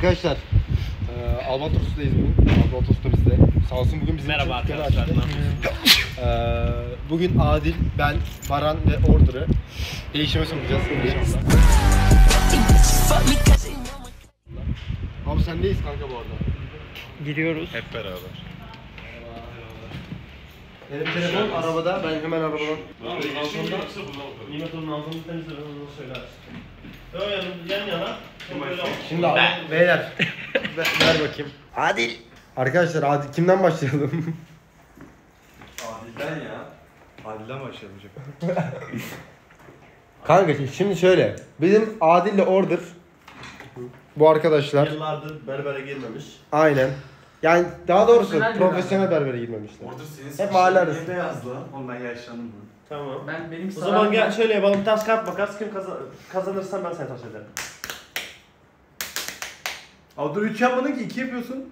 Arkadaşlar Albatros'tayız bugün. Albatros da bizde. Sağ olsun bugün bizim merhaba arkadaşlar. Bugün Adil, ben, Baran ve Order'ı değişime sokacağız inşallah. Abi sendeyiz kanka bu arada. Gidiyoruz. Hep beraber. Benim telefon arabada, ben hemen arabadan... Nimet onun ağzını temizle, onu söyler. Öyle yan yana. Şimdi abi, beyler, ver bakayım. Adil. Arkadaşlar Adil, kimden başlayalım? Adil'den ya. Adil'den başlayalım. Kanka şimdi şöyle, bizim Adil'le Order, bu arkadaşlar. Yıllardır berbere girmemiş. Aynen. Yani daha doğrusu profesyonel berbere girmemişler. Orada senin Hep mahalle arası. niye beyaz lan? Oğlum ben yaşlandım mı? Tamam. Benim O zaman gel şöyle yapalım. Taş kağıt makas. Kim kazanırsan ben seni taş ederim. Abi dur 3 yapmadın ki 2 yapıyorsun.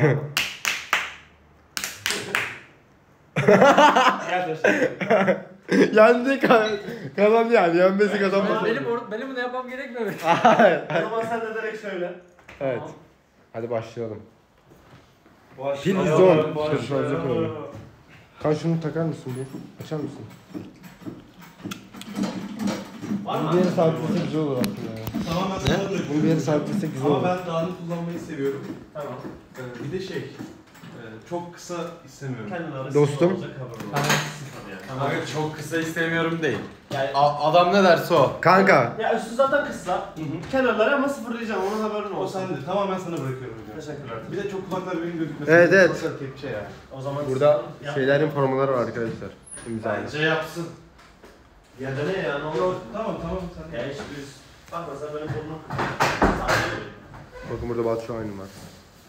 Gel taş. Yendi kazandı yani. Yenmesi kazanması. Benim bunu yapmam gerekmiyor. O zaman sen de direkt söyle. Evet. Hadi başlayalım. Başlayalım. Pil zone. Şarjı koyalım. Kan şunu takar mısın bir? Açar mısın? Bunu bir yere sabitlesek güzel olur aslında ya. Tamam ben sana bırakıyorum. Bunu bir yere sabitlesek güzel Ama olur. ben dağınık kullanmayı seviyorum. Tamam. Bir de çok kısa istemiyorum. Kendin arası Dostum. olacak haberin olsun. Kanka çok kısa istemiyorum değil. Yani, Adam ne derse o. Kanka. ya üstü zaten kısa. Kenarları ama sıfırlayacağım. Onun haberin O olsun. sende. Tamamen sana bırakıyorum. Teşekkürler. Bir de çok kulaklar benim gözükmesin. Evet, evet. Kulaklar kepçe ya. O zaman Burada yap. şeylerin formaları var arkadaşlar. İmzalı. Bence yapsın. Ya da ne ya? Ne olur? Yok tamam sen. Ya hiç düz. Bak mesela benim burnum. Bakın burada Batu Şahin'im var.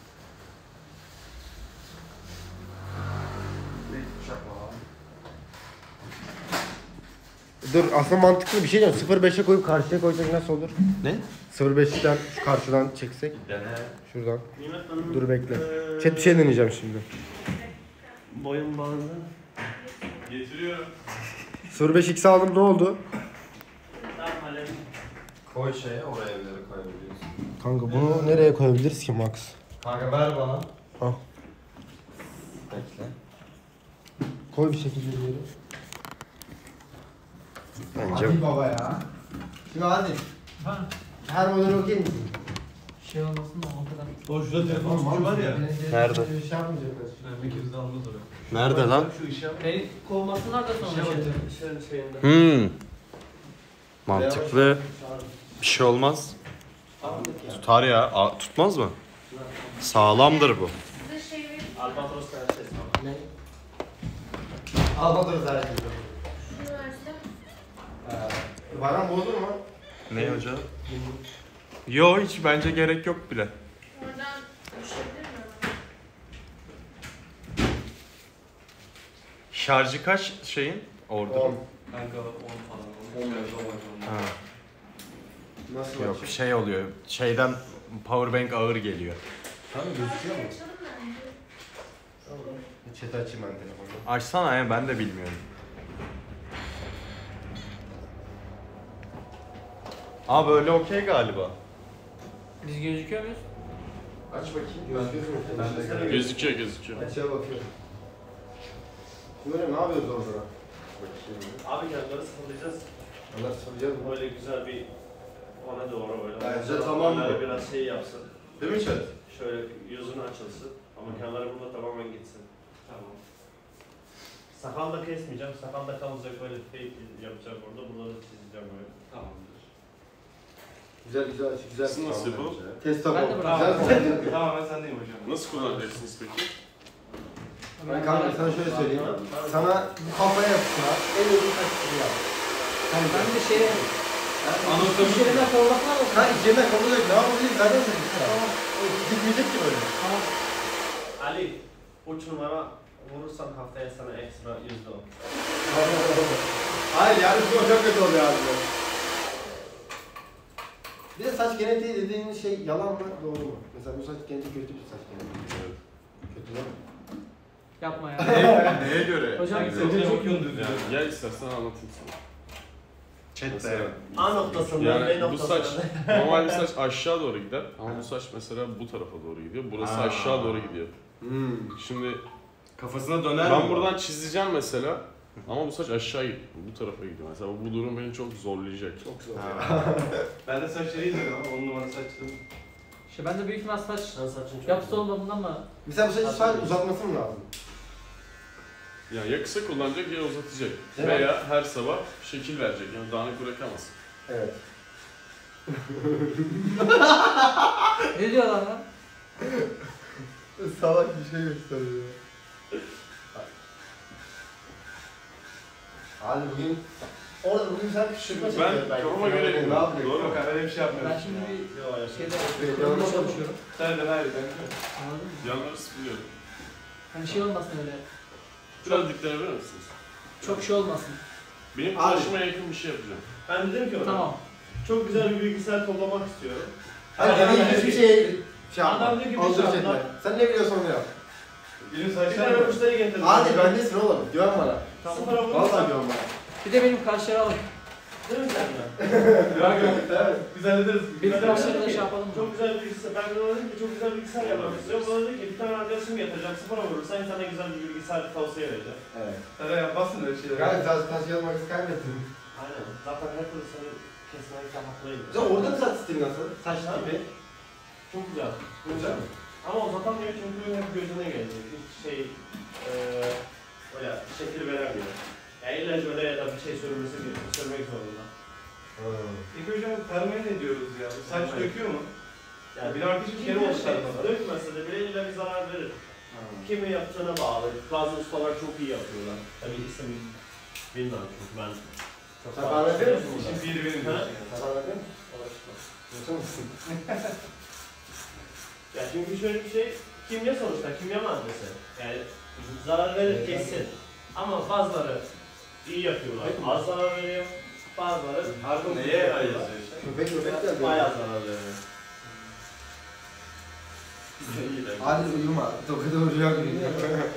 Dur aslında mantıklı bir şey değil mi? 0.5'e koyup karşıya koysak nasıl olur? Ne? 0.5'ten şu karşıdan çeksek. Şuradan. Dur bekle. Chat bir şey deneyeceğim şimdi. Boyun bağını. Getiriyorum. 0.5x aldım ne oldu? Koy şeye oraya evlere koyabiliyorsun. Kanka bunu nereye koyabiliriz ki Max? Kanka ver bana. Al. Bekle. Koy bir şekilde bir yere. Bence. Hadi baba ya. Şimdi hadi. Her model okey misin? Şey olmasın da o kadar. O şurada telefon tutucu var ya. Nerede? Şey yapmayacaklar. İkimiz de almaz oraya. Nerede lan? Şu işe bak. Beni kovmasınlar da sonra Şeyinde. Mantıklı bir şey olmaz. Tutar ya. Tutmaz mı? Sağlamdır bu. Albatros kardeşim. Ne? Albatros zaten. Baran bozdur mu? Ne hoca? Yo hiç bence gerek yok bile. Oradan düşebilir mi? Şarjı kaç şeyin? Orada. 10. Kanka 10 falan. 10 yazı 10. Ha, Nasıl yok açayım? şey oluyor. Şeyden powerbank ağır geliyor. Tamam gözüküyor mu? Açalım bence. Chat'i açayım ben telefonda. Açsana ya ben de bilmiyorum. Aa böyle okey galiba. Biz gözüküyor muyuz? Aç bakayım. Gözüküyor mu? Ben de görüyorum. Gözüküyor. Açığa bakıyorum. Şimdi böyle ne yapıyoruz orada? Bakayım. Abi kendileri sıfırlayacağız. Onlar soracağız mı? Böyle güzel bir ona doğru böyle. Bence tamam bu. Kenarları biraz şey yapsın. Değil mi chat? Şöyle yüzünü açılsın. Ama kenarları burada tamamen gitsin. Tamam. Sakal da kesmeyeceğim. Sakal da kalacak böyle fake yapacağım orada. Bunları çizeceğim böyle. Tamamdır. Güzel güzel aç. Güzel. Nasıl bu? Test Ben de tamam. bravo. Güzel. Tamam ben sendeyim hocam. Nasıl kullanacaksınız peki? Ben kanka sana şöyle söyleyeyim. Sana bu kafaya yapışına en uygun taşıtını yap. Yani ben de şeye... Anlatamıyorum. İş yerine kovmaklar olsun. Kanka içerine kabul et. Ne yapabiliriz? Zaten sen tamam. Gitmeyecek ki böyle. Tamam. Ali, 3 numara vurursan haftaya sana ekstra %10. Hayır yani bu çok kötü oluyor abi. Bir de saç genetiği dediğin şey yalan mı doğru mu? Mesela bu saç genetiği kötü bir saç genetiği. Kötü değil mi? Yapma ya. Neye göre? Hocam Sen bakıyorsun düz. Ya istersen anlatayım sana. Chat Mesela. A noktasından B Yani bu noktasına. saç, normal bir saç aşağı doğru gider ama bu saç mesela bu tarafa doğru gidiyor. Burası Ha. aşağı doğru gidiyor. Şimdi Kafasına döner ben mi? buradan çizeceğim mesela ama bu saç aşağı gidiyor. Bu tarafa gidiyor. Mesela bu durum beni çok zorlayacak. Çok zor Ha. ya. Ben de saçları izledim ama 10 numara saçlarım. İşte ben de büyük ihtimal saç Sen saçın çok yapısı güzel. olmadığında ama Mesela bu saçı sadece uzatması mı lazım? Yani ya kısa kullanacak ya uzatacak. Değil mi? Veya her sabah şekil verecek. Yani dağınık bırakamaz. Evet. ne diyorlar lan? Salak bir şey gösteriyor. Abi bugün bugün sen küçültme Ben çekiyorsun belki. kafama göre Ne yapıyorum. yapıyorsun? Doğru. Yok abi öyle bir şey yapmıyorum. Ben şimdi bir Yo, hayır. şeyde Evet, yorumla yanlış çalışıyorum. Sen de hayır ben Anladın mı? Yanları sıfırlıyorum. Hani şey olmasın öyle. Biraz diklenebilir misiniz? Çok şey olmasın. Benim Abi. tıraşıma yakın bir şey yapacağım. Ben dedim ki ona, Tamam. çok güzel bir bilgisayar toplamak istiyorum. Hadi Adam dediğin hiçbir şeye şey yapma. Adam diyor ki bir Aldırış şey etme. yapma. Sen ne biliyorsan onu yap. Benim Bir saçlar tane mı? müşteri getirdim. Hadi bendesin oğlum. Güven bana. Tamam. Sıfıra Vallahi vurursan. güven bana. Bir de benim kaşları alın. Değil mi sen de? Evet. Biz hallederiz. Benim Ben kaşları dedim da ki, şey yapalım mı? Çok güzel bir bilgisayar. Ben de ona dedim ki çok güzel bir bilgisayar yapmak istiyorum. Bana dedi ki bir tane arkadaşım getireceğim. Sıfıra vurursan sana güzel bir bilgisayar tavsiye vereceğim. Evet. Sen de yapmazsın öyle şeyler. Gayet zaten taş yazmak kaybettin. Aynen. Zaten her türlü seni kesinlikle haklıyım. Sen orada mı saç stili nasıl? Saç Ha? tipi. Çok güzel. Güzel mi? Ama uzatamıyor çünkü hep gözüne gelecek. Hiç şey öyle şekil veremiyor. Yani illa şöyle ya da bir şey sürmek zorunda. İlk hocam permane ne diyoruz ya? Saç Permane. döküyor mu? Yani Bir artık bir kere kim oldu şey, tarafa. dökmese de bile illa bir zarar verir. Kimi yaptığına bağlı. Bazı ustalar çok iyi yapıyorlar. Tabii isim bilmem çünkü ben çok Sen bana verir misin bunu? İşin biri benim Ha? diyorsun yani. Sana bakayım. Yaşar mısın? Ya çünkü şöyle bir şey, kimya sonuçta, kimya maddesi. Yani zarar verir kesin. Ama bazıları iyi yapıyorlar, az zarar veriyor. Bazıları argo Neye ayırıyor işte? Köpek geldi. bayağı zarar veriyor. Hadi uyuma. Tokada uyuyor.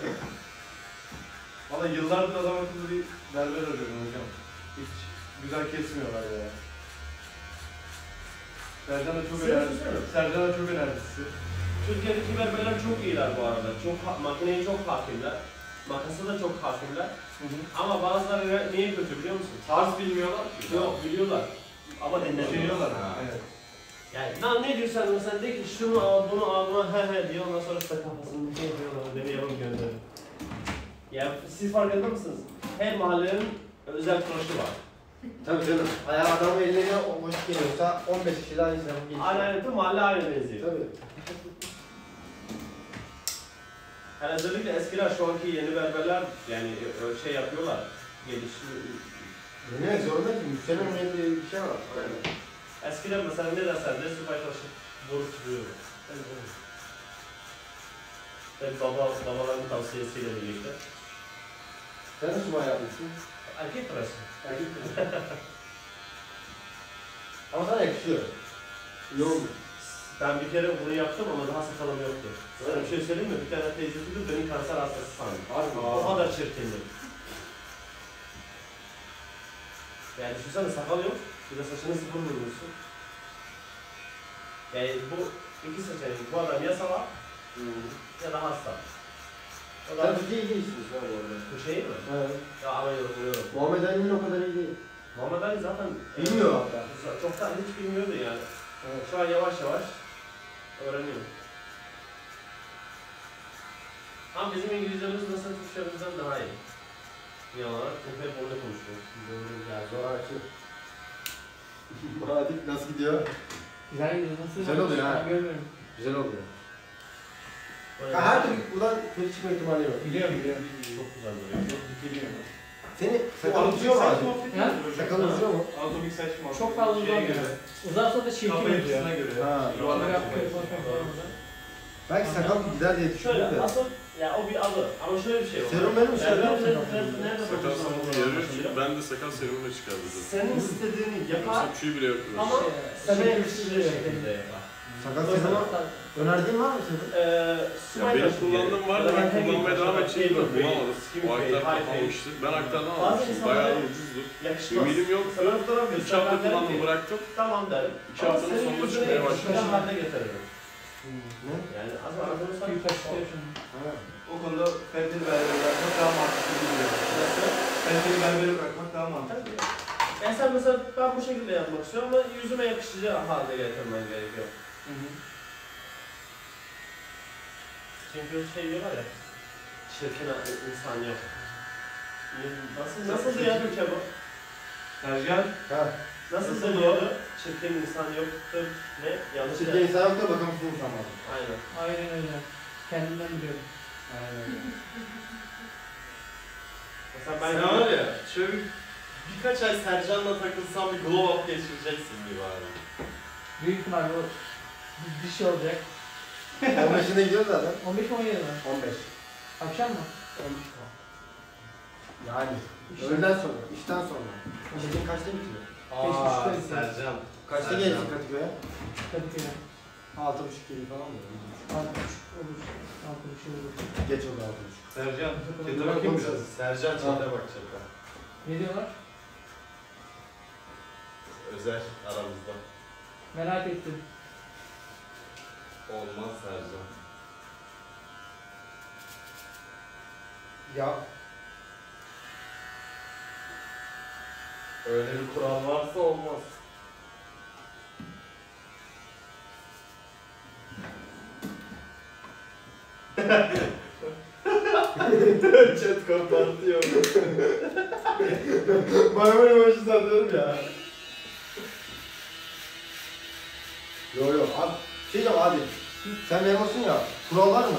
Valla yıllardır adam akıllı bir berber arıyorum hocam. Hiç güzel kesmiyorlar ya. Sercan'a çok Sen önerdi. söyle. Sercan'a çok önerdi. Türkiye'deki berberler çok iyiler bu arada. Makineye çok hakimler. Makası da çok hakimler. Ama bazıları niye kötü biliyor musun? Tarz bilmiyorlar ki. Yok biliyorlar. Ama dinlemiyorlar. Biliyorlar. Evet. Yani ne diyorsan mesela de ki şunu al bunu al buna he he diyor ondan sonra işte kafasını şey yapıyorlar beni yapıp gönderir. Yani siz farkında mısınız? Her mahallenin özel tıraşı var. Tabii canım. Ayağı adamın eline o boş geliyorsa 15 kişi daha insan geliyor. Aynen tüm mahalle aynı benziyor. Tabii. Yani özellikle eskiler şu anki yeni berberler yani şey yapıyorlar. Ne zorunda ki? Senin öyle bir şey var. Eskiden mesela ne dersen de süper taşı vurup duruyor. Tabii babaların tavsiyesiyle birlikte. Sen de sumay yapmışsın. Erkek tıraşı. Ama sana yakışıyor. İyi oldu. Ben bir kere bunu yaptım ama daha sakalım yoktu. Sana bir şey söyleyeyim mi? Bir tane teyzesi de beni kanser hastası sandı. Harbi. O kadar çirkindim. Yani düşünsene sakal yok, bir de saçını sıfır vurmuşsun. Yani bu iki seçenek. Bu adam ya salak ya da hasta. O da Sen ciddi iyi değilsin şu an bu arada. bu şey mi? Evet. Ya ama yorumluyorum. Muhammed Ali'nin o kadar iyi değil. Muhammed Ali zaten Bilmiyor hatta. Çoktan hiç bilmiyordu yani. Evet. Şu an yavaş yavaş öğreniyor. Ama bizim İngilizcemiz mesela Türkçemizden daha iyi. Bir olarak çünkü hep onunla konuşuyoruz. Ya zor açı. Hadi nasıl gidiyor? Güzel gidiyor. Nasıl? Güzel oluyor ha. Ben görmüyorum. Güzel oluyor. Böyle Ha, her türlü buradan kötü çıkma ihtimali yok. Biliyorum. çok güzel duruyor. Çok dikiliyor. Seni sakalın uzuyor mu abi? Ya? Sakalın uzuyor mu? Anatomik saç muhabbeti. Çok fazla uzamıyor. Uzarsa da çirkin Kafa oluyor. yapısına göre. Ha. Yuvarlak Böyle çıkıyor. yapıyor, falan orada. Belki sakal gider diye düşündüm Şöyle de. asıl ya o bir adı ama şöyle bir şey var. Serum benim Yani içeride nerede yok nerede Sakal bulursan sana bulur yarıyor anlaşılıyor. çünkü ben de sakal serumuyla çıkardım. Senin istediğini yapar Yoksa tüy bile yok. ama Şey, sana şekil yakıştığı şekil şekilde yapar. Sakal senin var. Önerdiğin var mı senin? Ya benim kullandığım vardı, ben kullanmaya devam edeceğim de bulamadım. O aktar kapanmıştı. Ben aktardan almıştım, bayağı da ucuzdu. Ümidim yoktu. 2 hafta kullandım, bıraktım. Tamam derim. 2 haftanın sonunda çıkmaya başladı. Ben haline getiririm. Ne? Yani az önce sana Büyük taşıtıyor şu an. Ha. O konuda kaliteli berberi bırakmak daha mantıklı gibi. Kaliteli berberi bırakmak daha mantıklı. Yani sen mesela ben bu şekilde yapmak istiyorum ama yüzüme yakışıcı halde getirmen gerekiyor. Çünkü şey diyorlar ya, çirkin insan yok. Nasıl ya ülke bu? Sercan. Ha. Nasıl diyordu? Çirkin insan yoktur. Ne? Yanlış Çirkin ya. insan yok da bakımsız insan var. Aynen. Aynen öyle. Kendimden biliyorum. Aynen. Mesela Sen ben var ya, şöyle birkaç ay Sercan'la takılsam bir glow up geçireceksin gibi abi. Büyük ihtimal bu bir şey olacak. 15'ine gidiyor zaten. 15 mi 17 mi? 15. Akşam mı? Yani. Öğleden sonra, işten sonra. İşin kaçta bitiyor? Aa, Sercan. Kaçta gelecek Kadıköy'e? Kadıköy'e. 6.30 gibi falan mı? 6.30 olur. 6.30 olur. Geç oldu 6.30. Sercan. Kete Kete bakayım biraz. Sercan çete bak çete. Ne diyorlar? Özel aramızda. Merak ettim. Olmaz Sercan. Ya Öyle bir kural varsa olmaz. Chat kopartıyor. bana böyle başı sanıyorum ya. Yo abi şey diyeceğim abi. Sen memursun ya. Kural var mı?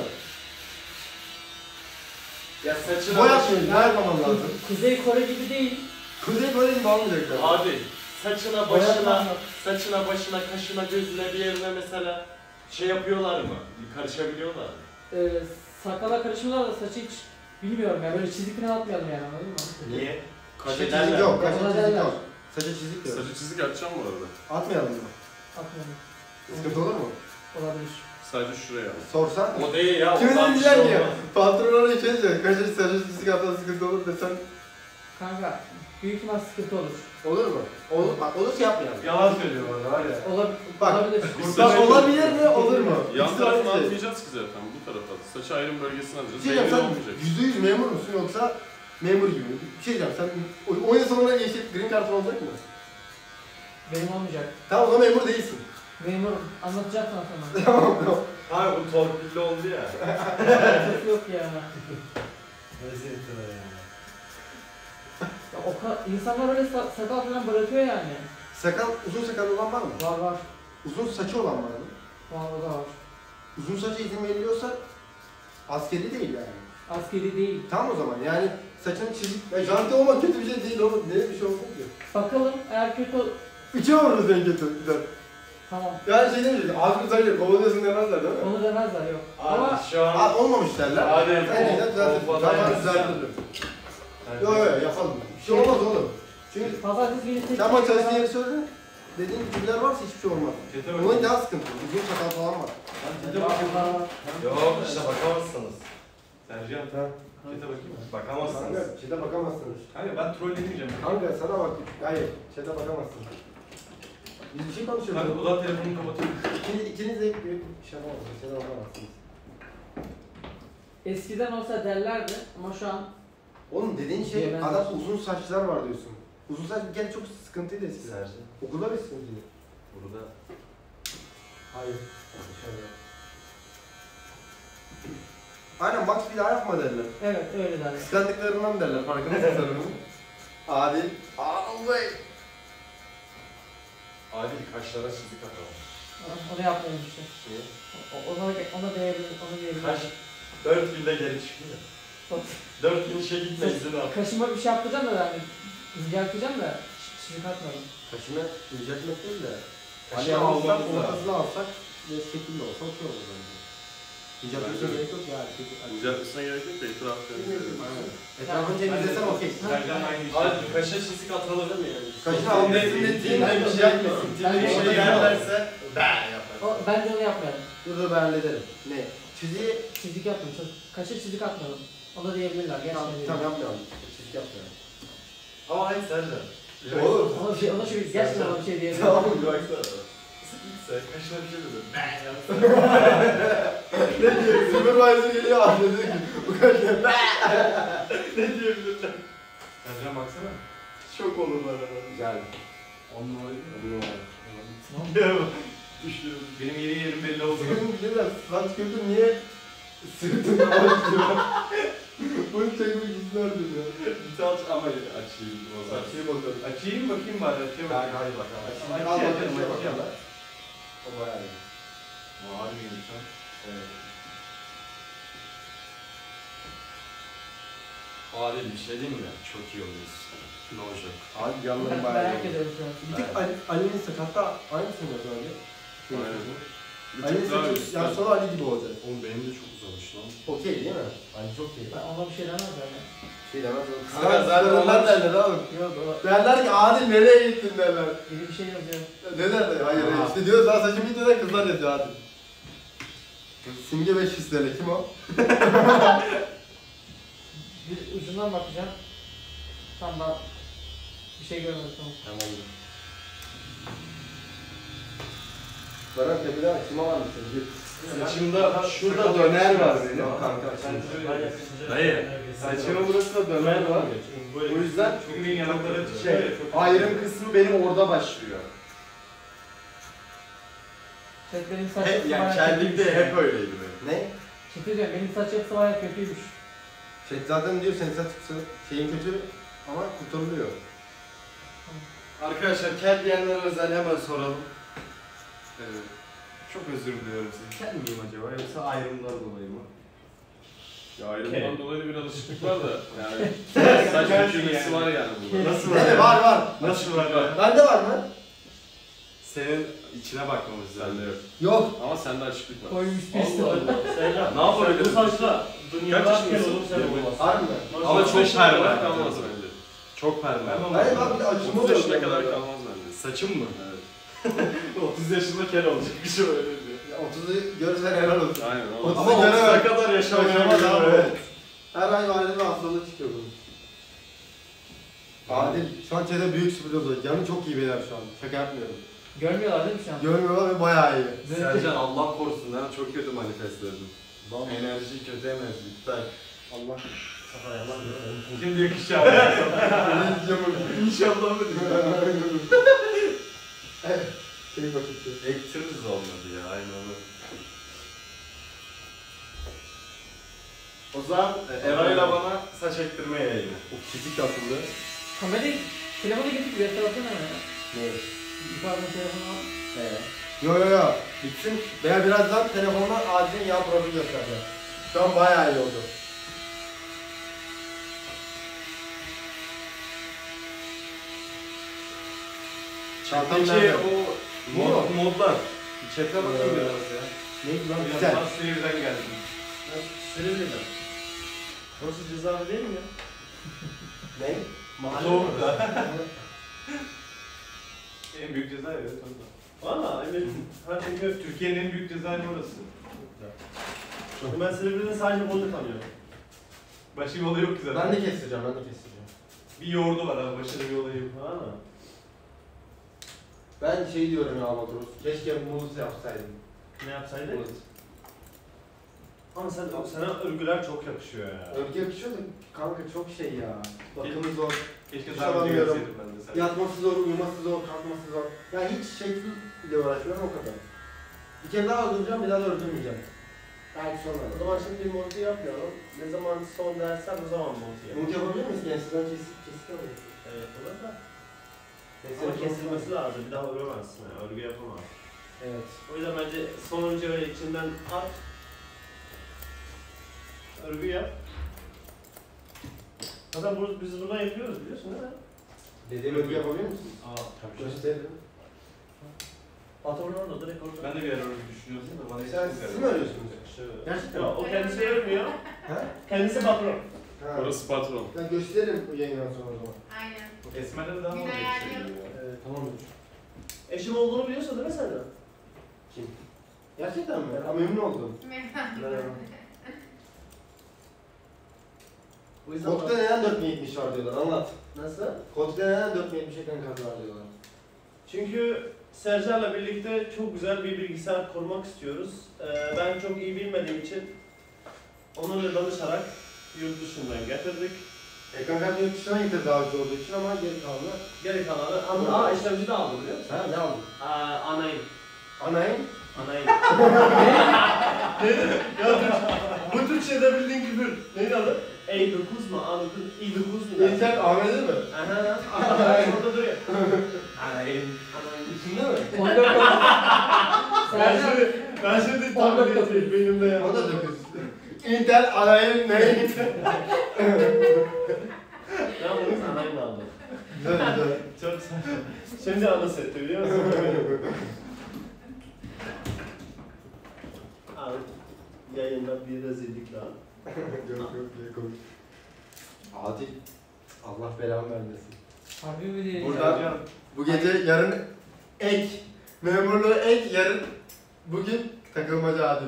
Ya saçına Boya yapmıyoruz. Ne yapmamam lazım? Kuzey Kore gibi değil. Kuzey böyle gibi olmayacak ya. Abi saçına Boya başına, yapmam yok. saçına başına, kaşına, gözüne bir yerine mesela şey yapıyorlar mı? Karışabiliyorlar mı? Sakala karışımlar da saçı hiç bilmiyorum ya. Böyle çizik falan atmayalım yani, anladın mı? Niye? Kaşa çizik yok. Kaşa çizik derler. yok. Saça çizik yok. Saçı çizik atacağım bu arada. Atmayalım mı? Atmayalım. Sıkıntı olur mu? Olabilir. Sadece şuraya. Sorsan. O değil ya. Kimin ondan bir diyeceksin şey ya? olmaz. Patron oraya şey diyor. Kaşa çizik atsa sıkıntı olur desen. Kanka büyük ihtimal sıkıntı olur. Olur mu? Olur. Bak olursa yapmayalım. Yalan söylüyor orada var ya. Bak. Olabilir. Bak olabilir mi? Olur mu? Yan İkisi tarafını var bir şey. atmayacağız ki zaten. Bu tarafa. Saç ayrım bölgesine atacağız. Bir şey Belli diyeceğim, olmayacak. sen %100 memur musun yoksa memur gibi mi? Bir şey diyeceğim, sen 10 yıl sonra yeşil green card'ın olacak mı? Benim olmayacak. Tamam o zaman memur değilsin. Memurum. Anlatacağım sana sonra. Tamam tamam. Abi bu torpilli oldu ya. Çok yok ya. Ya o kadar, insanlar öyle sakal falan bırakıyor yani. Sakal, uzun sakallı olan var mı? Var var. Uzun saçı olan var mı? Var o da var. Uzun saça izin veriliyorsa askeri değil yani. Askeri değil. Tamam o zaman yani saçını çizik, ya janti olmak kötü bir şey değil oğlum. Ne bir şey olsun ki? Bakalım eğer kötü İçe vururuz en kötü. Güzel. tamam. Yani şey demeyeceğiz, ağzını sayıyor, kovalıyorsun demezler değil mi? Onu demezler yok. Abi Ama şu an... Aa, olmamış derler. Hadi, En azından düzeltirim. o falan Tamam yapacağız. düzeltirim. Yok yok yapalım. Bir şey olmaz oğlum. Çünkü pazartesi günü tek sen bana çalıştığın yeri söyledin. Dediğin cümleler varsa hiçbir şey olmaz. Kete Onun daha sıkıntılı. Uzun sakal falan var. Allah. Yok işte bakamazsınız. Sercan. Ha. Kete bakayım. Kanka, Bakamazsınız. çete bakamazsınız. Kanka ben trollemeyeceğim. Kanka sana bak. Hayır, çete bakamazsın. Biz bir şey konuşuyoruz. Kanka ulan telefonumu kapatıyorum. İkiniz de bir şey yapamazsınız. Çete bakamazsınız. Eskiden olsa derlerdi ama şu an Oğlum dediğin şey Diyemezler. adam uzun saçlar var diyorsun. Uzun saç bir kere çok sıkıntıydı eskiden. Sercan. Okulda bir sıkıntıydı. Burada. Hayır. Dışarıda. Aynen Max bir daha yapma derler. evet öyle derler. Kıskandıklarından derler. Farkındasın sen onun. Adil. Ağabey. Adil kaşlara çizik atalım. Onu yapmayalım işte. Niye? Ona değebilir, onu diyebilir. Kaş 4 günde geri çıkıyor. 4 gün işe gitme izin al. Kaşıma bir şey yaptıracağım da yani. İncelteceğim de çizik atmadım. Kaşını inceltmek değil de. Kaşını Hani alsak, almamız lazım. ortasını alsak ve şekilli olsa okey olur bence. İncatmasına gerek yok ya. İncatmasına gerek yok da etrafı temizleyelim. Etrafını temizlesen okey. Abi kaşa çizik atalım değil mi yani? Kaşını almasın dediğin bir şey yapmasın. Bir şey yerlerse Bence onu yapmayalım. Dur ben hallederim. Ne? Çiziği... Çizik yapmayalım. Çok kaşa çizik atmayalım. O da diyebilirler. Gerçekten Tamam yapmayalım. Çizik yapmayalım. ama hayır sen de. Olur. Ona şu gerçekten ona bir şey diyebilirim. Tamam. Sen kaşına bir şey dedin. Ne diyor? Supervisor geliyor abi dedi ki bu kaşını Ne diyebilirler? Sercan baksana. çok olurlar ama. Güzel. 10 numara değil mi? 10 numara. Düşüyorum. Benim yerim belli oldu. Senin bilirler, saç kötü niye sırtına bakıyor? Bunu çekmek isterdim ya. Bir tane ama açayım o zaman. Açayım bakalım. Açayım bakayım bari. Açayım bakayım. Hadi bakalım. Açayım. Al bakalım, Açayım. bakalım. O bayağı iyi. Mavi miymiş ha? Evet. Adil bir şey diyeyim mi? Çok iyi oluyoruz. Ne olacak? Abi yanlarım Ben bayağı merak iyi. ediyorum şu an. Bir tık Ali'nin saçı, hatta aynısını yapıyor abi. Aynen. Bir Ali'nin tık daha saçı, üstten. yani sonra Ali gibi olacak. Oğlum benim de çok uzamış lan. Okey değil mi? Ali çok iyi. Ben ona bir şey demem ben ya. Şey demez o. Kanka zaten onlar derler abi. Yok o Derler ki Adil nereye gittin derler. biri bir şey yazıyor. Ne derler? Hayır Aha. işte diyoruz daha saçımı videoda kızlar yazıyor Adil. Simge 500 TL kim o? Bir ucundan bakacağım. Tam da bir şey görmedim tamam. Tamamdır. Baran tepede açma var mı senin? Saçımda şurada döner var benim kanka. Dayı, Saçımın burasında döner var. O yüzden çünkü benim yanakları Ayrım kısmı benim orada başlıyor. Çetin benim saç Hep yapısı yani bayağı kendimde kötüymüş. hep öyleydi benim. Ne? Çetin diyorum benim saç yapısı bayağı kötüymüş. Şey zaten diyor senin saç şeyin kötü ama kurtarılıyor. Arkadaşlar kel diyenlere özel hemen soralım. Çok özür diliyorum sizi. Kel miyim acaba yoksa ayrımdan dolayı mı? Ya ayrımdan dolayı bir alışıklık var da yani saç dökülmesi var yani burada. Nasıl Evet var. Nasıl var? Bende var mı? Senin içine bakmamız lazım. Sende yok. Yok. Ama sende açıklık var. Koymuş bir Allah Allah. Sercan. Ne yapabiliriz? Bu saçla dünyalar Kaç kel yaşındasın? olur sen olmaz. Var mı? Ama çok perma. kalmaz bence. Çok perma. Hayır bak bir de açılma 30 yaşına oluyor. kadar kalmaz bence. Saçım mı? Evet. 30 yaşında kel olacak bir şey öyle diyor. Ya 30'u görürsen helal olsun. Aynen. Otuz- Ama 30'a kadar Yaşamaz yaşamayacağım. abi. Evet. Her ay aile bir hastalığı çıkıyor bunun. Adil şu an çete büyük sürpriz olacak. Canı çok iyi beyler şu an. Şaka yapmıyorum. Görmüyorlar değil mi şu an? Görmüyorlar ve bayağı iyi. Sercan Allah korusun lan çok kötü manifestledin. Enerji kötü enerji iptal. Allah. Şimdi yakışacak. İnşallah mı Şey bakayım. Ektiririz olmadı ya aynı onu. O zaman Eray'la bana saç ektirme yayını. Fizik atıldı. Kamerayı, telefonu getir bir tarafına ya. Ne? Yukarıdan telefonu al. Yo. Bitsin. Veya birazdan telefonla Adil'in yan profil göstereceğim. Şu an bayağı iyi oldu. Çantam Peki nerede? o modlar. Chat'e bakın biraz ya. Neydi lan? Güzel. Ben Silivri'den geldim. Silivri'den. Orası cezaevi değil mi ya? Ne? Soğukta. En büyük ceza evet orada. Valla eminim. Ha çünkü Türkiye'nin en büyük cezaevi orası. çünkü ben Silivri'nin sadece bunu tanıyorum. Başka bir olayı yok ki zaten. Ben de kestireceğim. Bir yoğurdu var abi başka bir olayı yok. Ha. Ben şey diyorum ya Albatros. Keşke muz yapsaydım. Ne yapsaydın? Muz. Ama sana örgüler çok yakışıyor ya. Örgü yakışıyor da kanka çok şey ya. Bakımı zor. Keşke Hiç daha önce alamıyorum. gelseydim ben de sen. Yatması zor, uyuması zor, kalkması zor. Ya hiç şekliyle uğraşmıyorum o kadar. Bir kere daha öldüreceğim, bir daha da öldürmeyeceğim. Belki sonra. O zaman şimdi bir montu yapmayalım. Ne zaman son dersen o zaman montu yapalım. Umut yapabilir misin? Yani sizden kesit alın. Evet olur da. Neyse, Ama kesilmesi lazım. Bir daha öremezsin yani. Örgü yapamaz. Evet. O yüzden bence sonuncu ve içinden at. Örgü yap. Zaten biz buradan yapıyoruz biliyorsun değil mi? Dediğim örgü yapabilir misin? Aa tabii. Gösteririm. Patron orada direkt orada. Ben de bir ara öyle düşünüyordum da bana hiç Sen siz mi arıyorsunuz? Gerçekten mi? Yok, o kendisi yormuyor. Ha? Kendisi patron. Ha. Orası patron. Ben gösteririm bu yayından sonra o zaman. Aynen. Esmer'de daha mı Gün oluyor bir şey ayarlayalım. ya? Tamamdır. Eşim olduğunu biliyorsun değil mi sen de? Kim? Gerçekten mi? Ha, memnun oldum. Merhaba. Bu yüzden Koltukta neden 4070 var diyorlar, anlat. nasıl? Koltukta neden 4070 ekran kartı var diyorlar. Çünkü Sercan'la birlikte çok güzel bir bilgisayar kurmak istiyoruz. Ben çok iyi bilmediğim için onunla danışarak yurt dışından getirdik. Ekran kartı yurt dışına getirdi daha ucuz olduğu için ama geri kalanı... Geri kalanı ama işlemci de aldım biliyor musun? Ha, ne aldın? Anayım. Anayım? Anayım. Ya bu Türkçe'de bildiğin küfür. Neydi adı? E9 mu? Anladın? i9 mu? İnter Ahmet'i mi? Aha. Orada duruyor. Anayım. İçinde mi? 14 Ben şimdi Ondan tahmin da- ettim benim de ya. O da 9. Intel Anayım ne? Ben bunu anayım aldım. Dur. Çok saçma. Şimdi anası etti biliyor musun? Abi yayında bir rezillik lan. Yok komik. Adil. Allah belamı vermesin. Harbi mi değil? Burada bu gece yarın ek. Memurluğu ek yarın. Bugün takılmaca Adil.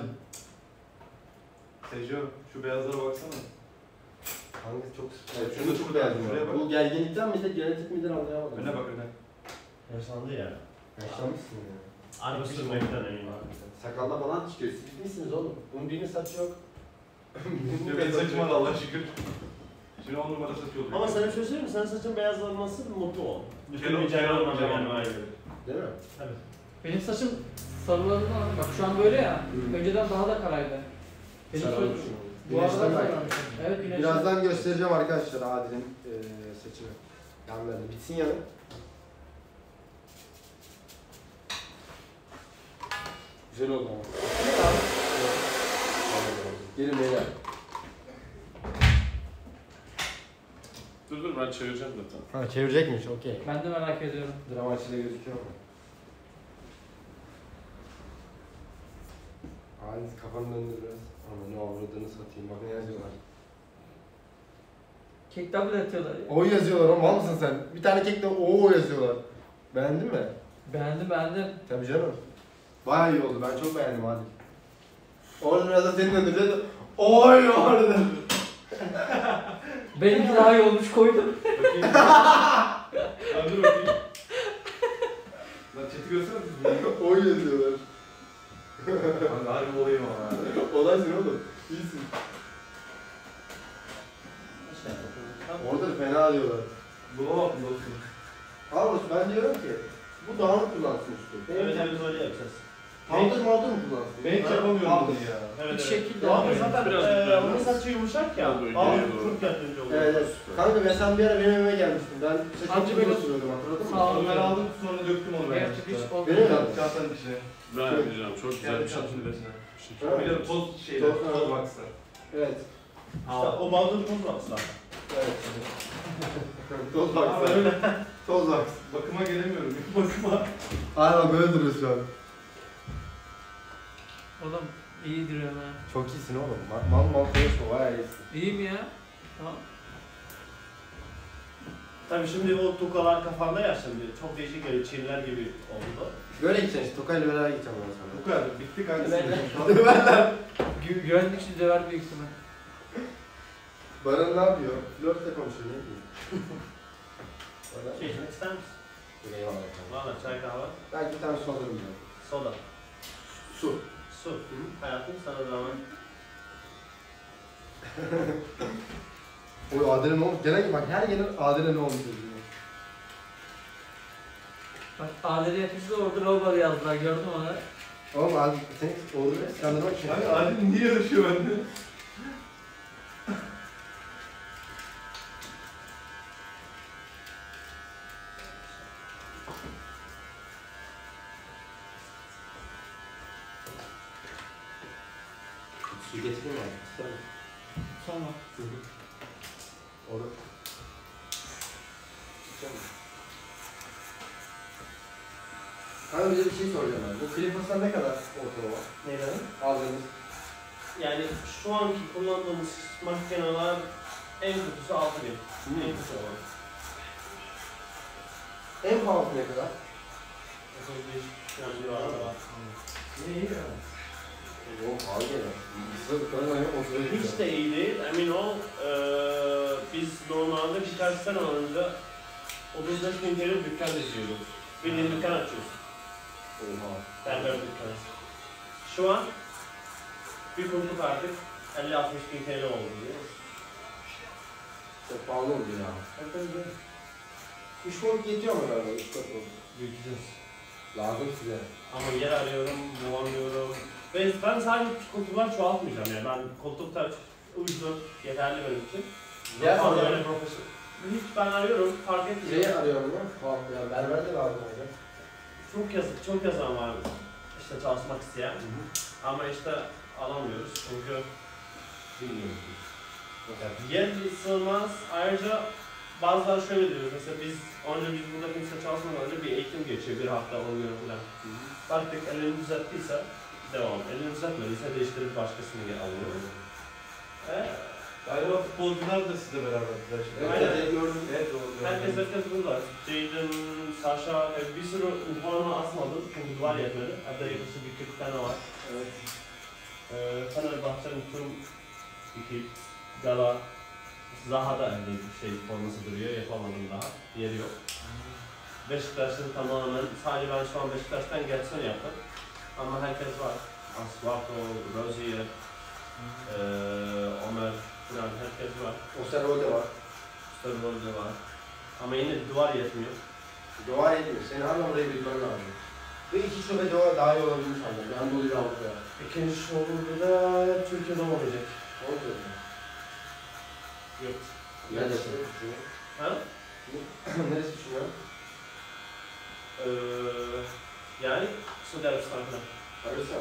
Sejo, şu beyazlara baksana. Kanka çok Evet, şunu çok beğendim şuraya ya. bak. Bu gerginlikten midir, genetik midir anlayamadım. Öne bak öne. Yaşlandı ya. Yaşlanmışsın ya. Araba sürmekten eminim. Sakalda falan çıkıyor. Siz gitmişsiniz oğlum. Bunun birinin saçı yok. Yok benim saçım var Allah şükür. Şimdi 10 numara saçı oluyor. Ama sana bir şey söyleyeyim mi? Senin saçın beyazlanması mutlu ol. Bütün Kenan bir ceylan olmayacak olacak yani. yani aynı. Değil mi? Tabii. Benim saçım sarılarından bak şu an böyle ya. Önceden daha da karaydı. Benim Sararmış saçım onu. bu arada Güneşten belki. sararmış. Evet güneşten. Birazdan göstereceğim arkadaşlar Adil'in saçını. Yanlarını. Bitsin yanı. Güzel oldu ama. Gelin beyler. Dur ben çevireceğim zaten. Ha çevirecekmiş, okey. Ben de merak ediyorum. Drama içinde gözüküyor mu? Halis kafanı döndür biraz. Ama ne avradını satayım, bak ne yazıyorlar. Kek double atıyorlar ya. O yazıyorlar, o mal mısın sen? Bir tane kekte o yazıyorlar. Beğendin mi? Beğendim. Tabii canım. Bayağı iyi oldu, ben çok beğendim Adil. Orada biraz da senin önünde de oy orada. Benimki daha iyi olmuş koydum. Bakayım. Lan dur bakayım. Lan chat'i görsene kızım. Oy yazıyorlar. Abi harbi olayım ama. Olaysın oğlum, iyisin. Orada da fena diyorlar. Buna bak dostum. Carlos ben diyorum ki, bu dağınık kullansın üstü. Evet evet öyle yapacağız. Paldır maldır mı kullansın? Ben hiç yapamıyorum bunu ya. Evet, Bir evet. şekilde Abi yapıyorum. zaten Biraz onun saçı yumuşak ya. Oldu, Abi geliyor doğru. çok yardımcı oluyor. Evet, evet. Kanka ben sen bir ara benim evime gelmiştin. Ben Anca saçımı böyle- sürüyordum, hatırladın mı? Sağ ol. Ben aldım sonra döktüm onu ben. Gerçek hiç olmadı. Benim mi? Çantanın içine. Ben yapacağım. Çok güzel Kendi bir şey. çantanın içine. Ha? Bir de toz şeyler, Toz, toz ha. boxlar. Evet. İşte o baldır toz baksa. Evet. Toz bak Ama sen. öyle Toz bak. bakıma gelemiyorum. Bakıma. Aynen böyle duruyorsun şu an. Oğlum iyi duruyor ha. Çok iyisin oğlum. Mal konuşma, bayağı iyisin. İyi mi ya? Tamam. Tabii şimdi o tukalar kafanda ya şimdi. Çok değişik geliyor. Çinler gibi oldu. Böyle gideceksin işte. Tokay'la beraber gideceğim ben sana. Bu kadar. Bitti kanka. Güvenlik için döver büyük ihtimal. Baran ne yapıyor? Flörtle konuşuyor, ne yapıyor? Baran. Şey içmek ister misin? Eyvallah kanka. Valla çay kahve. Belki bir tane su alırım ben. Soda. Su. Su. Hayatım sana zahmet. O Adile ne olmuş? Gene bak her gelen Adile ne olmuş diyor. Bak Adile yapısı orada robot yazdılar gördün mü onu? Oğlum Adile seni olur mu? Skandırmak için. Abi Adil niye yarışıyor bende? Su getireyim mi? İster misin? Sonra. Olur. İster misin? Hani bize bir şey soracağım ben. Bu Philips'tan ne kadar ortalama? Neyden? Aldığınız. Yani şu anki kullandığımız makineler en kötüsü 6000. En kötü olan. En pahalı ne kadar? 35 yani civarında var. İyi ya. O pahalı gene. Bilgisayar kadar 30'a Hiç de iyi değil, emin ol. Biz normalde birkaç sene önce 35.000 TL dükkan izliyorduk. Bildiğin dükkan açıyorsun. Oha. Berber dükkanı. Şu an bir koltuk artık 50-60 bin TL oldu biliyor musun? Çok pahalı oldu ya. Evet. 3 koltuk yetiyor mu galiba? 3 koltuk. Büyüteceğiz. Lazım size. Ama yer arıyorum, bulamıyorum. Ve ben sadece koltuklar çoğaltmayacağım yani. Ben koltukta uygun, yeterli benim için. Yer Fazla arıyorum. öyle profesyonel. Hiç ben arıyorum, fark etmiyor. Şeyi arıyorum ya. Pahalı ya. Berber de lazım olacak. Çok yazan var işte çalışmak isteyen. Ama işte alamıyoruz çünkü Bilmiyorum. yer sığmaz. Ayrıca bazıları şöyle diyor mesela biz burada kimse çalışmadan önce bir eğitim geçiyor, bir hafta 10 gün falan. Baktık elini düzelttiyse devam, elini düzeltmediyse değiştirip başkasını alıyoruz. Galiba futbolcular da sizle beraber. Aynen. Gördüm. Evet doğru. Herkes burada. Jaden, Sasha, bir sürü uniforma asmadım çünkü duvar yetmedi. Hatta yaklaşık bir 40 tane var. Evet. Fenerbahçe'nin tüm ekip, Gala, Zaha'da forması duruyor, yapamadım daha, yeri yok. Beşiktaş'ın tamamen, sadece ben şu an Beşiktaş'tan Getson yaptım. Ama herkes var. Aswato, Rozier, Ömer, falan herkes var. Osterwolde var. Sterbol'de var. Ama yine duvar yetmiyor. Doğa yetmiyor. Senin hala orayı bilmen lazım. Ve iki şube doğa daha iyi olabilir sanırım. Ben doluyla Avrupa'ya. İkinci şovunda da Türkiye'de olacak. Oldu mu? Yok. Neresi düşünüyor? Ha? Neresi düşünüyor? Yani Suudi Arabistan falan. Arabistan.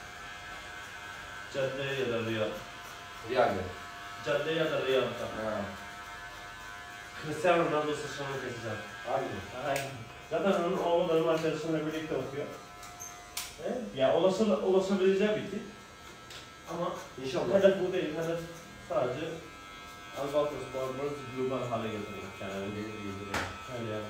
Cadde ya da Riyad. Riyad'da. Cadde ya da Riyad'da. Ha. Cristiano Ronaldo saçlarını keseceğim. Harbi mi? Aynen. Zaten onun oğlu benim arkadaşımla birlikte okuyor. Ya ulaşabileceği bir tip. Ama İnşallah. hedef bu değil. Hedef sadece Albatros Barbaros global hale getirmek. Yani öyle yani.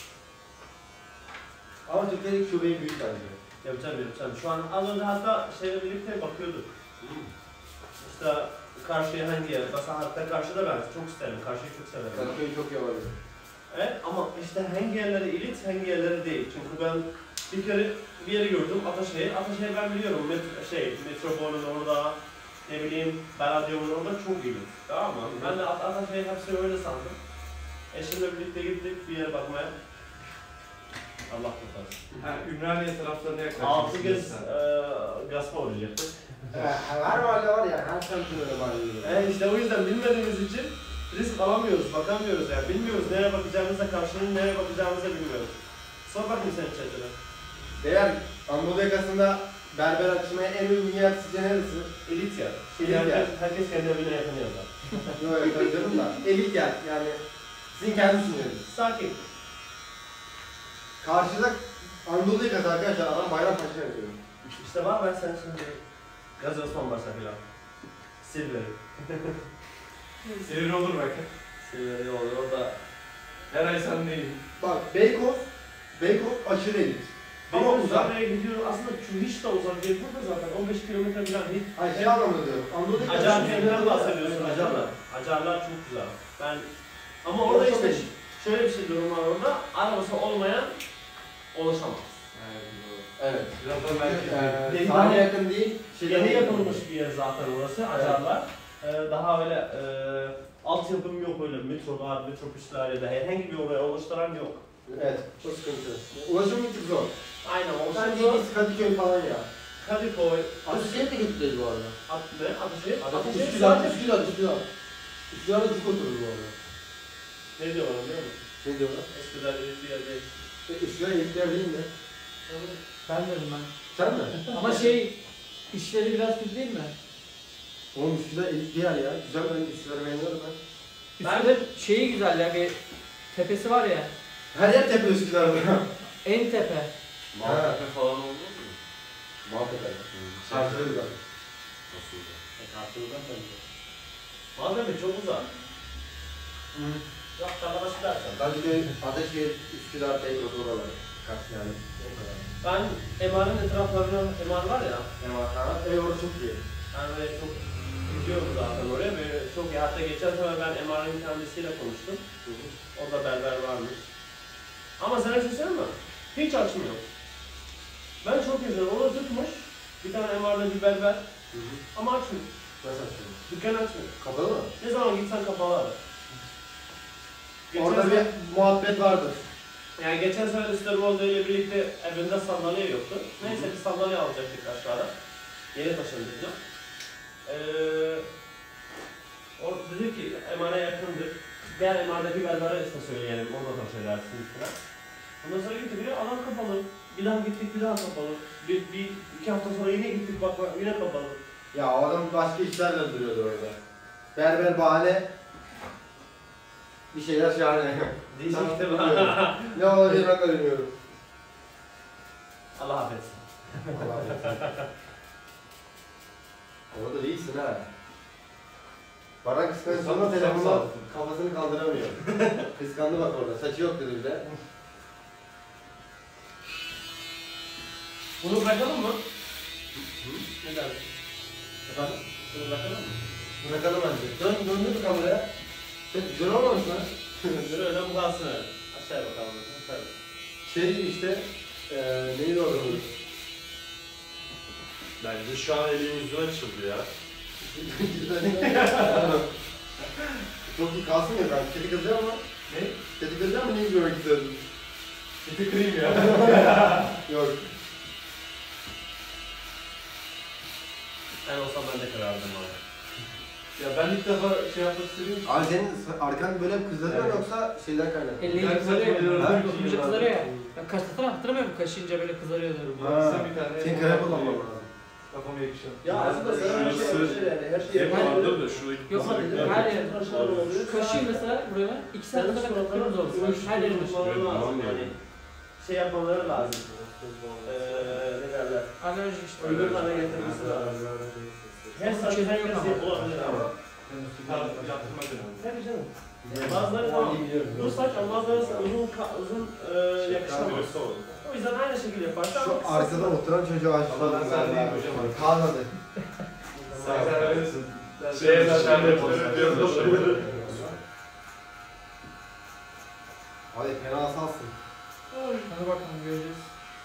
Ama Türkiye'deki şubeyi büyük bence. Yapacağım. Şu an az önce hatta şeyle birlikte bakıyorduk. İşte karşıya hangi yer? Mesela hatta karşıda ben çok isterim. Karşıyı çok severim. Kadıköy'ü çok iyi olabilir. Evet ama işte hangi yerleri elit, hangi yerleri değil. Çünkü ben bir kere bir yeri gördüm, Ataşehir. Ataşehir ben biliyorum, Metropol'ün orada, ne bileyim, Belediyem'in orada çok elit. Tamam mı? Ben de Ataşehir hepsini öyle sandım. Eşimle birlikte gittik bir yer bakmaya. Allah kurtarsın. Ümraniye taraflarına yaklaşık. 6 kez gaspa uğrayacaktı. Her mahalle var ya, her semtin öyle mahalle. İşte o yüzden bilmediğimiz için risk alamıyoruz, bakamıyoruz yani. Bilmiyoruz nereye bakacağımıza, karşının nereye bakacağımıza bilmiyoruz. Sor bakayım senin chatine. Eğer Anadolu yakasında berber açmaya en uygun yer sizce neresi? Elit yer. Elit yer. Herkes kendi evine yakın yazar. Yok tabii canım da. Elit yer yani. Sizin kendi düşünceniz. Sakin. Karşıda Anadolu yakası arkadaşlar, adam Bayrampaşa yazıyor. İşte var ben sen şimdi Gazi Osman Paşa filan. Silivri. Sinir olur belki. Silivri olur orada. Her ay sen neyim? Bak Beykoz aşırı elit. Ama Ama uzak. uzak gidiyor aslında hiç de uzak değil. Burada zaten 15 kilometre falan hiç. Hayır şey anlamında diyorum. Anadolu yakası. Acar köyünden bahsediyorsun. Acarlar. Acarlar çok güzel. Ama orada işte şöyle bir şey durum var orada. Arabası olmayan ulaşamaz. Evet. Biraz da belki. Sahne yakın değil. Yeni yapılmış bir yer zaten orası, Acarlar. Daha öyle altyapım yok öyle metrolar, metrobüsler ya da herhangi bir oraya oluşturan yok. Evet, çok sıkıntı. Ulaşım bir tık zor. Aynen Ben olsan de iyisi Kadıköy falan ya. Kadıköy, Ateşehir de kötü değil bu arada. Ataşehir Üsküdar sadece... Üsküdar'da cuk oturur bu arada. Ne diyorlar biliyor musun? Ne diyorlar? Eskiden bir yer değil. Üsküdar elikler değil mi? Ben dedim ben. Sen mi? Ama işleri biraz kötü değil mi? Oğlum Üsküdar elik bir yer ya. Güzel ben Üsküdar'ı beğeniyorum ben. Üsküdar güzel ya, bir tepesi var ya. Her yer tepe Üsküdar'da. En tepe. Maltepe falan oldu mu? Maltepe. Karşılığı da. Nasıl oldu? Karşılığı da tabii. Maltepe çok uzak. Yok Kalabaş dersen. Kadıköy, Ateşehir, Üsküdar, Beykoz oraları. Kaç yani o kadar. Ben MR'ın etraflarına, MR var ya. Orası çok iyi. Yani böyle çok gidiyorum zaten oraya ve çok iyi. Hatta geçen sefer ben MR'ın kendisiyle konuştum. Orada berber varmış. Ama sana bir şey söyleyeyim mi? Hiç açmıyor. Ben çok üzüldüm. Onu tutmuş. Bir tane MR'da bir berber. Ama açmıyor. Nasıl açıyor? Dükkan açmıyor. Kapalı mı? Ne zaman gitsen kapalı abi. Orada bir muhabbet vardır. Yani geçen sefer İstanbul'da ile birlikte evinde sandalye yoktu. Neyse bir sandalye alacaktık aşağıda. Yeni taşındık. O dedi ki MR'a yakındır. Gel MR'daki berbere işte söyleyelim, onu da söylersiniz falan. Ondan sonra gitti biri adam kapalı. Bir daha gittik bir daha kapalı. İki hafta sonra yine gittik bak yine kapalı. Ya o adam başka işlerle duruyordu orada. Berber bahane. Bir şeyler şahane. Değişikti Ne olabilir ben de bilmiyorum. Allah affetsin. Allah affetsin. Orada değilsin ha. Baran kıskanç sonra telefonla kafasını kaldıramıyor. Kıskandı bak orada. Saçı yok dedi bir de. Bunu bırakalım mı? Ne dersin? Efendim? Bunu bırakalım mı? Bırakalım bence. Döndü mü kameraya? Sen güzel olmamış mı? Dur öyle bu kalsın öyle. Aşağıya bakalım. Aşağıya. Şey gibi işte, neydi orada? Bence şu an elin yüzüne açıldı ya. Çok iyi kalsın ya ben. Kedi kızacağım ama. Ne? Kedi kızacağım mı? Neyi görmek istedim? Kedi kırayım ya. Yok. Ben olsam ben de kırardım abi. Ya ben ilk defa şey yapmak istedim. Abi senin arkan böyle kızarıyor Evet. yoksa şeyler kaynaklı? Elleri Ben kızarıyor saçma ya. diyorum. Dokununca kızarıyor ya. Ben kaçtasana hatırlamıyor musun? Kaşınca böyle kızarıyordu. Ha. Bir tane. Senin krem kullanman lazım. Kafama yakışan. Ya aslında sen bir şey yani her şey Hep vardır da şuradaki Yok, kızarıklar. her yer. Kaşıyım mesela buraya. 2 saat kadar kıpkırmızı oldu. Her yerim ışık. Hani şey yapmaları lazım. Ne derler? Alerji işte. Uygun hale getirmesi lazım. Her saç herkes olabilir ama. Yaptırmak önemli. Tabii canım. Bazıları tamam. Bu saç ama bazıları uzun yakışamıyor. O yüzden aynı şekilde yaparsan. Şu arkada oturan çocuğa aşık Allah oldum sen galiba. değil hocam. Kalmadı. Sen öylesin. Şey zaten yapıyoruz. Abi fena asalsın. Hadi bakalım göreceğiz.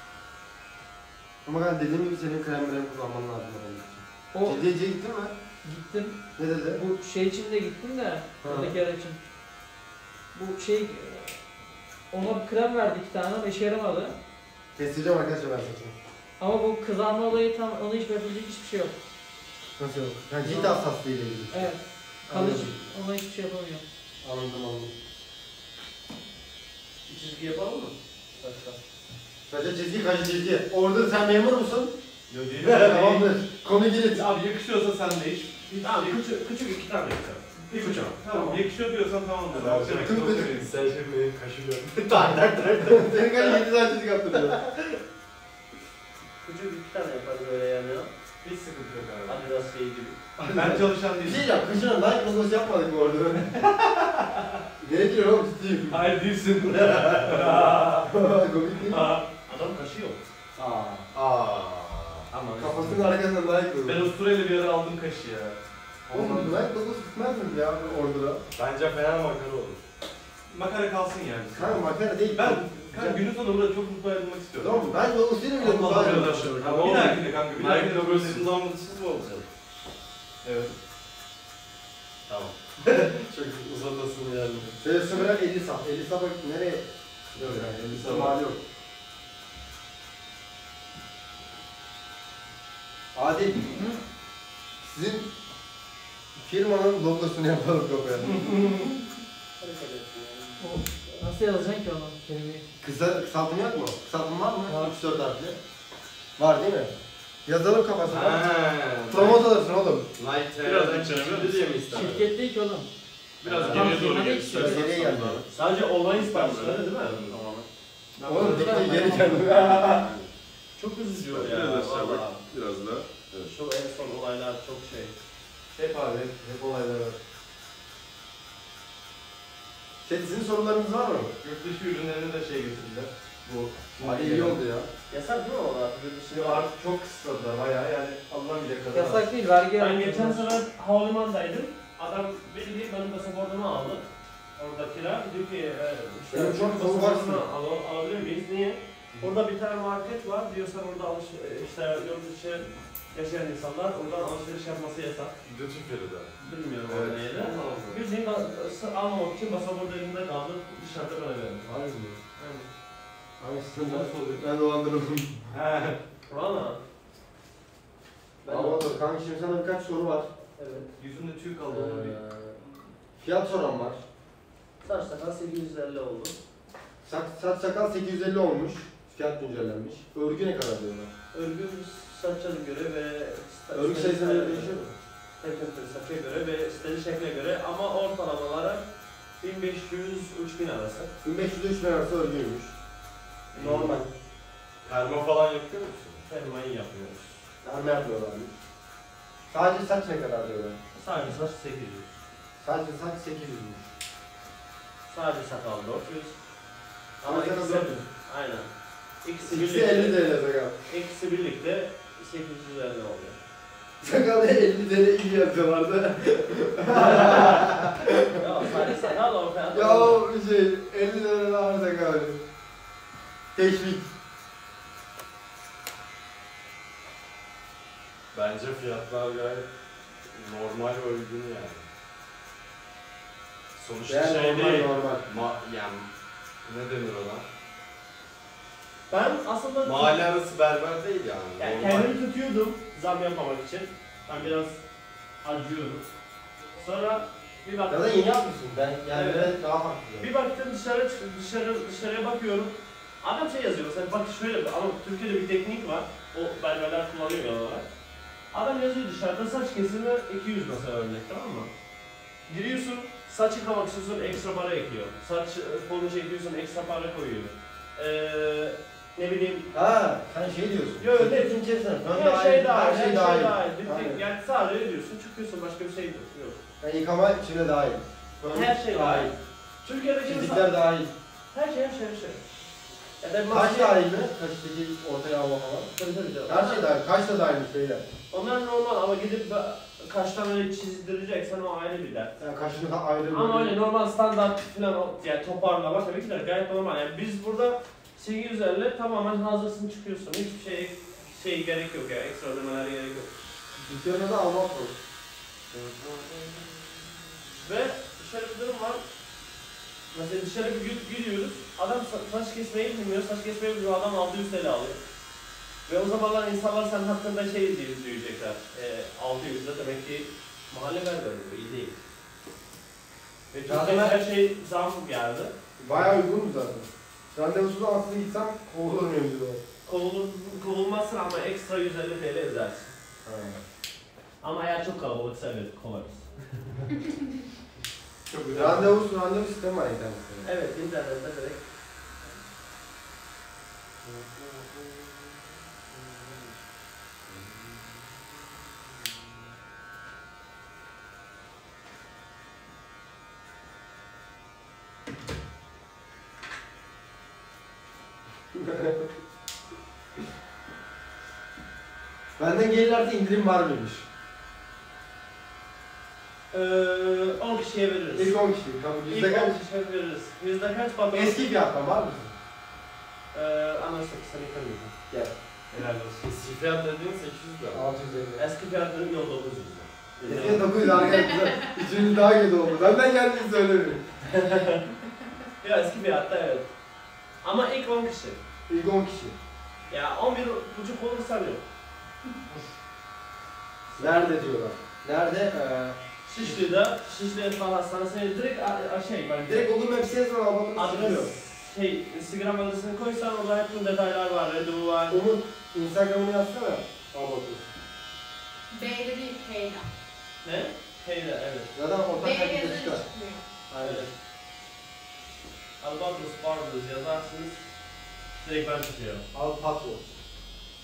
Ama ben dediğim gibi senin krem kullanman lazım onun için. O Kediyeciye gittin mi? gittim. Ne dedi? Bu şey için de gittim de. Buradaki ara için. Bu şey ona bir krem verdi 2 tane ama işe yaramadı. Kestireceğim arkadaşlar ben saçımı. Ama bu kızarma olayı tam onu hiç yapabilecek hiçbir şey yok. Nasıl yok? Yani cilt hassaslığı ile ilgili. Evet. Kalıcı. Anladım. Ona hiçbir şey yapamıyor. Anladım. Bir çizgi yapalım mı? Saçta. Saça çizgi, kaşı çizgi. Orada sen memur musun? Yok değil. Tamamdır. Konu girit. Abi yakışıyorsa sen de iç. Tamam küçük iki tane yapacağım. Küçük. Tamam yakışıyor diyorsan tamamdır. Sen şimdi benim kaşım yok. Senin kaç 7 saat çizgi yaptırıyor. Küçük iki tane yaparız böyle yani ya. Hiç sıkıntı yok abi. Adidas şey gibi. Ben çalışan Bir değilim. şey diyeceğim, kışına Nike logosu yapmadık mı orada? Ne diyor oğlum ciddiyim. Hayır değilsin. Komik değil mi? Adam kaşıyor. Ama kafasının arkasında Nike logosu. Ben usturayla bir ara aldım kaşı ya. Oğlum Nike logosu tutmaz mı ya orada? Bence fena makara olur. Makara kalsın yani. Kanka makara değil. Kanka günün sonunda çok mutlu ayrılmak istiyorum. Tamam mı? Ben logosuyla bile mutlu Allah ayrılmak Allah. istiyorum. Bir dahakine kanka. Bir dahakine Nike logosundan mutsuz mu olacaksın? Evet. Tamam. Çok uzatasın yani. Senin sınırlar 50 sap. 50 sap nereye? Yok yani 50 sap. İhtimali yok. Adil, sizin firmanın logosunu yapalım kafaya. Nasıl yazacaksın ki onu kelimeyi? Kısaltım yok mu? Kısaltım var mı? Var. 3-4 harfli. Var değil mi? Yazalım kafasına. Haa. Promot alırsın oğlum. Nike Biraz TR'den içeri çıktı diye mi ister? Şirket değil ki oğlum. Biraz Tamam, geriye doğru firma değil gel ki. istersen. Geriye geldi. Sadece online siparişleri değil mi? Oğlum dikte geri geldi. Çok üzücü ya. Biraz aşağı bak. Vallahi. Biraz daha. Evet. Şu en son olaylar çok şey. Hep abi, hep olaylar var. Sizin sorularınız var mı? Yurt dışı ürünlerine de şey getirdiler. Bu Hadi iyi oldu ya. Yasak değil mi o artık? Şimdi artık çok kısıtladılar bayağı yani alınamayacak kadar. Yasak değil, vergi Ben alıyorlar. geçen sefer havalimanındaydım. Adam bildiği benim pasaportumu aldı. Oradakiler diyor ki Benim çok soru var pasaportumu alabilir miyiz? Niye? Orada bir tane market var. Diyor sen orada işte yurt dışı yaşayan insanlar oradan alışveriş yapması yasak. Götür Feride. Bilmiyorum Evet. orada neydi. Bildiğin almamak için pasaport elimde kaldı. Dışarıda bana verdim. Hayır mı? Yani. Abi sizin nasıl oluyor? Ben dolandırıldım. Valla. Ama dur kanka şimdi sana birkaç soru var. Evet. Yüzünde tüy kaldı onu bir. Fiyat soran var. Saç sakal 850 oldu. Saç sakal 850 olmuş. Fiyat güncellenmiş. Örgü ne kadar diyorlar? Örgü saçlara göre ve Örgü sayısına göre değişiyor mu? saça göre ve istediği şekle göre ama ortalamalara 1500-3000 arası. 1500 ile 3000 arası örgüymüş. Normal. Perma falan yapıyor musun? Fermayı yapıyoruz. Darma yapmıyorlarmış. Sadece saç ne kadar diyorlar? Sadece saç 800. Sadece saç 800'müş. Sadece sakal 400. Ama Ama sakal ikisi, 400. aynen. İkisi İkisi 50 birlikte, TL sakal. ikisi birlikte 850 oluyor. Sakalı 50 TL iyi yazıyorlardı. Ya sadece sakal ortaya Ya o bir şey 50 TL daha sakal. Teşvik. Bence fiyatlar gayet normal ve uygun yani. Sonuçta Yani şey normal değil. normal. Yani ne denir ona? Ben aslında Mahalle arası berber değil yani. yani normal. kendimi tutuyordum zam yapmamak için. Ben biraz acıyorum. Sonra bir Ya baktım. da yeni yapmışsın. Ben yani Evet. ben daha farklı. Bir baktım dışarıya bakıyorum. Adam şey yazıyor mesela bak şöyle ama Türkiye'de bir teknik var. O berberler kullanıyor genel olarak. Adam yazıyor dışarıda saç kesimi 200 mesela örnek tamam mı? Giriyorsun saç yıkamak istiyorsun ekstra para ekliyor. Saç kolunu çekiyorsun ekstra para koyuyor. Ne bileyim Ha sen şey diyorsun. Yok, yok, Hepsinin içerisine. her şey dahil, Her şey dahil. Bir yani sadece ödüyorsun çıkıyorsun başka bir şey yok. Yani yıkama içine dahil. Her şey dahil. Türkiye'deki Fizikler dahil. her şey. Ya da Kaç dahil mi? Kaçtaki ortaya alma falan. Her şey dahil. Kaç da dahil şeyler. Onlar normal ama gidip kaştan öyle çizdireceksen o ayrı bir dert. Yani kaşını da ayrı Ama öyle normal standart falan yani toparlama tabii ki de gayet normal. Yani biz burada 850 tamamen hazırsın çıkıyorsun. Hiçbir şey gerek yok ya. Ekstra ödemeler gerek yok. Dükkanına da almak olur. Ve şöyle bir durum var. Mesela dışarı bir gidiyoruz. Adam saç kesmeyi bilmiyor. Saç kesmeyi bilmiyor. Adam 600 TL alıyor. Ve o zamanlar insanlar senin hakkında şey diyecekler. 600 de demek ki mahalle berberi iyi değil. Ve Türkiye'de her şey zam geldi. Bayağı uygun zaten. Randevusuz aslında gitsem kovulamıyorum diyorlar. Kovulmazsın ama ekstra 150 TL ödersin. Ama eğer çok kalabalıksa evet kovarız. Çok güzel. Randevu sistemi var internette. Evet internette direkt. Benden gelirlerde indirim var mıymış? 10 kişiye veririz. İlk 10 kişi. Tamam, İlk yüzde kaç? 10 kişiye veririz. Yüzde kaç patron? Eski fiyattan var mısın? Anlaştık seni kırmayacağım. Gel. Helal olsun. Eski fiyat dediğin 800 lira. 650. Eski fiyatlarım yol 900 lira. Eskiye 900 arkadaşlar. Üçüncü daha kötü oldu. Benden geldiğini söylemiyorum. Ya eski fiyatta evet. Ama ilk 10 kişi. İlk 10 kişi. Ya 11,5 olursa yok. Nerede diyorlar? Nerede? Şişli Esma Hastanesi'ne direkt ben Direkt Google Maps'e yazın almanı çıkıyor. adres Instagram adresini koysan orada hep detaylar var, randevu var. Umut Instagram'ını yazsana. Al bakayım. B'de değil, H'de. Ne? Heyde evet. Zaten ortak B herkese yazınca çıkar. çıkmıyor. Evet. Albatros Barbers yazarsınız. Direkt ben çıkıyorum. Al patron.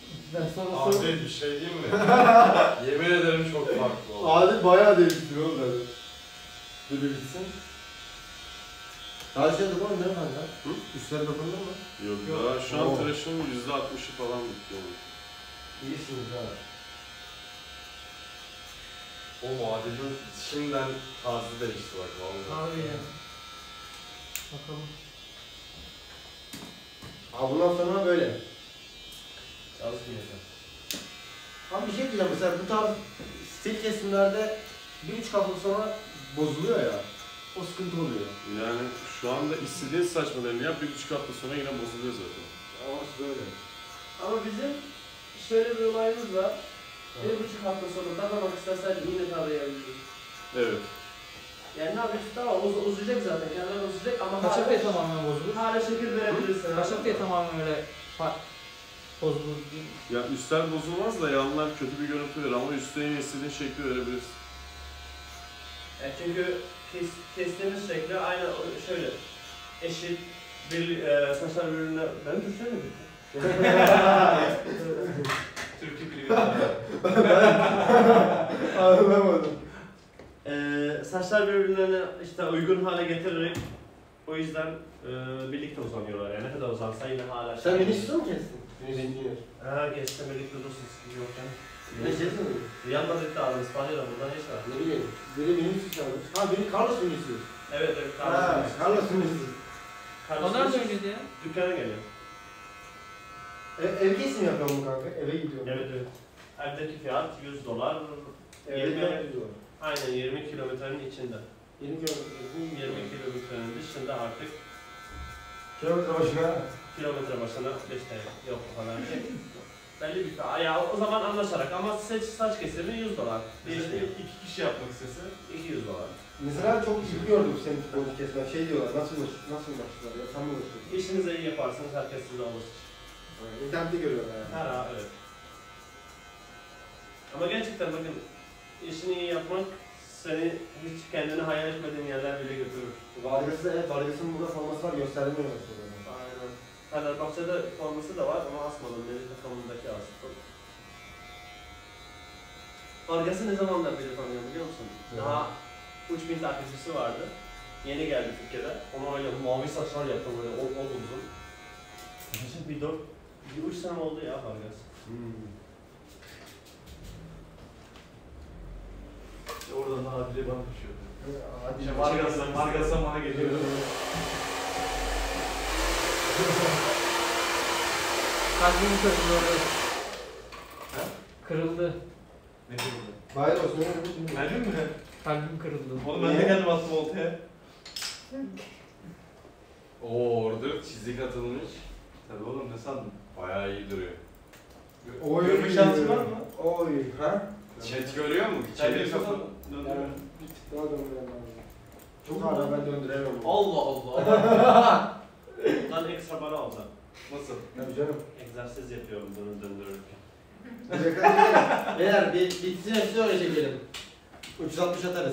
Ben sonra Abi bir şey diyeyim mi? Yemin ederim çok farklı oldu. Adil bayağı değiştiriyor oğlum zaten. Dur bir bitsin. Daha şey dokunmadın değil mi kanka? Hı? Üstlere dokundun mu? Yok daha şu an tıraşın %60'ı falan bitti onun. İyisiniz ha. O Adil'in şimdiden tarzı değişti bak vallahi. Abi ya. Bakalım. Abi bundan sonra böyle. Yazık mı yeter? Abi bir şey diyeceğim mesela bu tarz stil kesimlerde 1-3 hafta sonra bozuluyor ya. O sıkıntı oluyor. Yani şu anda istediğin saç modelini yap 1,5 hafta sonra yine bozuluyor zaten. Ama böyle. Ama bizim şöyle bir olayımız var. 1,5 hafta sonra taramak istersen yine tarayabiliriz. Evet. Yani ne yapıyorsun? Tamam uzayacak zaten. Kendileri uzayacak ama Kaç hala, haftaya tamamen bozulur? hala şekil verebilirsin. Kaç haftaya tamamen öyle bozulur değil mi? Ya üstler bozulmaz da yanlar kötü bir görüntü verir ama üstlerine istediğin şekli verebilirsin. Çünkü kestiğimiz şekli aynı şöyle eşit bir saçlar birbirine... Ben Türkçe mi bildim? Türkçe klibi. Anlamadım. Saçlar birbirlerine işte uygun hale getirerek o yüzden birlikte uzanıyorlar. Yani ne kadar uzansa yine hala... Sen Vinicius'u mu kestin? Vinicius. Ha kestim birlikte dursun sıkıntı yok yani. Ne kestin mi? Real Madrid'de aldım İspanya'da buradan hiç var. Ne bileyim. Biri Vinicius almış. Ha biri Carlos Vinicius. Evet evet. Ha, Carlos Vinicius. O nerede oynuyordu ya? Dükkana geliyor. Ev kesim yapıyor mu kanka? Eve gidiyorum. Evet evet. Evdeki fiyat $100. Evde 20 400 dolar. Aynen 20 kilometrenin içinde. 20 kilometre. 20 kilometrenin dışında artık Kilometre başına. kilometre başına 5 TL yok falan şey. Belli bir fiyat. Ya o zaman anlaşarak ama saç kesimi $100. Değişti. İki kişi yapmak istese. $200. Mesela çok iyi gördüm senin futbolcu kesmen. Şey diyorlar, nasıl ulaştılar ya? Sen mi ulaştın? İşinizi iyi yaparsanız herkes size alır. İnternette görüyorlar yani. Her an evet. Ama gerçekten bakın işini iyi yapmak seni hiç kendini hayal etmediğin yerler bile götürür. Vargas'ın burada forması var, göstermiyor mesela. Aynen. Fenerbahçe'de forması da var ama asmadım. Benim takımındaki astım. Vargas'ı ne zamandan beri tanıyorum biliyor musun? Daha 3000 takipçisi vardı. Yeni geldi Türkiye'de. Ona öyle mavi saçlar yaptı böyle o uzun. Yaklaşık bir 3 sene oldu ya Vargas. Oradan da Adil'e bana düşüyor. Hadi Margas'tan bana geliyor. Kalbim kırıldı orada. Kırıldı. Ne kırıldı? Hayır olsun. Ne Kalbim mi? Kalbim kırıldı. Oğlum ben de kendim attım oltaya. Oo orada çizik atılmış. Tabii oğlum ne sandın? Bayağı iyi duruyor. Oy. Görme şansın var mı? Oy. Ha? Chat görüyor mu? Çevir kafanı. Yani bir tık daha döndüremem lazım. Çok ağır ben döndüremiyorum. Allah Allah. Lan ekstra para alacağım. Nasıl? Tabii canım. Egzersiz yapıyorum bunu döndürürken. Beyler bitsin hepsini öyle çekelim. 360 atarız.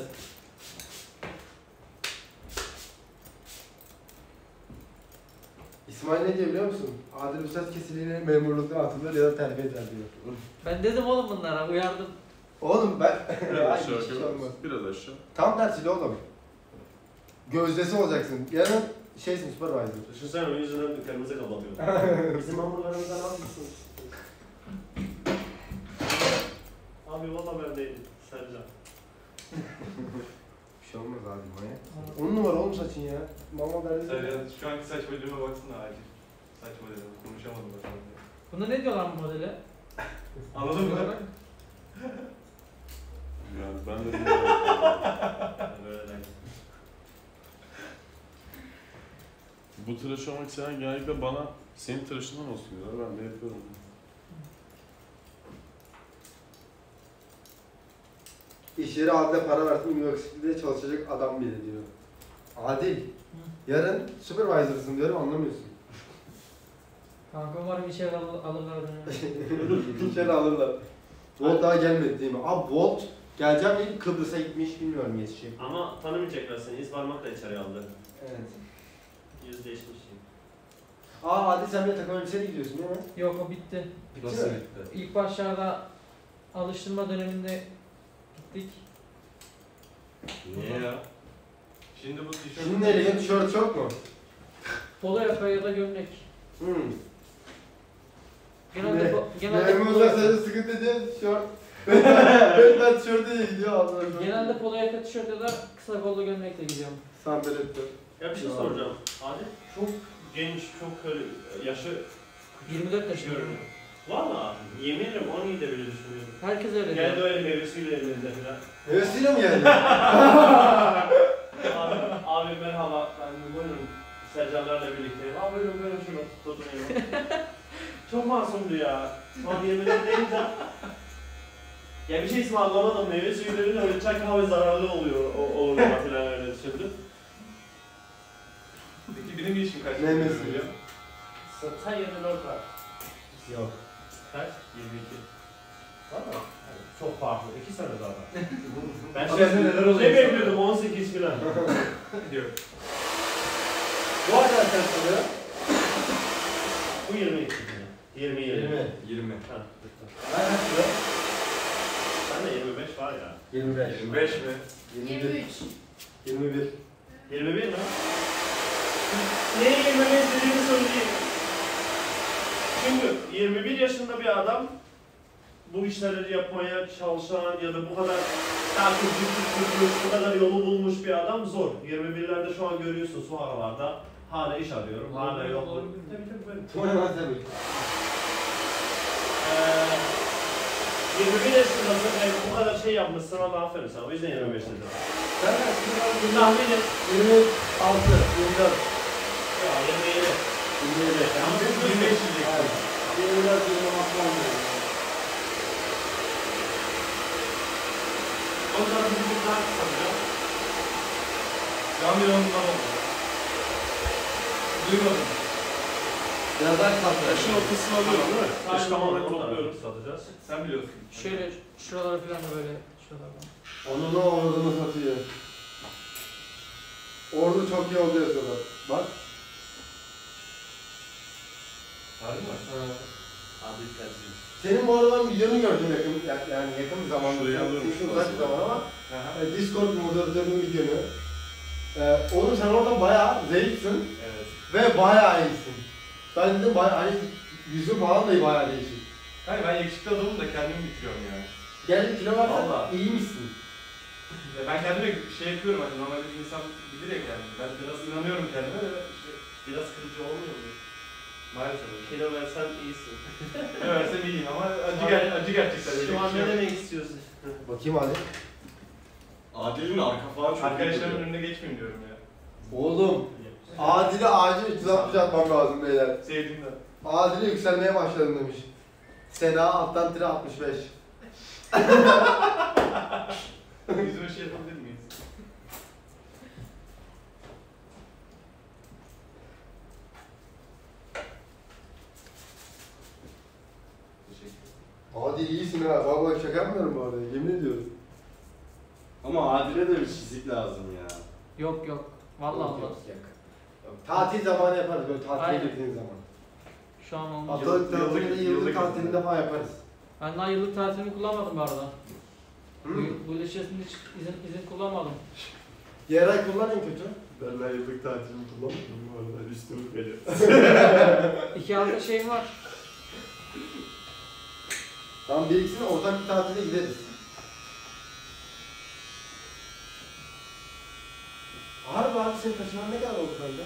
İsmail ne diyor biliyor musun? Adil bu saç kesiliğine memurluktan atılır ya da terfi eder diyor. Ben dedim oğlum bunlara, uyardım. Oğlum ben... Biraz Ay, aşağı hiç şey olmaz. Biraz aşağı. Tam tersiyle oğlum. Gözdesi olacaksın. Yarın şeysin supervisor. Düşünsene onun yüzünden dükkanımızı kapatıyor. Bizim hamburgerımızdan almışsın. Abi valla ben değilim. Sercan. Bir şey olmaz abi manyak. 10 numara oğlum saçın ya. Mama derdi. Seryan şu anki saç modelime baksana acil. Saç modelime konuşamadım da sana. Bunda ne diyorlar bu modele? Anladın mı? Yani ben de bilmiyorum. Böyle. Bu tıraş olmak isteyen genellikle bana senin tıraşından olsun diyorlar. Ben de yapıyorum. İş yeri Adil'e para versin, New York City'de çalışacak adam bile diyor. Adil, yarın supervisor'sın diyorum anlamıyorsun. Kanka umarım içeri alırlar beni. İçeri alırlar. Volt daha gelmedi değil mi? Abi Volt geleceğim deyip Kıbrıs'a gitmiş bilmiyorum yetişecek. Ama tanımayacaklar seni. İz parmakla içeri aldı. Evet. Yüz değişmiş. Hadi sen bir takım elbiseyle gidiyorsun değil mi? Yok o bitti. Nasıl bitti? İlk başlarda alıştırma döneminde gittik. Niye ya? Şimdi bu tişört... Şimdi neyle? Tişört çok mu? Polo yaka ya da gömlek. Ne? Genelde Memurlar sadece sıkıntı değil, tişört. Ben tişörtle gidiyor abi. genelde polo yaka tişört ya da kısa kollu gömlekle gidiyorum. Sen belirtti. Ya bir şey soracağım. Adil çok genç, çok böyle yaşı 24 yaşındayım. görünüyor. Valla yemin ederim 17'de bile düşünüyorum. Herkes öyle Geldi diyor. öyle hevesiyle elinde falan. Hevesiyle mi geldi? Abi merhaba, ben buyurun Sercanlarla birlikteyim. Abi buyurun şunu tutmayayım. Çok masumdu ya. Şu an yemeğini deyince... Ya bir şey ısmarlamadım, meyve suyuyla öyle çay kahve zararlı oluyor. Olur falan öyle düşündüm. Peki benim yaşım kaç? Ne mesela? Sen 24 var. Yok. Kaç? 22. Valla. Çok farklı. 2 sene zaten. Ben Ama neler oluyor? ne bekliyordum 18 falan. Yok. Bu arada sen soruyor. Bu 22. 20. 20. Ha, bitti. Ben kaç lira? Sen de 25 var ya. 25. 25 mi? 23. 21. 21 mi? Niye 25 dediğimi söyleyeyim. Çünkü 21 yaşında bir adam bu işleri yapmaya çalışan ya da bu kadar takipçi tutmuş, bu kadar yolu bulmuş bir adam zor. 21'lerde şu an görüyorsun şu aralarda hala iş arıyorum, hala yok. Tabii. Tuvalet tabii. 21 yaşındasın, bu kadar şey yapmışsın ama aferin sana. O yüzden 25 dedim. Sen kaç lira? Tahmin et. 26, 24. Ya 27. 27. Ama biz 25 diyeceksin. 24, 26 olmuyor. Ondan bir buçuk daha kısa ya. Can bir ondan oldu. Duymadım. Biraz daha kısa. Yaşın ortasını alıyorum değil mi? Yaş Aynen, tamamen onu da topluyorum. satacağız. Sen biliyorsun. Şöyle şuralara falan da böyle şuralardan. Onun ne olduğunu satıyor. Ordu çok iyi oldu yazıyorlar. Bak. Harbi mi? Adil tercih. Senin bu arada ben videonu gördüm yani yakın bir zamanda. Şuraya alıyorum, Çünkü uzak bir zaman ama Aha. Discord moderatörünün videonu. Oğlum sen orada bayağı zayıfsın Evet. ve bayağı iyisin. Ben dedim bayağı hani yüzü falan da bayağı değişik. Hayır ben yakışıklı adamım da kendimi bitiriyorum yani. Gel kilo versen Vallahi. iyiymişsin. Ya ben kendime şey yapıyorum hani normalde bir insan bilir ya kendini. Ben biraz inanıyorum kendime de işte Biraz kırıcı olmuyor mu? maalesef öyle. Kilo versen iyisin. Ne versem iyiyim ama acı gerçekten. Şu an ne demek istiyorsun? Bakayım hadi. Adil'in arka falan çok Arkadaşlarımın önüne geçmeyeyim diyorum ya. Oğlum. Adil'e acil 360 atmam lazım beyler. Sevdiğimden. Adil'e yükselmeye başladım demiş. Seda alttan tire 65. Yüzüme şey yapabilir miyiz? Adil iyisin ha. Vallahi şaka yapmıyorum bu arada. Yemin ediyorum. Ama Adil'e de bir çizik lazım ya. Yok yok. Vallahi olmaz. Tatil zamanı yaparız böyle tatile Aynen. gittiğin zaman. Şu an olmaz. Atalık tatilinde yıllık yıllık tatilinde falan yaparız. Ben daha yıllık tatilimi kullanmadım bu arada. Hı? Bu ilişkisinde hiç izin kullanmadım. Yeray kullan en kötü. Ben daha yıllık tatilimi kullanmadım bu arada. Üstümü veriyor. 2 hafta şeyim var. Tamam bir ikisine ortak bir tatile gideriz. Harbi abi senin taşıman ne kadar oldu kanka?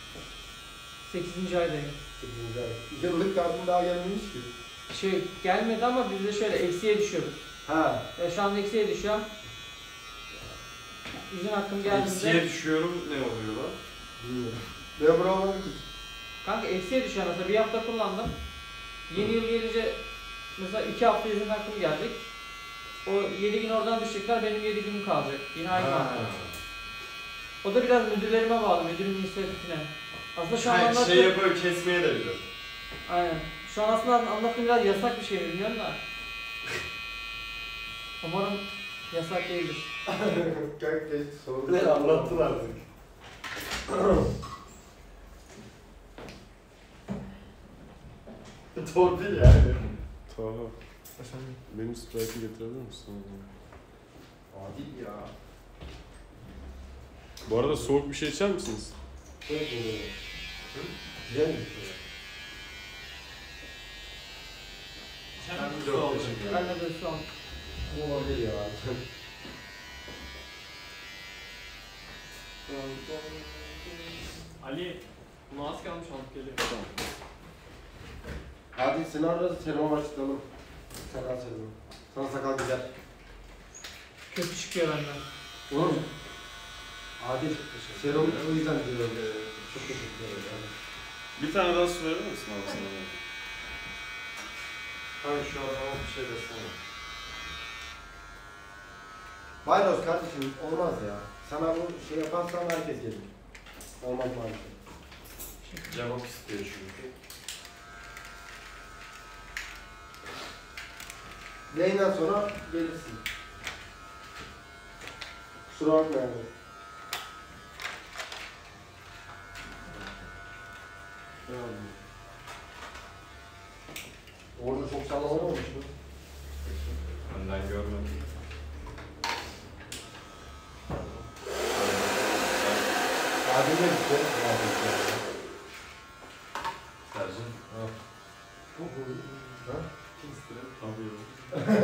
8. aydayım. 8. ay. Yıllık tatil daha gelmemiş ki. Şey gelmedi ama biz de şöyle eksiye düşüyoruz. Ha. Şu anda eksiye düşüyorum. İzin hakkım geldiğinde... Eksiye düşüyorum ne oluyor lan? Bilmiyorum. Ben buraları tut. Kanka eksiye düşüyor mesela bir hafta kullandım. Yeni yıl gelince mesela 2 hafta izin hakkım gelecek. O 7 gün oradan düşecekler, benim 7 günüm kalacak. Yine aynı hafta. O da biraz müdürlerime bağlı, müdürün inisiyatifine. Aslında şu an anlattığım... Şey yapıyor, kesmeye de bilir. Aynen. Şu an aslında anlattığım biraz yasak bir şey bilmiyorum da. Umarım yasak değildir. Kanka geçti sorun. Ne anlattın artık. Torpil yani. Tamam. Benim Sprite'ı getirebilir misin? Adil ya. Bu arada soğuk bir şey içer misiniz? Güzel bir şey. Ben de böyle su aldım. Bu olabilir ya. Ali, bunu az kalmış alıp geliyor. Adil seni ararız, serum açtıralım. Sakal serum. Sana sakal güzel. Kötü çıkıyor benden. Oğlum. Adil, serum o yüzden diyorum. Çok teşekkür ederim. Bir tane daha su verir misin abi sana? Abi şu an bir şey desene. Bayros kardeşim olmaz ya. Sana bu şey yaparsan herkes gelir. Olmaz maalesef. Cevap istiyor çünkü. Yayından sonra gelirsin. Kusura bakma yani. Orada çok sallama olmuş mu? Önden görmedim. Adil'e gitti. Sercan. Ha? Tabii.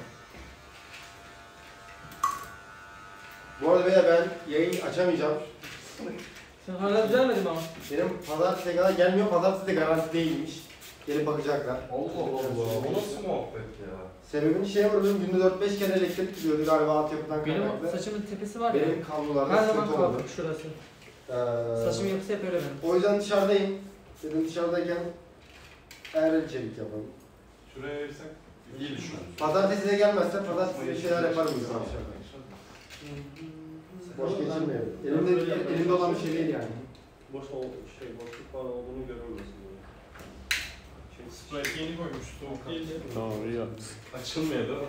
Bu arada beyler ben yayın açamayacağım. Sen hala düzelmedin mi ama? Benim pazartesiye kadar gelmiyor, pazartesi de garanti değilmiş. Gelip bakacaklar. Allah Allah. O nasıl muhabbet ya? Sebebini şey var, benim günde 4-5 kere elektrik gidiyordu galiba altyapıdan Benim kaynaklı. saçımın tepesi var ya. Benim kablolarda Her zaman sıkıntı oldu. kalkık şurası. Ee, Saçımın yapısı hep öyle benim. O yüzden dışarıdayım. Dedim dışarıdayken eğer içerik yapalım. Şuraya verirsen iyi düşünüyorsun. Pazartesi de gelmezse pazartesi bir şeyler yaparım biz dışarıda. Boş geçirmeyelim. Elimde olan bir şey değil yani. Boşluk falan olduğunu görünmesin böyle. Çünkü Sprite yeni koymuş, soğuk değil de. Tamam iyi yapmışsın. Açılmıyor değil mi?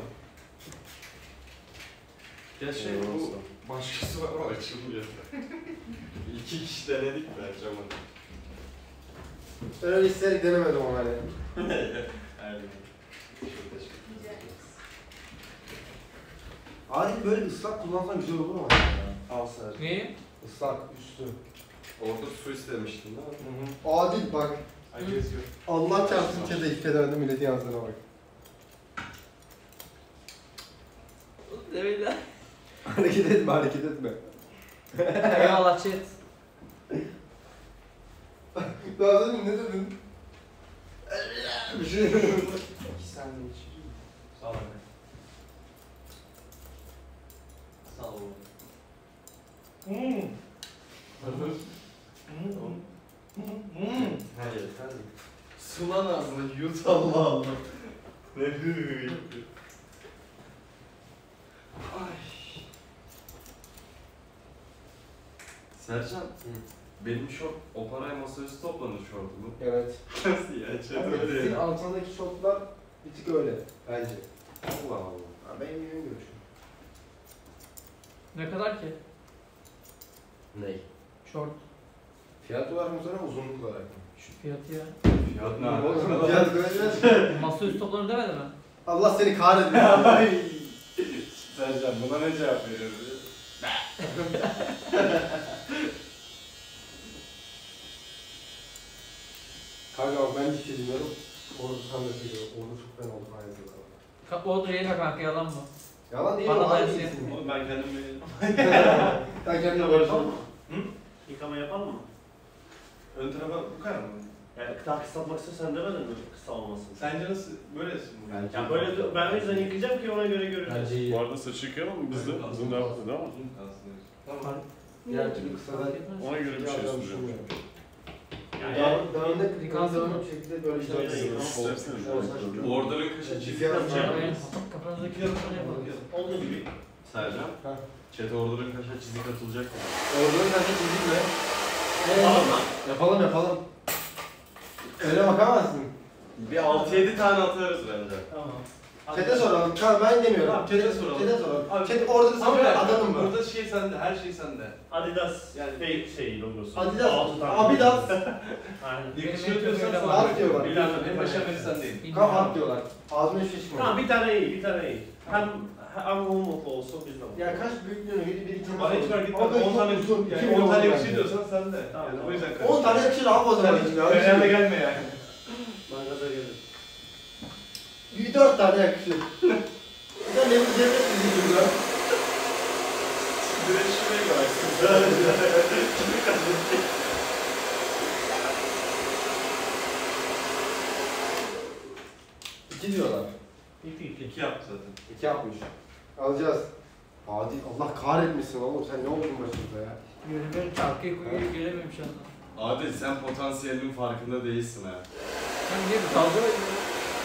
Gerçi Eyvallah. bu başkası var ama açılmıyor. İki kişi denedik de açamadık. Öyle isteyerek denemedim ama hani. Aynen. Çok teşekkür Rica ederiz. Adil böyle ıslak kullansan güzel olur mu? Al Sercan. Neyi? Islak üstü. Orada su istemiştin değil mi? Adil bak. Ay geziyor. Allah çarpsın çete ilk edemedim milletin yazdığına bak. Evet lan. Hareket etme, hareket etme. Eyvallah chat. Daha demin ne dedin? Bir şey dedim. 2 saniye içeyim. Sağ ol. sağ olun. Hayır efendim. Sulan ağzına yut Allah Allah. Ne hıı. Ay. Sercan, benim şort o paraya masaüstü toplanır şortu mu? Evet. Nasıl ya? Çete Sizin altındaki şortlar bir tık öyle bence. Allah Allah. Ha, benim yeni görüşüm. Ne kadar ki? Ney? Short. Fiyat olarak mı sonra uzunluk olarak mı? Şu fiyatı ya. Fiyat ne Oğlum fiyat koyacağız. Masaüstü toplanır demedi mi? Allah seni kahretmesin. Sercan buna ne cevap veriyorsun? Kanka bak ben hiç şey bilmiyorum. Orada sen de söylüyorum. Orada çok fena oldu hayatım. O değil kanka yalan mı? Yalan değil Bana mi? da Aynı yazıyor. iyisin. Oğlum ben kendimi Ben kendime yıkama barışalım. yapalım mı? Yıkama yapalım mı? Ön tarafa bu kadar mı? Yani daha kısaltmak istiyorsan demedin mi kısa olmasın? Sence nasıl? Böylesin bu. Ya böyle ben o yüzden yıkayacağım ki ona göre görürüz. Bence iyi. Bu arada saçı yıkayalım mı biz de? Uzun da yaptı değil mi? Uzun kalsın. Tamam. Diğer türlü kısa da Ona göre bir şey soracağım. Yani Dağınık Yıkansın mı? bir şekilde böyle Şöyle güzel yıkansın. İsterseniz. Border'ın kaşı çift. Kafanızdaki yorumları yapalım. olduğu gibi. Sercan. Ha. Çete Order'ın kaşa çizik atılacak mı? Oradan kaçta çizdik mi? Tamam lan. Yapalım yapalım. Öyle bakamazsın. Bir 6-7 tane atarız bence. Tamam. Chat'e soralım. Tamam ben demiyorum. Tamam, chat'e soralım. Chat'e soralım. Abi, Chat orada Ama sana adamım mı? burada şey sende, her şey sende. Adidas Yani- fake şey logosu. Adidas, Altı tane. Abidas. Aynen. Yakışıyor diyorsan At sana. diyorlar. Bilal'den en başa beni sen değil. Kapat diyorlar. Ağzına hiçbir şey çıkmadı. Tamam bir tane iyi, bir tane iyi. Hem o mutlu olsun biz de mutlu. Ya kaç büyüklüğünü bir iki Bana hiç fark etmez. Ama 10 tane uzun, yani 2 10 tane milyon yakışıyor diyorsan sen de. Tamam, Yani tamam. o yüzden 10 tane yakışır abi o zaman. Önemli gelme yani. Ben gaza geldim. Bir 4 tane yakışır. Bir de benim cennet müziğim var. Direkt şuraya bıraksın. İki diyorlar. 2-2. 2 yaptı zaten. 2 yapmış. Alacağız. Adil Allah kahretmesin oğlum sen ne oldun başımıza ya. Göremiyorum şarkıyı koyuyor göremiyorum şu anda. Adil sen potansiyelinin farkında değilsin ha. Sen niye bir dalga oynuyorsun?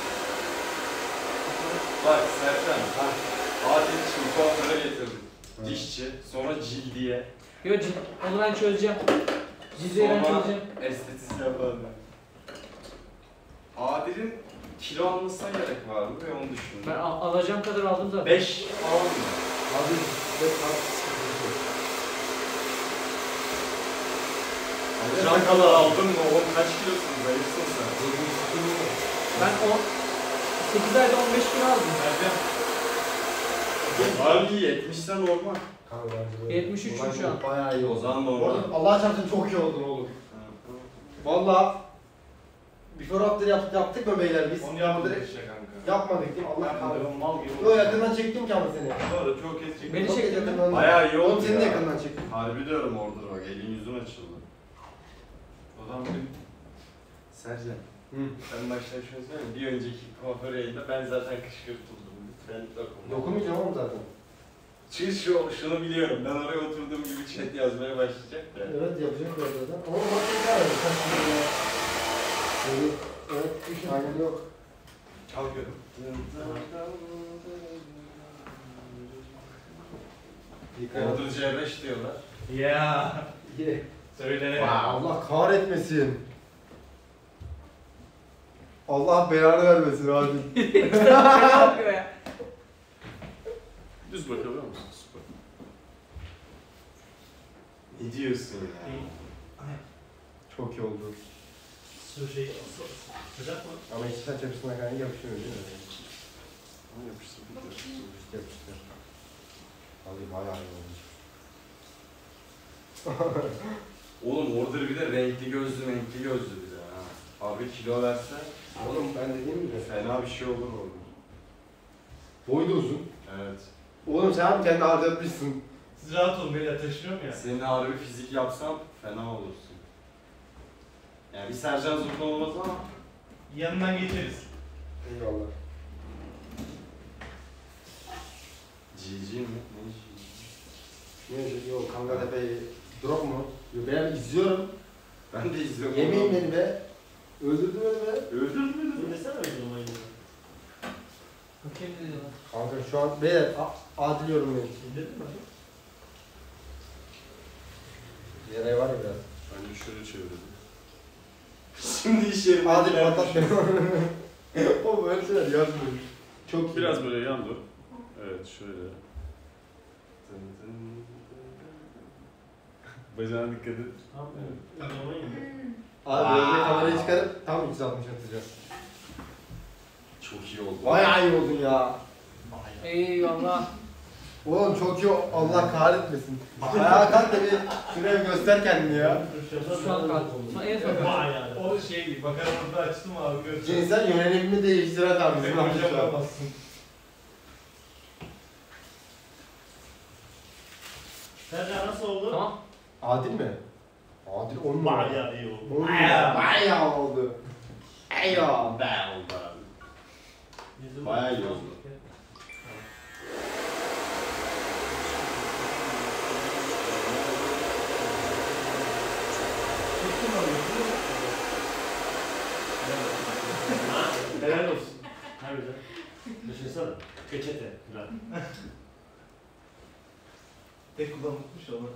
Bak Serkan, Adil şimdi kuaföre getirdik. Dişçi, sonra cildiye, Yok onu ben çözeceğim. Cildiyi ben sonra çözeceğim. estetisyen yaparım. Adil'in kilo almasına gerek var mı ve onu Ben düşündüm. alacağım kadar aldım zaten. 5 falan mı? Adil ve Alacağım kadar aldın mı? Oğlum kaç kilosun? Zayıfsın sen. Ben 8 ayda 15 kilo aldım. Abi 70'ten normal. 73'üm şu an. Bayağı iyi O oldu. zaman Bu normal. arada Allah çarpsın çok iyi oldun oğlum. Valla before after yaptık mı beyler biz? Onu yapmadık işte kanka. Yapmadık değil mi? Allah kahretsin. Yapmadım, mal gibi. Yo yakından çektim ki ama seni. Doğru, çok kez çektim. Beni Çok çektin mi? yakından. Bayağı iyi oldu Oğlum seni de ya. yakından çektim. Harbi diyorum orada bak elin yüzün açıldı. O zaman bugün Sercan. Hı. Ben baştan şunu söyleyeyim. Bir önceki kuaför yayında ben zaten kışkırtıldım. Lütfen dokunma. Dokunmayacağım oğlum zaten. Çünkü şunu biliyorum. Ben oraya oturduğum gibi chat yazmaya başlayacak da. Evet yapacak bu arada. Ama bak ne kadar kaç kilo ya. Evet, aynen yok. kalkıyorum. Order C5 diyorlar. Ya. Ye. Söyle. Allah kahretmesin. Allah belanı vermesin abi. Ne yapıyor ya? Düz bakabilir musun? Süper. Ne diyorsun ya? Çok iyi oldu. Su şey sıcak mı? Ama hiç saç yapısına kadar yapışmıyor değil mi? Ama yapıştır. Yapıştır. Abi bayağı iyi olmuş. Oğlum order bir de renkli gözlü bir de ha. Abi kilo verse Oğlum ben dediğim gibi. fena bir şey olur orada. Boyu da uzun. Evet. Oğlum sen kendi harcatmışsın. Siz rahat olun beyler, taşıyorum ya. Senin harbi fizik yapsam fena olursun. Yani bir Sercan Zurna olmaz ama Yanından geçeriz. Eyvallah. GG mi? Ne GG? Ne yok Kanka Tepe'yi drop mu? Yo, ben izliyorum. Ben de izliyorum. Yemeyin beni be. Öldürdü beni be. Öldürdün mü? Dinlesene öyle olayı. Bakayım ne diyorlar. Kanka şu an beyler adil yorum benim. Dinledin mi? Yaraya var ya biraz. Bence şöyle çevirelim. Şimdi iş yerinde. Adil patlat beni. O böyle şeyler yazmıyor. Çok iyi. Biraz böyle yan dur. Evet şöyle. Bacağına dikkat et. Tamam. Evet. Uygulamayı mı? Abi böyle kamerayı çıkarıp tam 360 atacağız. Çok iyi oldu. Bayağı iyi oldun ya. Eyvallah. Oğlum çok iyi. Allah kahretmesin. Ayağa kalk da bir şuraya bir göster kendini ya. Şu an kalktım. En son Vay yani. O şey, bakarım orada açtım abi. Görüşürüz. Cinsel yönelimini değiştiren abi bizim Hocam arkadaşlar. yapamazsın. Sercan nasıl oldu? Tamam. Adil mi? Adil 10 numara. Bayağı iyi oldu. 10 numara. Bayağı oldu. Eyvah. Be oldu abi. Yüzüm Bayağı iyi oldu. Helal olsun. Harbiden. Düşünsene. Peçete falan. Tek kullanılmış olmak.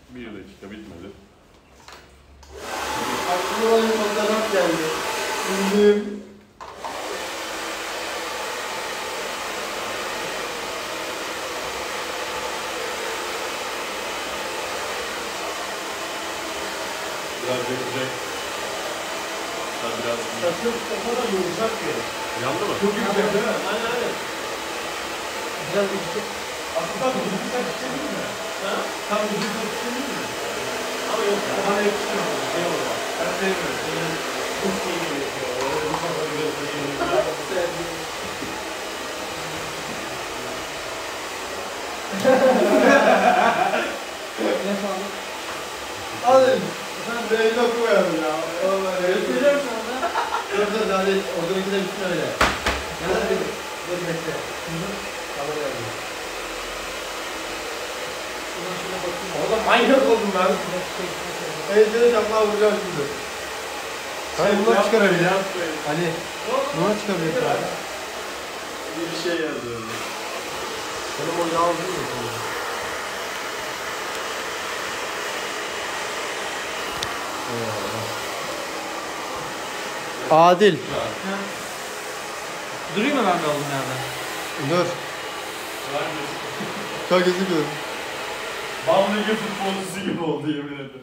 1 dakika bitmedi. Aklıma bir fotoğraf geldi. Üzüldüm. Biraz bekleyecek. Biraz Saçın o kadar yumuşak ki. yandı mı? Çok yüksek değil mi? Aynen aynen. Biraz yüksek. Aslında tam uzun saç için değil mi? Ha? Tam uzun saç için değil mi? Ama yok. Bana yakışmıyor. Şey olur. Ben sevmiyorum. Benim çok iyi gerekiyor. Öyle bir kafa görüyorsun. Ne sağlık? Hadi. Sen belli okumayalım ya. Gösteriyorum sana da. Dur hadi. Oradaki de bitsin öyle. Yana bir. Dur bekle. Tamam yani. Şuradan şuna bakayım. Oğlum manyak oldum ben. Eğitmeni çapla vuracağım şimdi. Hayır bundan çıkarabilir ya. Ali. Bundan çıkabilir. Bir şey yazıyor. Benim o yağ değil mi? Adil. Durayım mı ben de oğlum nerede? Dur. Çok gözüküyor. Bamligi futbolcusu gibi oldu yemin ederim.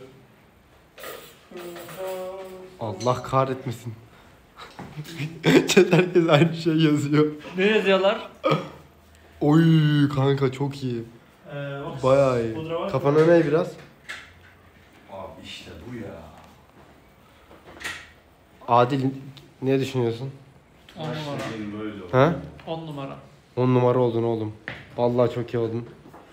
Allah kahretmesin. Chat herkes aynı şey yazıyor. Ne yazıyorlar? Oy kanka çok iyi. Bak, Bayağı iyi. pudra var. Kafana ne biraz? Abi işte bu ya. Adil ne düşünüyorsun? 10 numara. Benim böyle oldu. Ha? 10 numara. 10 numara oldun oğlum. Vallahi çok iyi oldun.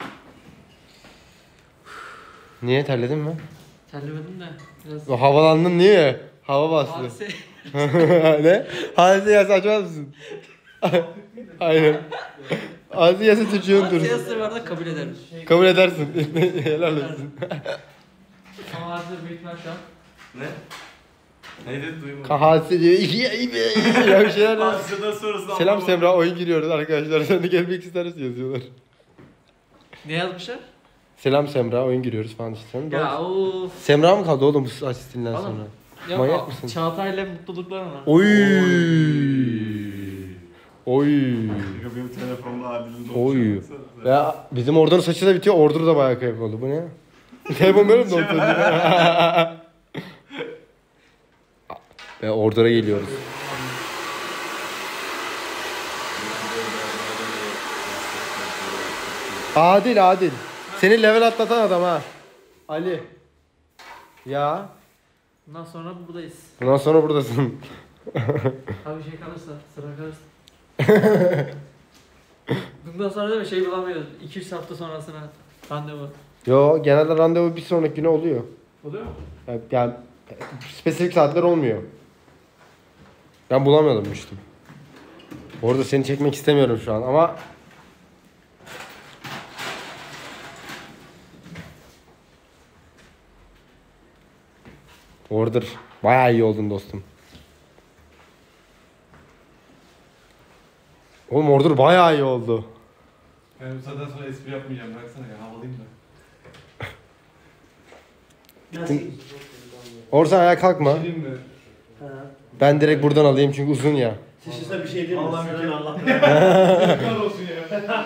Niye terledin mi? Terlemedim de biraz. O havalandın niye? Hava bastı. Hadise. Ne? Hadise yasa açmaz mısın? Aynen. Hadise yasa çocuğundur. Hadise yazısı var da kabul ederim. Kabul edersin. Helal olsun. Ama hadise büyük ihtimal şu an. Ne? Ne dedi duymadım. Hadise diyor. Ya bir şeyler var. Asya'dan sonrasında Selam anlamadım. Semra oyun giriyoruz arkadaşlar. Sen de gelmek ister misin yazıyorlar. Ne yazmışlar? Selam Semra oyun giriyoruz falan işte. Sen de Ya of. Semra mı kaldı oğlum bu asistinden Oğlum, sonra? Yok Manyak o mısın? Çağatay'la mutluluklar ona. Oy. Oy. Benim telefonla Adil'in Oy. Ya bizim Ordu'nun saçı da bitiyor. Ordu da bayağı kayıp oldu. Bu ne? Telefon böyle mi dondu? Ve Ordu'ya geliyoruz. Adil. Seni level atlatan adam ha. Ali. Ya. Bundan sonra buradayız. Bundan sonra buradasın. Abi şey kalırsa, sıra kalırsa. Bundan sonra değil mi şey bulamıyoruz. 2-3 hafta sonrasına randevu. Yo genelde randevu bir sonraki güne oluyor. Oluyor mu? Yani spesifik saatler olmuyor. Ben bulamıyordum işte. Orada seni çekmek istemiyorum şu an ama Order bayağı iyi oldun dostum. Oğlum Order bayağı iyi oldu. Ben bu saatten sonra espri yapmayacağım. Baksana ya havalıyım da. Orsan ayağa kalkma. Bileyim mi? Ben direkt buradan alayım çünkü uzun ya. Size bir şey diyeyim mi? Allah Sizden mükemmel. Allah Yazıklar olsun ya.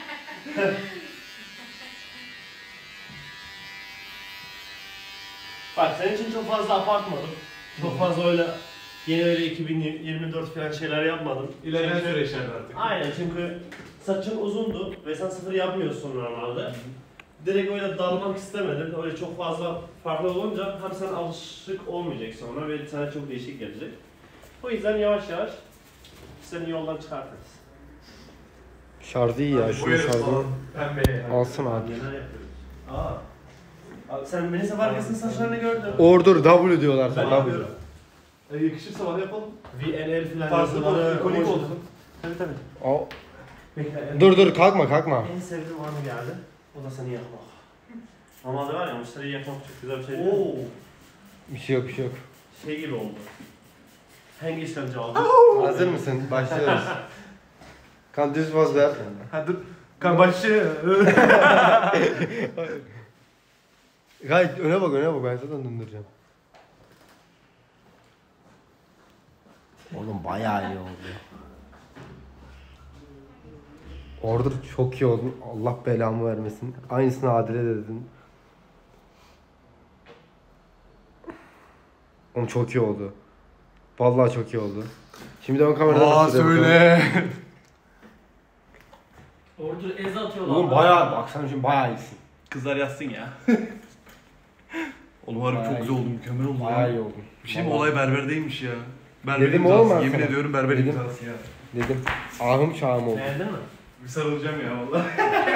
Bak senin için çok fazla abartmadım. Çok fazla öyle yeni öyle 2024 falan şeyler yapmadım. İlerleyen Çünkü- süreçlerde artık. Aynen çünkü saçın uzundu ve sen sıfır yapmıyorsun normalde. Direkt öyle dalmak istemedim. Öyle çok fazla farklı olunca hem sen alışık olmayacak sonra ve sana çok değişik gelecek. O yüzden yavaş yavaş seni yoldan çıkartırız. Şarjı iyi ya. Şunun şarjı. Pembe. Alsın abi. Neler yapıyoruz? Abi sen Melisa Vargas'ın saçlarını gördün. Order W diyorlar Ben sana. yapıyorum. Yakışırsa bana yapalım. VNL falan Farklı yazıları, olsun, ikonik emoji- olsun. Tabii tabii. O- Bekle. Dur kalkma. En sevdiğim anı geldi. O da seni yakmak. Normalde var ya müşteriyi yakmak çok güzel bir şey değil mi? Oo. Bir şey yok. Şey gibi oldu. Hangi işlemci aldın? Hazır mısın? Başlıyoruz. Kan düz poz ver. Ha dur. Kabaşı. Gayet öne bak ben zaten döndüreceğim. Oğlum bayağı iyi oldu. Orada çok iyi oldun. Allah belamı vermesin. Aynısını Adil'e de dedin. Oğlum çok iyi oldu. Vallahi çok iyi oldu. Şimdi ön kamerada nasıl söyle. Orada ez atıyorlar. Oğlum bayağı bak sen şimdi bayağı iyisin. Kızlar yazsın ya. Oğlum harbi Bayağı çok güzel oldu, mükemmel oldu. Bayağı iyi oldun. Bir şey mi, olay berberdeymiş ya. Berber Dedim imzası. oğlum ben Yemin sana. ediyorum berber Dedim. imzası ya. Dedim. Ahım şahım oldu. Beğendin mi? Bir sarılacağım ya valla.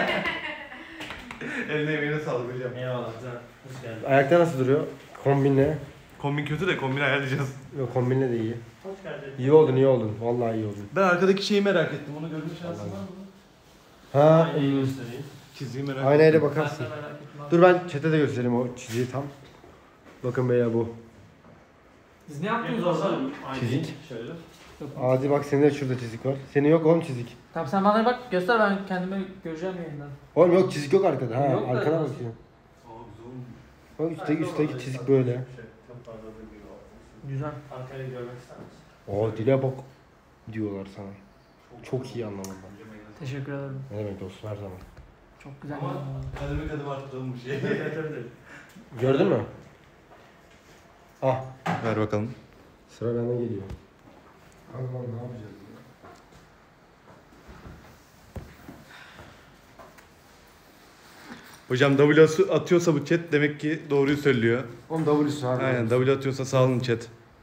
Eline yemeğine sağlık hocam. Eyvallah güzel. Hoş geldin. Ayakta nasıl duruyor? Kombinle. Kombin kötü de kombin ayarlayacağız. Yok kombinle de iyi. Hoş geldin. İyi oldun. Vallahi iyi oldun. Ben arkadaki şeyi merak ettim. Onu görme şansın var mı? Ha, Aynayı göstereyim. Çizgiyi merak ettim. aynayla Ben de bakarsın. merak ettim. Dur ben chat'e de göstereyim o çiziyi tam. Bakın beyler bu. Siz ne yaptınız Yapıyoruz orada? asalım. Aynayı Çizik. Şöyle. Adi bak senin de şurada çizik var. Senin yok oğlum çizik. Tamam sen bana bak göster, ben kendime göreceğim yayından. Oğlum yok çizik yok arkada. Ha Yok da arkana nasıl? bakıyorum. Aa güzel olmuş. Bak üstteki çizik böyle. Çok fazla da gibi olsun. Güzel. Arkayı görmek ister misin? Oo dile bak diyorlar sana. Çok iyi anlamında. Teşekkür ederim. Ne demek dostum her zaman. Çok güzel. Ama kademe arttıralım bu şeyi. Gördün mü? Ah Ver bakalım. sıra benden geliyor. Allah ne yapacağız ya? Hocam W atıyorsa bu chat demek ki doğruyu söylüyor. Oğlum W'su abi. Aynen W atıyorsa sağ olun chat.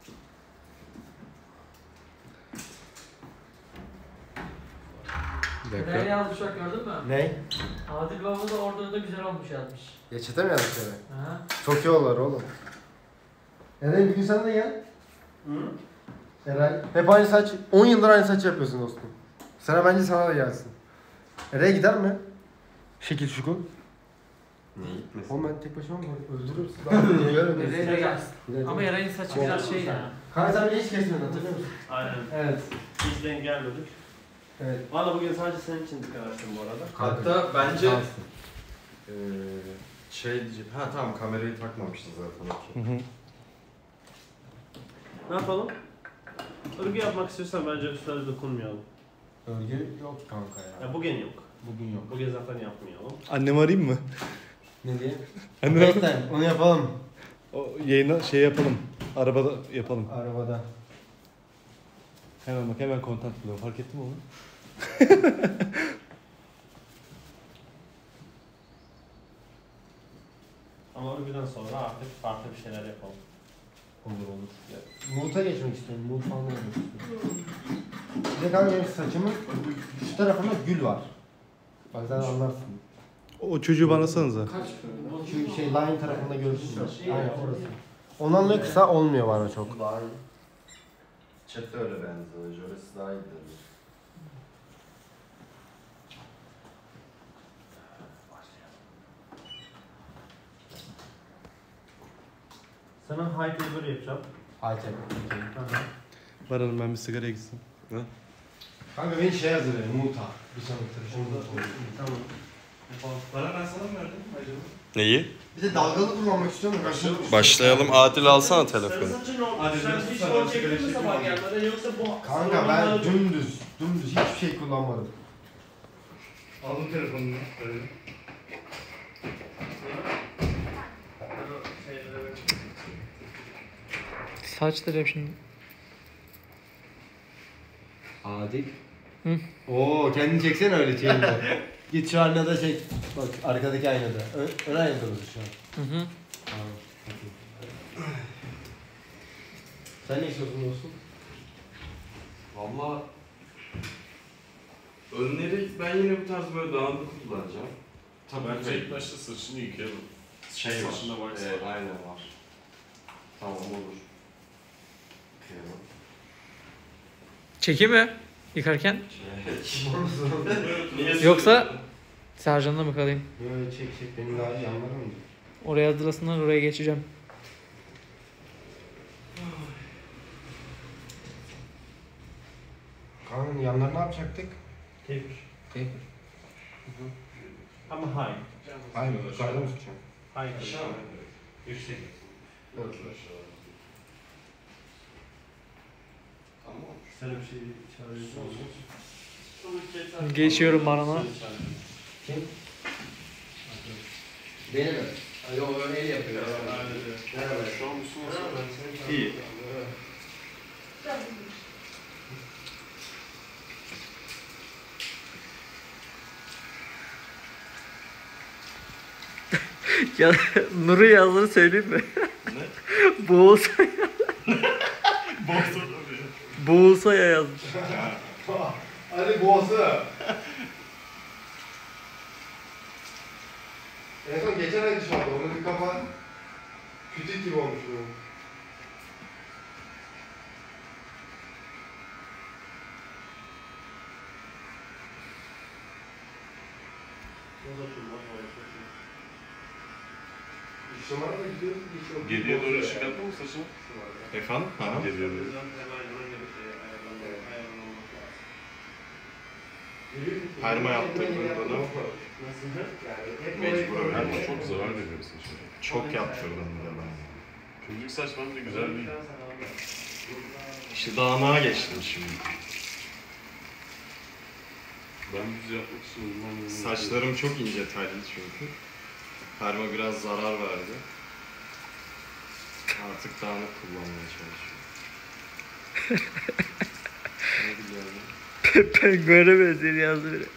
Bir Ne dakika. yazmış bak, gördün mü? Ne? Adil Baba da orada da güzel olmuş yazmış. Ya chat'e mi yazdık öyle? Ha? Çok iyi olur oğlum. Eren bir gün sen de gel. Hı? Eren. Hep aynı saç. 10 yıldır aynı saç yapıyorsun dostum. Sana bence sana da gelsin. Eren'e gider mi? Şekil şukul. Niye gitmesin? Oğlum ben tek başıma mı öldürürüm sizi? Nereye de gelsin. Ama Yaray'ın saçı biraz şey ya. Kanka sen beni hiç kesmedin hatırlıyor musun? Aynen. Evet. Hiç denk gelmedik. Evet. Valla bugün sadece senin için dikkat açtım bu arada. Hatta bence Şanslı. şey diyeceğim. Ha tamam kamerayı takmamıştı zaten. Okey. Ne yapalım? Örgü yapmak istiyorsan bence üstlere dokunmayalım. Örgü yok kanka ya. Ya bugün yok. Bugün yok. Bugün zaten yapmayalım. Annemi arayayım mı? Ne diye? Annem Onu yapalım. o yayına şey yapalım. Arabada yapalım. Arabada. Hemen bak hemen kontent buluyorum. Fark ettin mi onu? Ama örgüden sonra artık farklı bir şeyler yapalım. Olur. Mood'a geçmek istiyorum. Mood falan yapmak istiyorum. Bir de kanka benim saçımın şu tarafında gül var. Bak sen anlarsın. O çocuğu bana sanıza. Kaç? Şu şey line tarafında görürsün. Aynen orası. Ondan da kısa olmuyor bana çok. Daha iyi. Chat de öyle benziyor. Orası daha iyi denir. Sana high taper yapacağım. Ayten. Baran'ım ben bir sigaraya gitsin. Kanka beni şey hazırlayın. Mood'a. Bir sonraki tarafında. Tamam. Bana ben sana mı verdim acaba? Neyi? Bir de dalgalı kullanmak istiyorum. Başlayalım. Adil alsana Sarı telefonu. saçın o. Hadi Sen biraz hiç sarı fon sigara çektin mi içelim sabah abi. gelmeden yoksa bu... Kanka ben dümdüz hiçbir şey kullanmadım. Aldım telefonunu. Öyle. Saçları hep şimdi. Adil. Hı. Oo kendini çeksene öyle şeyinde. Git şu aynada çek. Bak arkadaki aynada. Ön aynada mısın şu an? Hı. Tamam. Okey. Sen ne istiyorsun dostum? Valla önleri ben yine bu tarz böyle dağınık kullanacağım. Tabii Bence ilk başta saçını yıkayalım. şey var. Saçında wax var. Aynen var. Tamam olur. Yıkayalım. Çeki mi? Yıkarken? Niye Yoksa Sercan'da mı kalayım? Böyle çek benim daha iyi anlarım mı? Oraya hazırlasınlar, oraya geçeceğim. Kanka yanları ne yapacaktık? Taper. Taper. Ama high. Aynen yukarıda mı tutacağım? Hayır. Aşağı mı? Yüksek. Evet aşağı. Tamam. Sen bir şey çağırıyorsun. Geçiyorum bana. Kim? Beni mi? Yok öyle el yapıyor. Merhaba. Şu an Müslüman. İyi. Ya Nur'un yazdığını söyleyeyim mi? Ne? Boğulsa Boston Boğulsa ya yazmış. Hadi boğazı. En son geçen ay dışarıda. Onun bir kafa kütük gibi olmuş bu. İşlemana da gidiyoruz. Geriye doğru ışık attı mı saçına? Efendim? Ha. Geriye doğru. Perma yaptırdığında da mecbur öyle. Ama çok zarar veriyor saçına. Çok yaptırdım bir de ben. Kıvırcık saç bence güzel değil. İşte dağınağa geçtim şimdi. Ben düz yapmak için uzman Saçlarım çok ince telli çünkü. Perma biraz zarar verdi. Artık dağınık kullanmaya çalışıyorum. Ne güzel ya. Penguene benziyor yazdı biri.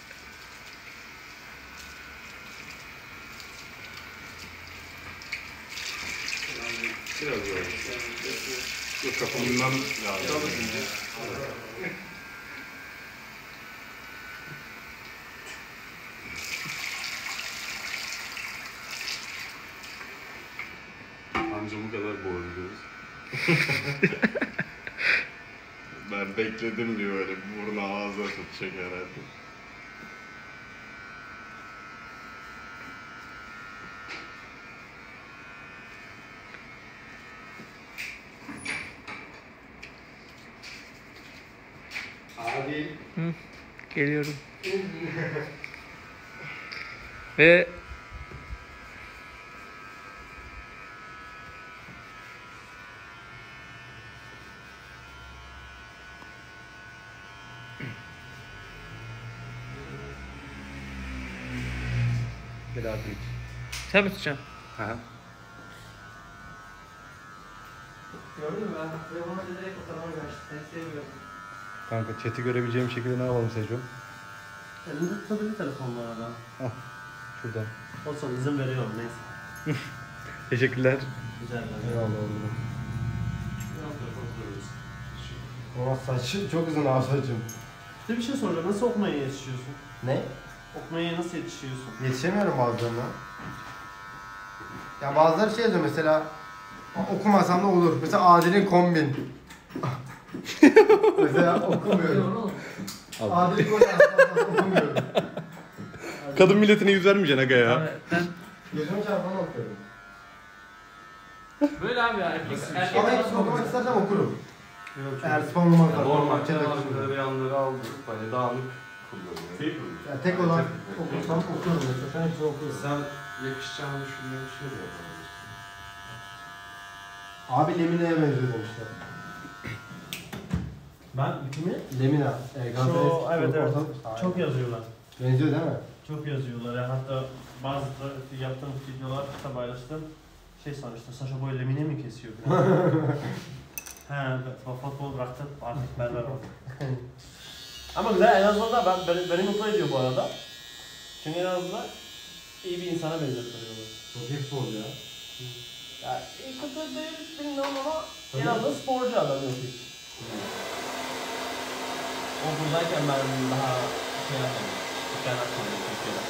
Biraz daha. Yok kafamı bilmem lazım. Anca bu kadar boğuluyoruz. Ben bekledim diyor öyle burnu ağza tutacak herhalde. Hadi. Geliyorum. Ve Bir daha büyük. sen mi tutacaksın? Gördün mü ben? Telefona direkt fotoğrafı açtım. Seni seviyorum. Kanka chat'i görebileceğim şekilde ne yapalım Seco? Elinde tutabilir telefon bu arada. Şuradan. Olsun izin veriyorum neyse. Teşekkürler. Güzel ben. Eyvallah oğlum. Ama saçım çok uzun abi saçım. Bir de bir şey soracağım. Nasıl okumaya yetişiyorsun? Ne? Okumaya nasıl yetişiyorsun? Yetişemiyorum bazılarına. Ya bazıları şey yazıyor mesela okumasam da olur. Mesela Adil'in kombin. Mesela okumuyorum. Adil'in kombin okumuyorum. Kadın milletine yüz vermeyeceksin aga ya. Abi ben Gözümü çarpan okuyorum. böyle abi ya. Erkek Ama hepsini nasıl okumak istersem okurum. Yok, Eğer spamlamazlar. Normal Chat'e kenarları okurum. yanları aldım. Hani dağınık kullanıyorum. Yani tek olarak okursam okurum mesela. Sen hepsini okurum. Sen yakışacağını düşündüğün bir şey de yapabilirsin. Abi Lemine'ye benziyor demişler. Ben kimi? Lemina. evet evet. Çok yazıyorlar. Benziyor değil mi? Çok yazıyorlar ya. Hatta bazı yaptığım videolar hatta paylaştım. Şey sanmıştım. Saşa Boy Lemine mi kesiyor falan. He, futbol bıraktım. Artık berber oldum. Ama güzel en azından da beni mutlu ediyor bu arada. Çünkü en azından iyi bir insana benzettiriyorlar. Çok iyi spor ya. Ya iyi kötü değil bilmiyorum ama en azından sporcu adam yok hiç. O buradayken ben daha şey yapmadım. Dükkan açmadım Türkiye'de.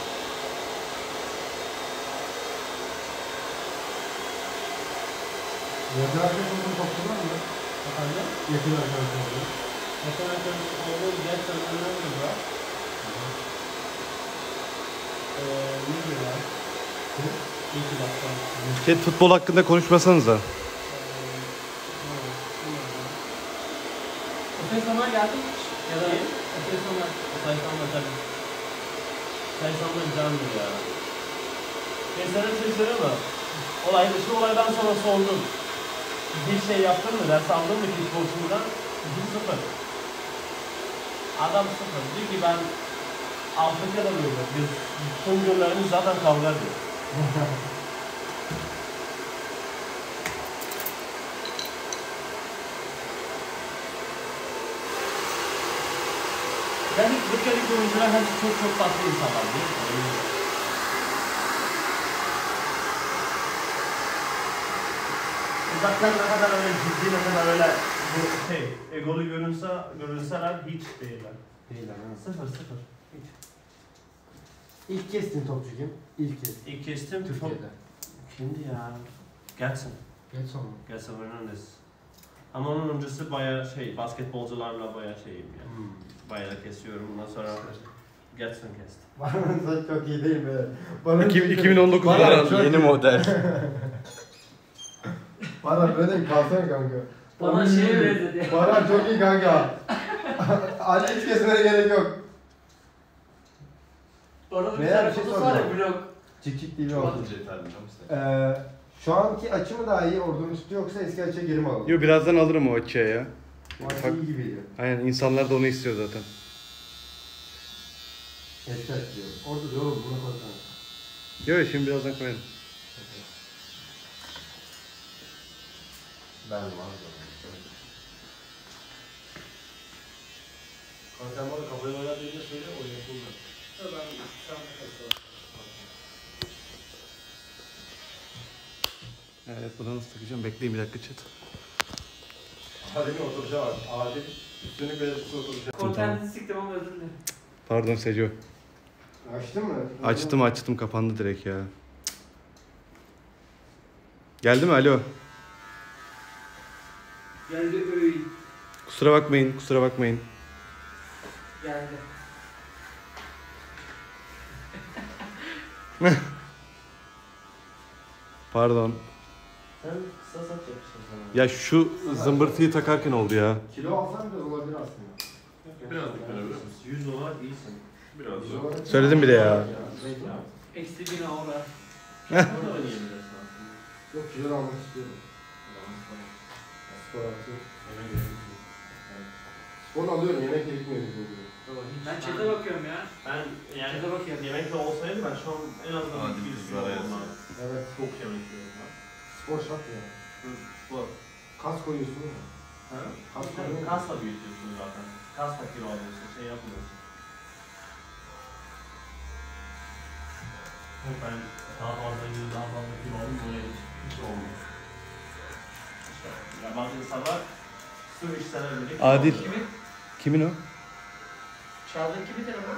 Yakın arkadaşımızın toplu var mı? Efendim? Yakın arkadaşımızın. Yakın arkadaşım olduğu gerçekten önemli var. Ne diyorlar? İyi ki baktım. Chat futbol hakkında konuşmasanıza. Sayısamlar geldi mi hiç? Ya da Sayısamlar tabii. Sayısamlar canlı ya. Ben sana bir şey söyleyeyim mi? Şu olaydan sonra sordum. Bir şey yaptın mı? Ders aldın mı kickboxing'dan? 0. Adam 0. Diyor ki ben Afrika'da büyüdüm. Biz tüm günlerimiz zaten kavga ediyor. Ben ilk Türkiye'deki oyuncular hepsi çok tatlı insanlar değil mi? Uzaktan ne kadar öyle ciddi, ne kadar öyle egolu görünseler hiç değiller. Değiller ha. 0. Hiç. İlk kestin topçu kim? İlk kestim Türkiye'de. Kimdi ya? Gelsin. Getson mu? Gelsin Fernandes. Ama onun öncesi bayağı basketbolcularla bayağı şeyim yani. Bayağı kesiyorum. Ondan sonra Getson kestim. Baran'ın saç çok iyi değil mi? Baran 2019 Baran yeni model. Baran böyle kalsana kanka. Bana şeye benzedi. Baran çok iyi kanka. Acı hiç kesmene gerek yok. Orada bir Veya tane bir şey fotosu var ya soracağım. vlog. Çık TV olsun. Yeterli tamam işte. Şu anki açı mı daha iyi ordunun üstü yoksa eski açıya geri mi alalım? Yo birazdan alırım o açıya ya. O açı iyi gibiydi. Aynen insanlar da onu istiyor zaten. Eski açı diyorum. Orada yoruldu buna koysana. Yo şimdi birazdan koyalım. Ben var. Sen bana kafayı oynadığında söyle o yapılmaz. Ben şu an Evet bunu nasıl takacağım? Bekleyin bir dakika chat. Adil'in oturacağı var. Adil üstünü belirtisi oturacak. Kontenti siktim ama özür dilerim. Pardon Seco. Açtın mı? Açtım kapandı direkt ya. Geldi mi? Alo. Geldi öy. Kusura bakmayın. Geldi. Pardon. Sen kısa saç yapmışsın sana. Ya şu zımbırtıyı takarken oldu ya. Kilo alsan biraz olabilir aslında. Biraz dikkat edebilir misin? 100 dolar iyisin. Biraz Kilo da. olarak- Söyledim bile ya. Eksi 1000 aura. Orada oynayabilirsin aslında. Yok kilo almak istiyorum. Spor artı. Spor alıyorum yemek gerekmiyor gibi oluyor. Ben chat'e bakıyorum ya. Ben yani Chat'e bakıyorum. yemekte olsaydı ben şu an en azından Hadi bir kızlara sürü yazsın. olmaz. Evet. Çok yemek yiyorum ben. Spor şart ya. Spor. Kas koyuyorsun ya. Ha? Kas Sen koyuyorsun. kasla büyütüyorsun zaten. Kasla kilo alıyorsun, şey yapmıyorsun. Yok ben daha fazla kilo alayım böyle hiç olmuyor. İşte ya bazı insanlar su içseler bile kilo Adil. alıyor. Kimin? Kimin o? Çağdaki bir telefon.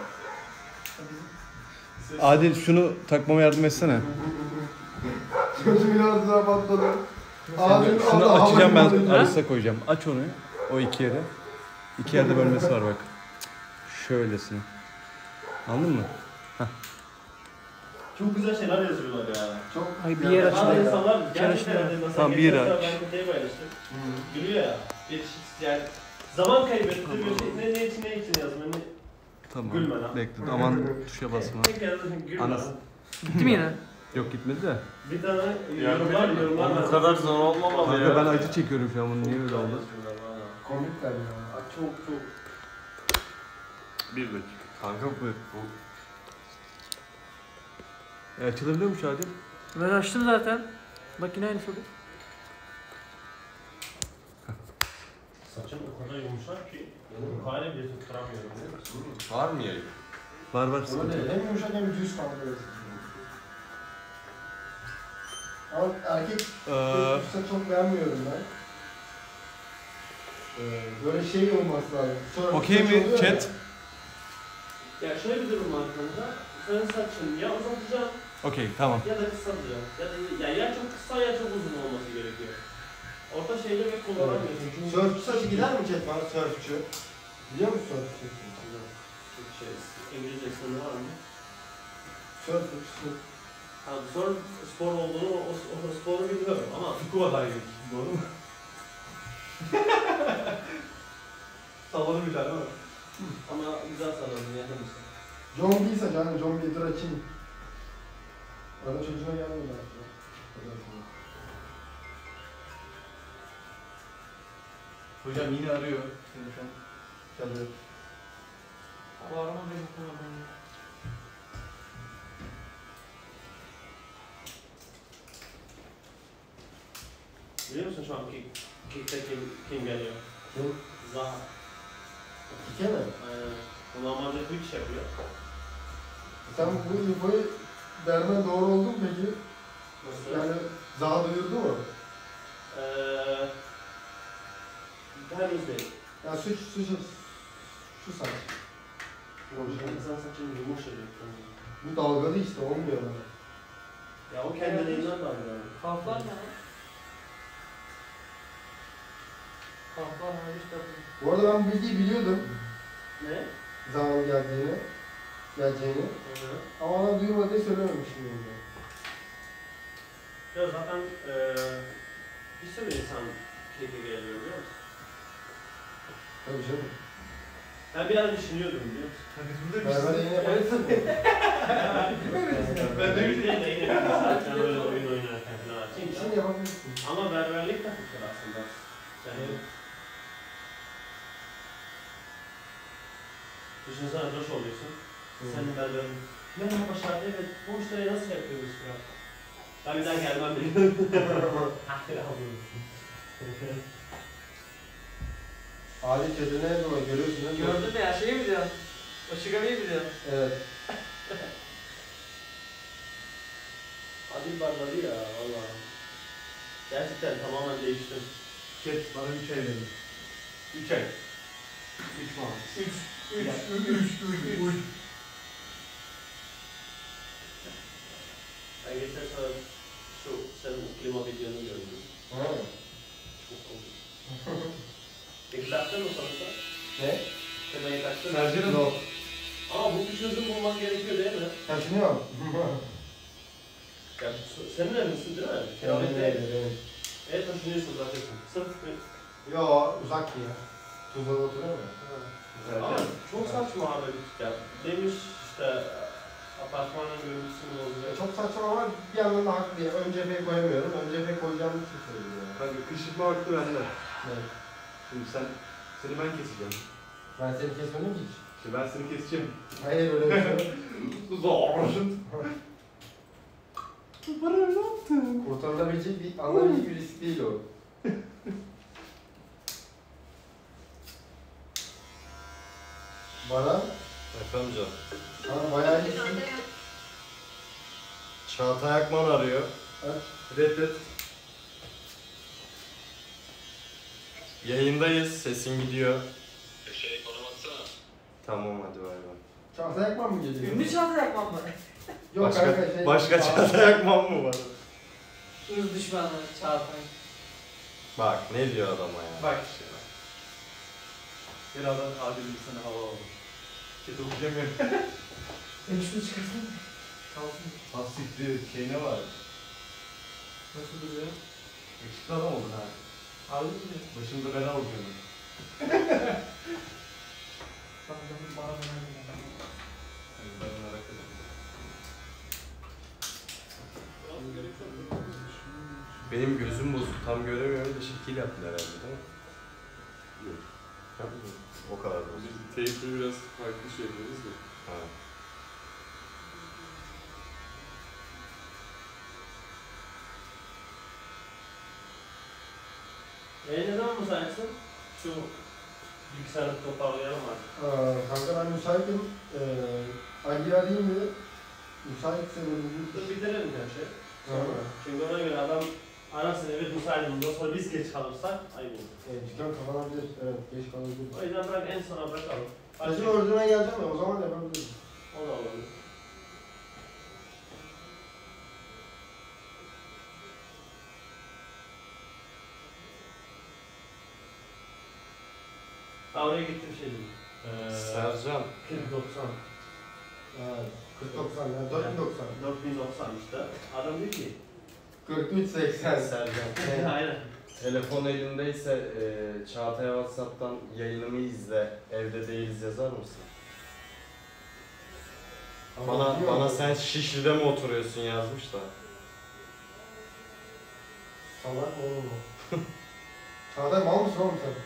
Bizim. Adil şunu takmama yardım etsene. Çocuğun ağzına patladı. Adil Şunu adam açacağım ben havayı arasına koyacağım. Aç onu. O iki yere. İki yerde bölmesi var bak. Şöylesine. Anladın mı? Çok güzel şeyler yazıyorlar ya. Çok Ay, bir yer Bazı açılıyor. insanlar gerçekten açılıyor. de mesela Tamam, bir yere geçen aç. sefer ben kutuyu paylaştım. Gülüyor ya. Yani zaman kaybettim. Ne için yazma. Tamam. Gülme lan. Bekle. Aman tuşa basma. Tek yazdım gülme. Anas. lan. Gitti mi yine? Yok gitmedi de. Bir tane Yardım yorumlar edeyim mi? var. Bu kadar zor olmamalı Kanka ya. ben acı çekiyorum şu an. Bunu niye öyle oldu? komikler ya. Çok. Bir dakika. Kanka bu. Açılabiliyormuş Adil. Ben açtım zaten. Bak yine aynı soru. Saçım o kadar yumuşak ki kare bile tutturamıyorum. biliyor musun? Var mı yayın? Var sıkıntı yok. Böyle hem yumuşak hem düz kanka. Ama erkek düzse çok beğenmiyorum ben. Böyle şey olması lazım. Sonra Okey saç mi oluyor chat? Ya şöyle bir durum var kanka. Senin saçın ya uzatacaksın Okey tamam. ya da kısalacaksın. Ya çok kısa ya çok uzun olması gerekiyor. Orta şeyde ve kullanamıyorsun. Çünkü Sörfçü saçı gider mi chat bana sörfçü? Biliyor musun sörfçü? İngilizce sınırı var mı? Sörfçü. Tamam, spor olduğunu, o sporu biliyorum ama Scuba diving. Doğru mu? Salladım bir tane ama. ama güzel sanırım, yapmışsın. John B'yse canım, John B'yi dur açayım. Bana çocuğuna gelmedi aklıma. Hocam yine arıyor. Telefon çalıyor. Bu arama benim kullanmam. Biliyor musun şu an Kick'te kim geliyor? Kim? Zaha. Kike mi? Aynen. Bu normalde Twitch yapıyor. Sen bu infoyu vermen doğru oldu mu peki? Nasıl? Yani Zaha duyurdu mu? Henüz değil. Ya şu saç. İnsan saçını yumuşacık. Bu dalgalı işte olmuyor bana. Ya o kendiliğinden dalgalı. Kalklar ne? Kalklar ne? İşte bu. Bu arada ben bu bilgiyi biliyordum. Ne? Zaha'nın geleceğini. Ama ona duyurmadı diye söylememiştim yani. Ya zaten bir sürü insan Kick'e geliyor biliyor musun? Tabii canım. Ben bir ara düşünüyordum biliyor musun? Biz burada Berber yayın yaparsın. Ben de yine zaten öyle oyun oynarken falan. Şimdi yapabilirsin. Ama berberlik de fikir aslında. Yani düşünsene tıraş oluyorsun. Senin berberin. Merhaba Şadi, evet bu işleri nasıl yapıyoruz falan. Ben bir daha gelmem biliyorum. Ali kedine ne var görüyorsun değil mi? Gördün mü ya şeyi mi diyorsun? O sigarayı mı diyorsun? Evet. Adil barbarı ya valla. Gerçekten tamamen değiştim. Ket bana 3 ay dedi. 3 ay. 3 maaş. 3. Ben geçen sefer şu senin klima videonu gördüm. Ha. Çok komik. Peki taktın mı sonuçta? Ne? Klimayı taktın mı? Sercan'ın Yok. Ama bu bir çözüm bulmak gerekiyor değil mi? Taşınıyor. Ya senin evinsin değil mi? Kiralık değil. Evet. Evet taşınıyorsun zaten. Sırf Yo uzak ya. Tuzla'da oturuyor mu? ama çok saçma abi ya. Demiş işte apartmanın görüntüsünü bozuyor. Çok saçma ama bir yandan da haklı ya. Ön cepheye koyamıyorum. Ön cepheye koyacağım için söylüyor. Kanka kışırtma vakti bende. Evet. Şimdi seni ben keseceğim. Ben seni kesmedim ki hiç. Şimdi ben seni keseceğim. Hayır öyle bir şey yok. Zor. Kurtarılabilecek bir, alınabilecek bir risk değil o. Bana, Efendim canım. bana bayağı iyisin. Çağatay Akman arıyor. Reddet. Yayındayız. Sesin gidiyor. Tamam hadi bay bay. Çağatay Akman mı geliyor? Ünlü Çağatay Akman mı? Yok Başka, kanka şey. başka Çağatay Akman mı var? Irz düşmanı Çağatay. Bak ne diyor adama ya. Bak işte. Birazdan adil sana hava aldı. Ket okuyacağım ya. Şunu çıkarsana. Kalsın. Hassiktir. Şey ne var? Nasıl duruyor? Yakışıklı adam oldun ha. Aldın mı? Başımda bela alıyorum. Bana Ben merak ettim. Benim gözüm bozuk. Tam göremiyorum da şekil yaptın herhalde değil mi? Yok. O kadar bozuk. Biz teypli biraz farklı şey yapıyoruz da. Ha. Ne zaman müsaitsin? Şu bilgisayarı toparlayalım artık. Kanka ben müsaitim. Ali'yi arayayım mı? Müsaitse böyle Dur bitirelim her şey. Sonra. Çünkü ona göre adam arasın evet müsaitim. Ondan sonra biz geç kalırsak ayıp olur. Dükkan kapanabilir. Evet, geç kalabilir. O yüzden bırak en sona bırakalım. Saçın orijinal geleceğim ya, o zaman yapabiliriz. O da olabilir. Ha oraya gittim şey dedim. Sercan. 40-90. Evet. 40-90 ya, 4090. 4090 işte. Adam diyor ki. 43-80. Sercan. Aynen. Telefon elindeyse Çağatay'a WhatsApp'tan yayınımı izle. Evde değiliz yazar mısın? Bana sen Şişli'de mi oturuyorsun yazmış da. Salak mı oğlum o? Çağatay mal mısın oğlum sen?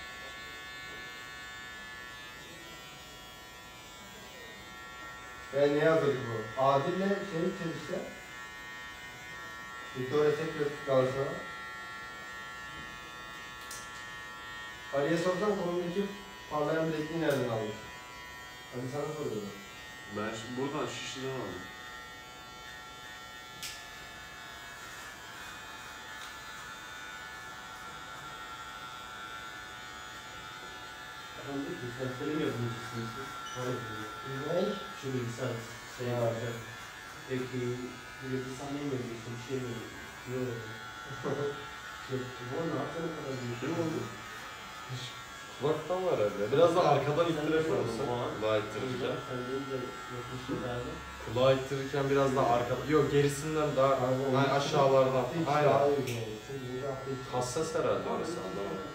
Ne yazıyorduk bu? Adil'le çelişse. Victoria Secret Galatasaray. Ali'ye sorsam konudaki parlayan bilekliği nereden almış? Hadi sana soruyorum. Ben buradan Şişli'den aldım. Efendim, bilgisayarları mı yapımcısınız siz? Hayır. Ne? Şu bilgisayar şey var. Peki, bilgisayar ne mi yapıyorsun? Bir şey mi yapıyorsun? Yok. Bu ne yaptın o kadar büyük? Değil mi oldu? Kulaktan var herhalde. Biraz da arkadan ittirip olsa. Kulağı ittirirken. Sen deyince yapmışsın herhalde. Kulağı ittirirken biraz daha arkada. Yok gerisinden daha hani aşağılardan. Aynen. Hassas herhalde orası anlamadım.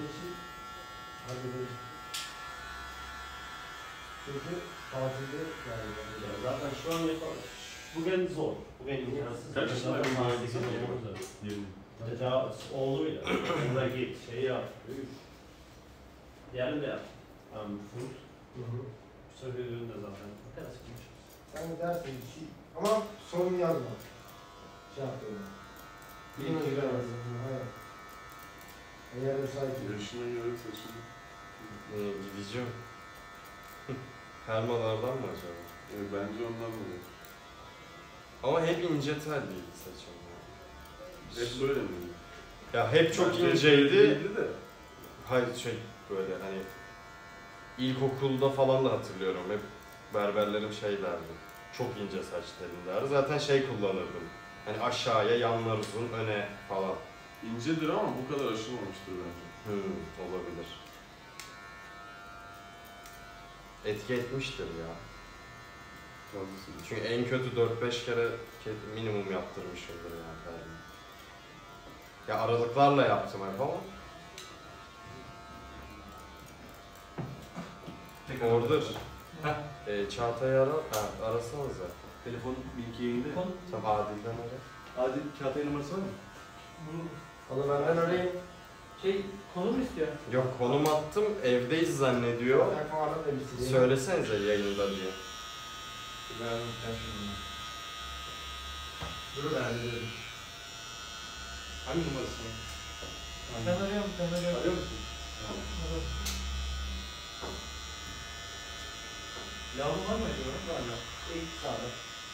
Çünkü tatilde yani. Zaten şu an yapalım. Bugün zor. Bugün imkansız. Kaç yaşında Zaten bir mühendislik mühendislik olmaz. Yirmi. Tecavüz oğluyla. Ona git, şey yap. Diğerini de yap. Full. Söylediğini de zaten. Ne kadar sıkılmış. Sen de dersin bir şey. Ama sorun yazma. Şey yapıyorum. Bilmiyorum ben aslında. Hayır. Eğer müsait değil. Yaşına göre saçını. Gideceğim. Hermalardan mı acaba? Bence ondan dolayı. Ama hep ince telliydi saçım. Hep böyle mi? Ya hep çok Bence inceydi. değildi de. Hayır şey böyle hani ilkokulda falan da hatırlıyorum hep berberlerim şey derdi. Çok ince saç telin derdi. Zaten şey kullanırdım. Hani aşağıya, yanlar uzun, öne falan. İncedir ama bu kadar aşılmamıştır bence. Olabilir. Etki etmiştir ya. Fazlasıyla. Çünkü en kötü 4-5 kere minimum yaptırmışımdır yani permi. Ya aralıklarla yaptım hep ama. Ordur. Çağatay'ı arasanıza. Telefon bilgi yayında. Tamam Adil'den ara. Adil Çağatay numarası var mı? Onu benden arayayım. Şey, konu mu istiyor? Yok konum attım evdeyiz zannediyor. Söylesenize yayında diye. Dur ben de. Hangi numarası? Ben arıyorum. Arıyor musun? Lavabo var mı acaba? Var mı? İlk sağda.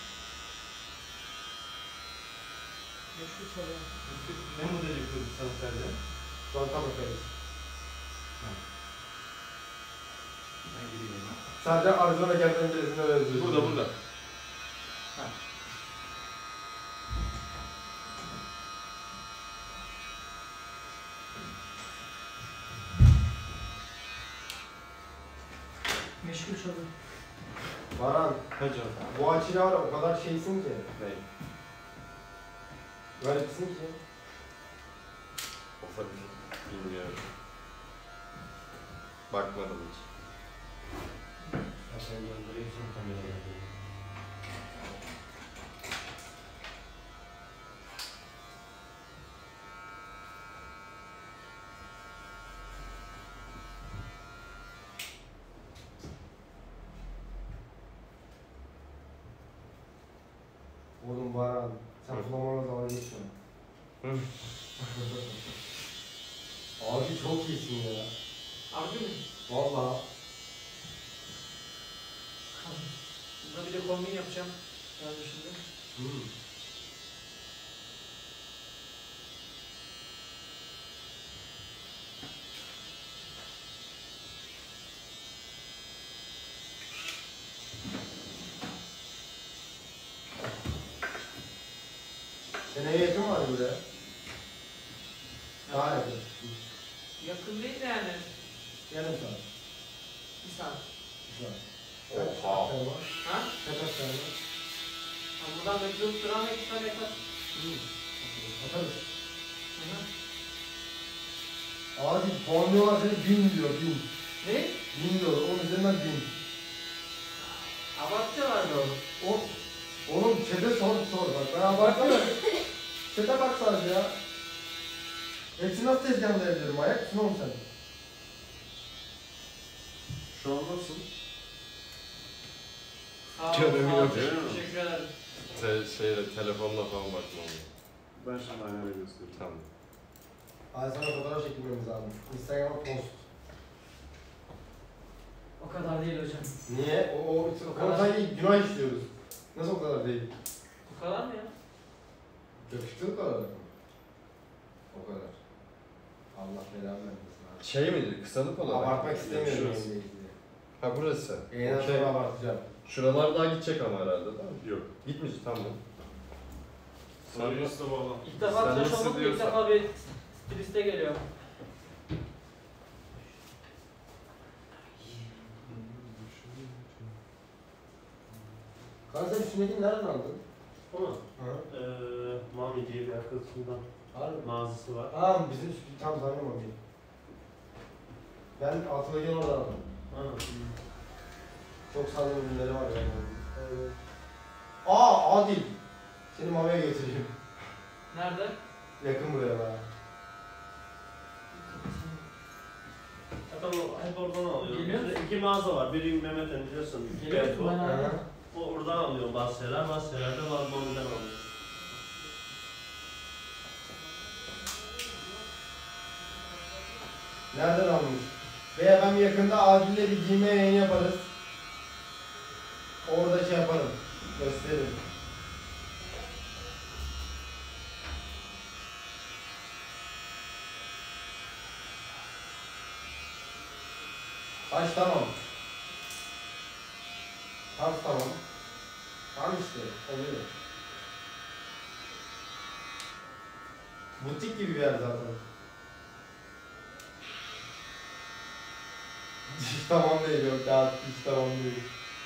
Meşgul soruyorum. Ne model yapıyorduk sana sence? Şu an tam bakarız. Ben gireyim. Sadece Arizona geldiğinde izin veriyoruz. Burada. Meşgul soruyorum. Baran, Hocam. bu açıyla var ya, o kadar şeysin ki. Ne? Garipsin ki. Olabilir. Bilmiyorum. Bakmadım hiç. Sen gönderiyorsun kameraya. Oğlum Baran, sen kullanmana zaman geçme. Abi çok iyisin ya. Harbi mi? Valla. Bunda bir de kombin yapacağım. Yazdı şimdi. Seneye yakın var burada. Daha yakın. Yakın değil de yani. Yarım saat. Bir saat. Güzel. Oha. Ha? Kaç tane var? Ha, buradan bekliyoruz durağına 2 saat yakar. Atarız. Hı hı. Abi puanlıyorlar seni 1000 diyor 1000. Ne? 1000 diyor. Onun üzerinden 1000. Abart Abartıyorlar da oğlum. Oğlum chat'e sor bak. Ben abartmıyorum. Chat'e bak sadece ya. Hepsini nasıl tezgahlayabilirim? Ayak mısın oğlum sen? Şu an nasıl? Sağ ol, Göremiyorum. sağ ol. Teşekkür ederim. Telefonla falan bakmam. Ben şimdi aynaya göstereyim. Tamam. Ay sana fotoğraf çekilmemiz lazım. Instagram'a post. O kadar değil hocam. Niye? O kadar. sanki günah işliyoruz. Nasıl o kadar değil? Bu kadar mı ya? Yakışıklı kadar. O kadar. Allah belanı vermesin abi. Şey midir? Kısalık olarak? Abartmak istemiyorum Şurası. yayınla ilgili. Ha burası. Yayından Okey. sonra abartacağım. Şuralar daha gidecek ama herhalde değil mi? Yok. Gitmeyecek tamam. Sarı üstte bağlan. İlk defa Sen tıraş nasıl olduk, ilk diyorsan. defa bir stiliste geliyor. Kanka sen üstündekini nereden aldın? Ama Hı. Mami diye bir arkadaşımdan Harbi mi? mağazası var. Aa bizim tam tanımam diye. Ben altıdakini oradan aldım. Ha. Çok sağlam ürünleri var yani. Evet. Adil. Seni Mami'ye götüreyim. Nerede? Yakın buraya bana. Zaten o hep oradan alıyor. Geliyor Bizde iki mağaza var. Biri Mehmet'in biliyorsun. Geliyor Belko. mu ben abi? Hı. O oradan alıyor bazı şeyler. Bazı şeyler de Mami'den alıyor. Nereden almış? Veya ben yakında Adil'le bir giyme yayını yaparız. Orada şey yaparım. Gösteririm. Saç tamam. Saç tamam. Tamam işte. Oluyor. Butik gibi bir yer zaten. Diş tamam değil yok ya. Diş tamam değil.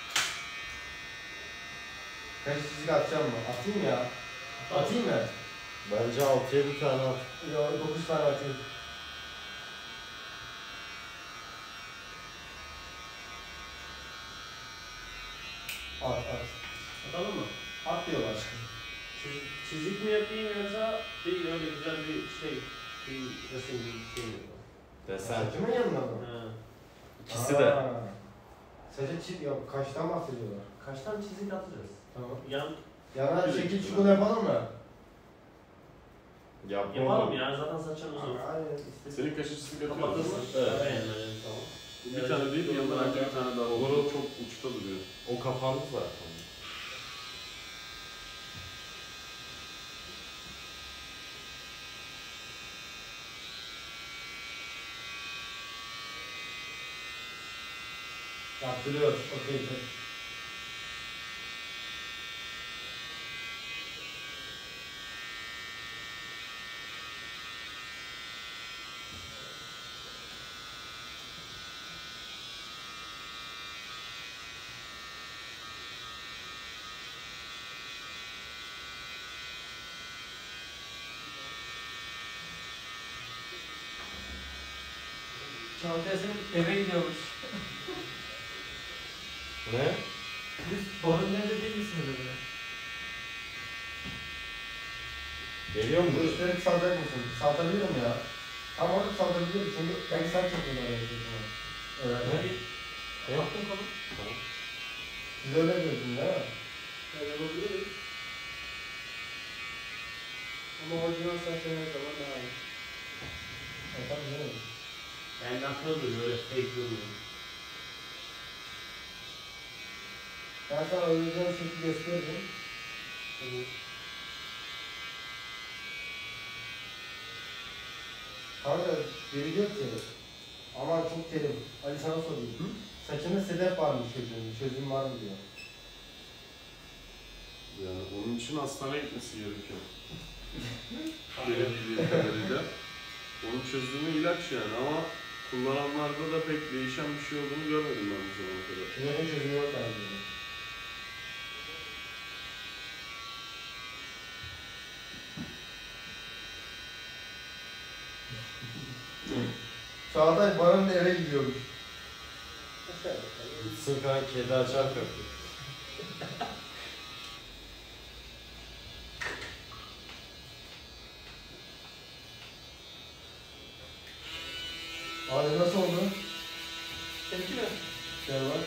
Kaç çizik atacağım mı? Atayım ya. Atayım mı? Bence 6-7 tane at. Yo 9 tane atayım. At. Atalım mı? At diyorlar. Çizik mi yapayım yoksa değil öyle güzel bir şey. Bir resim gibi bir şey mi? Desen. Saçımın yanına mı? Ha. İkisi de. Saça çiz yok. Kaçtan bahsediyorlar? Kaç tane çizik atacağız? Tamam. Yan Yana şekil çukur yapalım mı? yapalım ya zaten saçın uzun. Aynen. Senin kaşı çizik atıyor Kapatırsın. musun? Evet. Yani, tamam. Bir tane değil, yandan önce bir tane daha olur. O çok uçta duruyor. O kapandı zaten. Yaptırıyoruz. Okey. Çağatay'ın eve gidiyormuş. Ne? Siz Borun nerede değil misiniz öyle? Geliyor mu? Bu üstleri kısaltacak mısın? Kısaltabilirim ya. Tam orada kısaltabilirim çünkü ben kısa çekiyorum araya çekiyorum. Evet. Ne? Baktım konu. Siz öyle diyorsunuz değil mi? Öyle olabilir. Ama orijinal saçın her zaman daha iyi. Tabii canım. Yani aklına duruyor öyle fake durmuyor. Ben sana orijinal şekli gösteririm. Kanka biri diyor ki aman çok terim. Ali sana sorayım. Saçında sedef varmış çocuğun. Çözüm var mı diyor. Yani onun için hastaneye gitmesi gerekiyor. Benim bildiğim kadarıyla. Onun çözümü ilaç yani ama kullananlarda da pek değişen bir şey olduğunu görmedim ben bu zamana kadar. Sedefin çözümü yok bence. Çağatay Baran'ın eve gidiyormuş. Gitsin kanka kedi açar kapıyı. Abi nasıl oldu? Seninki mi? Gel bak.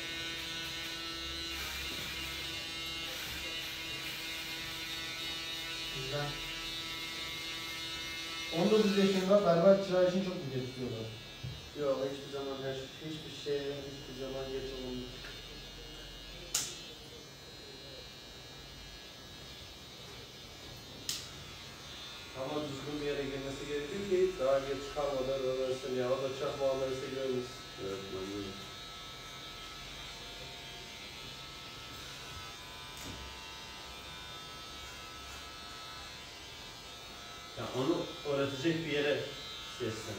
19 yaşında berber çırağı için çok mu geç diyorlar? Yok hiçbir zaman hiçbir şey hiçbir zaman geç olmamış. Ama düzgün bir yere girmesi gerekiyor ki daha geç kalmadan öğrensin ya. O da çak muamelesi görmüş. Evet, bence de. Ya onu öğretecek bir yere seçsin.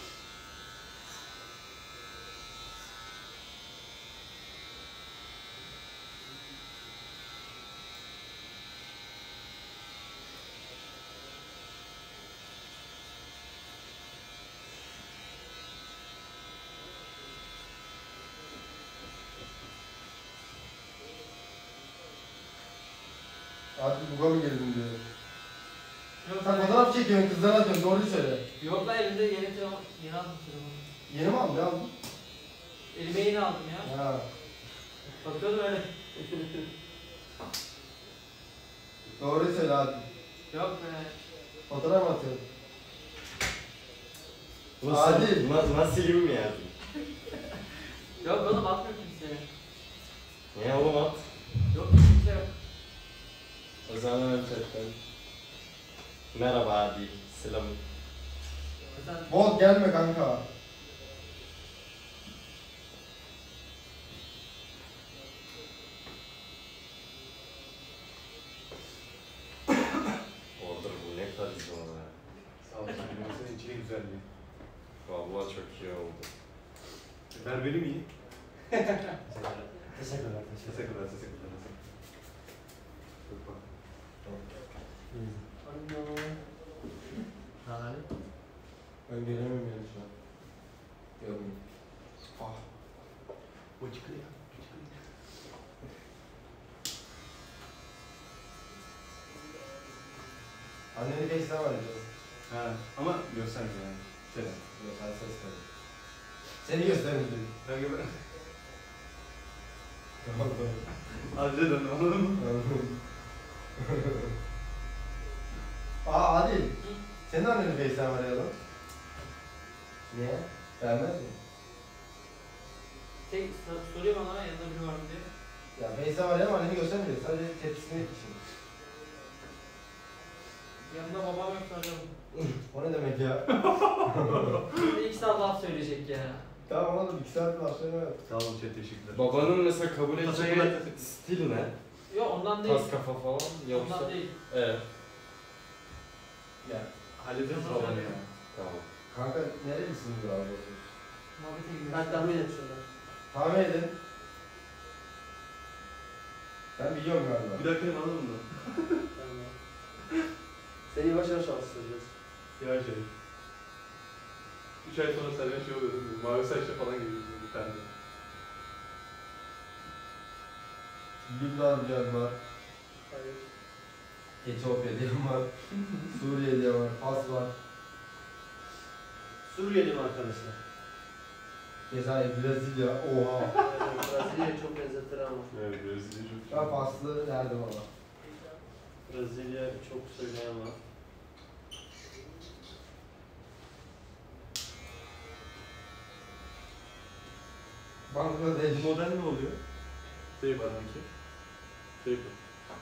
Artık buga mı girdin diyor. Yok Sen lan. fotoğraf çekiyorsun, kızlara atıyorsun, doğruyu söyle. Yok lan elimde yeni telefon. Yeni aldım telefonu. Yeni mi aldın? Ne aldın? Elime yeni aldım ya. Ha. Bakıyordum öyle. Doğruyu söyle hadi. Yok be. Fotoğraf mı atıyorsun? Nasıl? Nasıl mi yazdın? Yok oğlum atmıyor kimseye. Niye oğlum at? Yok kimse yok. O zaman ön chatten. Merhaba Adil. Selam. Sen Bolt gelme kanka. Order bu ne karizma ya. Sağ ol. Senin içine güzelliği. Vallahi çok iyi oldu. Ver benim iyi. Teşekkürler. Teşekkürler. Teşekkürler. Çok bak. Hali. Ben göremiyorum yani şu an. Görmüyorum. Ah. O çıkıyor. Anneni FaceTime arayacağız. Ha, ama göstermiyor yani. Selam. Yok, sen ses ver. Seni göstermeyeceğim. Ben gibi. Tamam tamam. Adile döndüm, anladın mı? Aa Adil. Senin anneni FaceTime arayalım. Niye? Vermez mi? tek soruyor bana yanında biri var mı diye. Ya FaceTime arayalım, anneni göstermeyeceğiz. Sadece tepkisini için. Yanında babam yok sanırım. O ne demek ya? Şimdi 2 saat laf söyleyecek ya. Tamam oğlum 2 saat laf söyleme. Sağ olun, çok teşekkürler. Babanın mesela kabul edeceği Teşekkürler. stil ne? Yok ondan değil. Tas kafa falan yoksa? Ondan değil. Evet. Ya, hallederiz babanı ya. Tamam. Kanka nerelisin bu abi? Muhabbete gidiyor. Ben tahmin et şöyle. Tahmin edin. Ben biliyorum galiba. Bir dakika alalım mı? Seni yavaş yavaş alıştıracağız. Ya şey. 3 ay sonra Sergen şey oluyor değil mi? Mavi saçlı falan geliyor bir tane. Lübnan diyen var. Hayır. Etiyopya diyen var. Suriye diyen var. Fas var. Suriyeli mi arkadaşlar? Cezayir, Brezilya. Oha. Brezilya çok benzetir ama. Evet, Brezilya çok iyi. Ben Faslı derdim ama. Brezilya çok söyleyen var. Bangladeş. Bu model ne oluyor? Şey var sanki. Şey bu.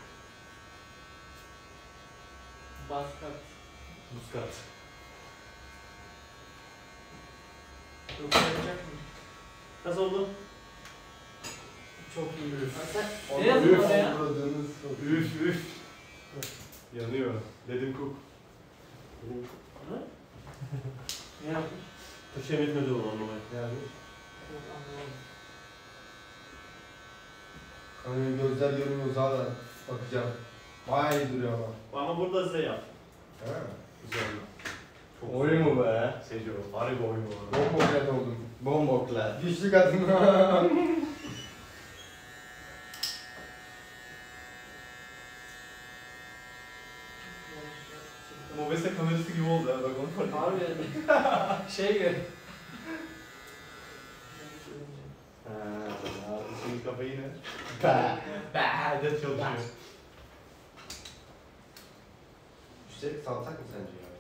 Baskat. Muskat. Yoksa yapacak mı? Nasıl oldu? Çok iyi. Sen Onu ne yazdın üf, oraya? avradınız çok iyi. Üf üf. Yanıyor. Dedim Cook. Ne yapmış? Köşem etmedi onu anlamayı. Yani Yok anlamadım. hani gözler görmüyor zaten bakacağım. Bayağı iyi duruyor ama. Ama burada Z yap. He. Güzel. Çok Oy mu be? Seco. Harika oyun bu arada. Bomboklet oldum. Bomboklar. Güçlü kadın. Mobese kamerası gibi oldu ha bak onu fark ettim. Harbi şey gibi. kafayı yine. Be. De çalışıyor. Üstelik salsak mı sence ya?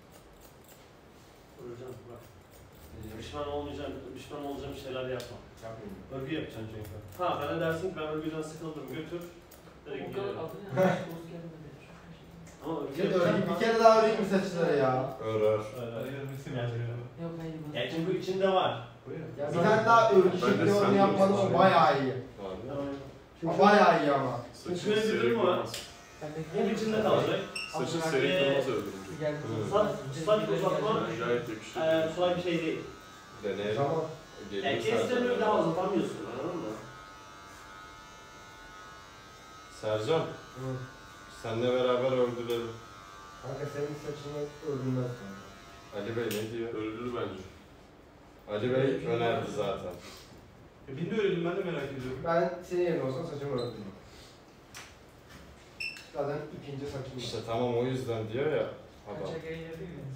Hocam bak. Pişman olacağım şeyler yapma. Yapmayayım. Örgü yapacaksın çünkü. Ha bana dersin ki ben örgüden sıkıldım götür. Direkt O kadar gidiyorum. adı ne? Dost gelmedi. Ama örgü Bir, yapacaksın. bir kere daha öreyim mi saçları ya? Örer. Yok hayır. Ya çünkü içinde var. Ya bir tane daha örgü Ben de şekli sen onu yapmanız diyorsun. bayağı iyi. Tamam. Bayağı iyi ama. Saçın Şöyle bir seri durum var. kırmaz. Hem içinde kalacak. Saçın seri kırmaz öldürünce. Saç uzatma Gayet yakışıyor. kolay bir şey değil. Deneyelim. Tamam. Yani kestirmeyi daha uzatamıyorsun anladın mı? Sercan, Hı. seninle beraber öldürelim. Kanka senin saçını örülmez kanka. Ali Bey ne diyor? Öldürür bence. Ali Bey önerdi zaten. Beni de öğrendim, ben de merak ediyorum. Ben senin yerine olsam saçımı örtürüm. Zaten ikinci saçım var. İşte tamam o yüzden diyor ya adam. Kaçak yayın yapayım mı?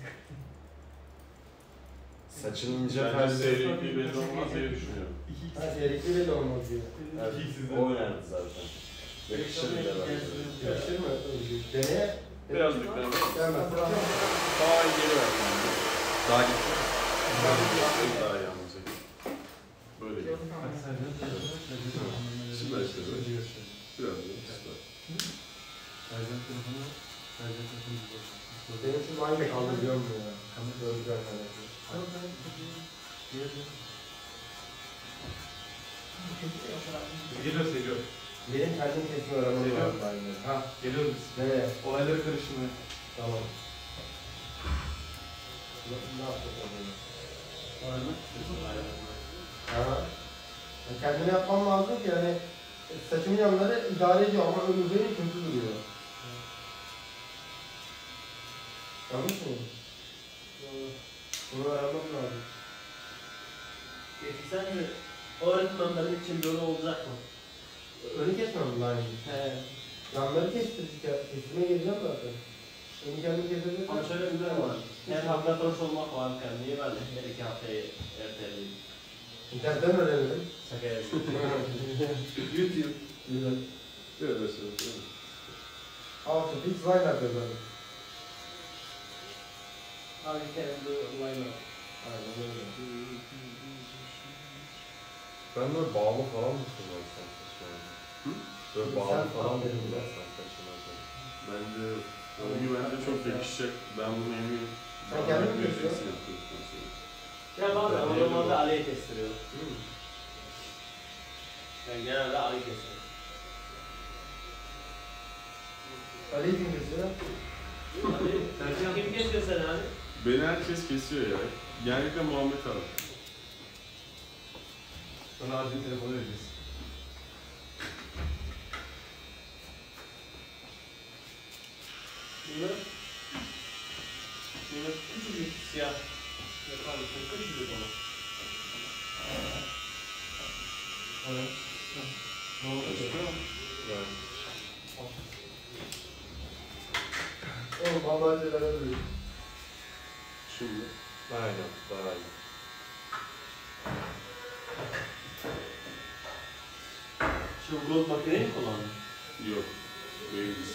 Saçın ince Bence telli. seri belli olmaz diye düşünüyorum. Ha seyrekli belli olmaz diyor. Evet, o önerdi zaten. Yakışır bile bence. Yakışır mı örgü? Deneye. Biraz dükkanı. Gelmez. Daha geri ver. Daha gitti. Daha iyi anlayacak. Böyle gibi. Şimdi işte böyle. Biraz da süper. Benim şu aynı kaldı biliyor musun ya? Örgü arkadaşlar. Geliyor Seco. Benim kendim kesme öğrenmem Seviyor. lazım aynı. Ha. Geliyoruz. Nereye? Olayları karıştırmaya. Tamam. Ne yapacak onu? Ha. Kendime yapmam lazım ki yani saçımın yanları idare ediyor ama ömürleri kötü duruyor. Yanlış mı? Bunu öğrenmem lazım. Sen de öğretmenlerin için böyle olacak mı? Önü kesmem bunlar yani. He. Yanları kestirmeye geleceğim zaten. Önü kendim kesebilirim. Ama şöyle bir durum var. Her hafta tıraş olmak varken niye ben her iki haftayı erteleyeyim? İnternetten öğrenirim. Şaka yapıyorum. YouTube. Güzel. Böyle söyleyeyim. Altı fix line yapıyor zaten. Abi kendi online Aynen öyle. Ben böyle bağlı falan mı kullansam saçma? Hı? Böyle Sen bağlı falan mı dedim ya. kullansam saçma? Bence örgü bence çok yakışacak. Ben bunu eminim. Sen kendin mi kesiyorsun? Ya bazen o normalde Ali'ye kestiriyor. Yani genelde Ali kesiyor. Ali'yi kim kesiyor? Ali, kim kesiyor seni Ali? Beni herkes kesiyor ya. Genellikle Muhammed abi. Sana acil telefonu vereceğiz. Bunlar küçücük siyah. Yapar mısın? Küçücük ama. Evet. Ne oldu? Oğlum vallahi şeyler yapıyor. Şimdi. Aynen, daha iyi. Şu gold makineyi mi kullandın? Yok. Değiliz.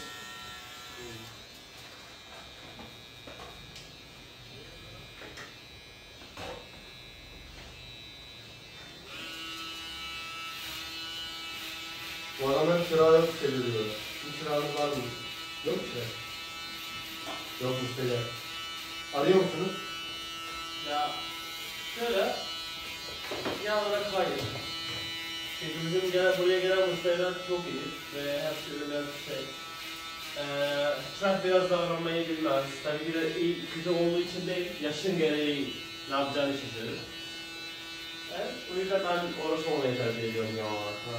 Bu adam hep çırağı yok diyor. Bir çırağınız var mı? Yok işte. Yok müşteri. Arıyor musunuz? Ya şöyle yanlara kayın. Çünkü bizim buraya gelen müşteriler çok iyi ve hepsi ürünler çırak biraz davranmayı bilmez. Tabii ki de iyi, kötü olduğu için değil, yaşın gereği ne yapacağını şaşırır. Evet, o yüzden ben uğraşmamayı tercih ediyorum ya. Ha.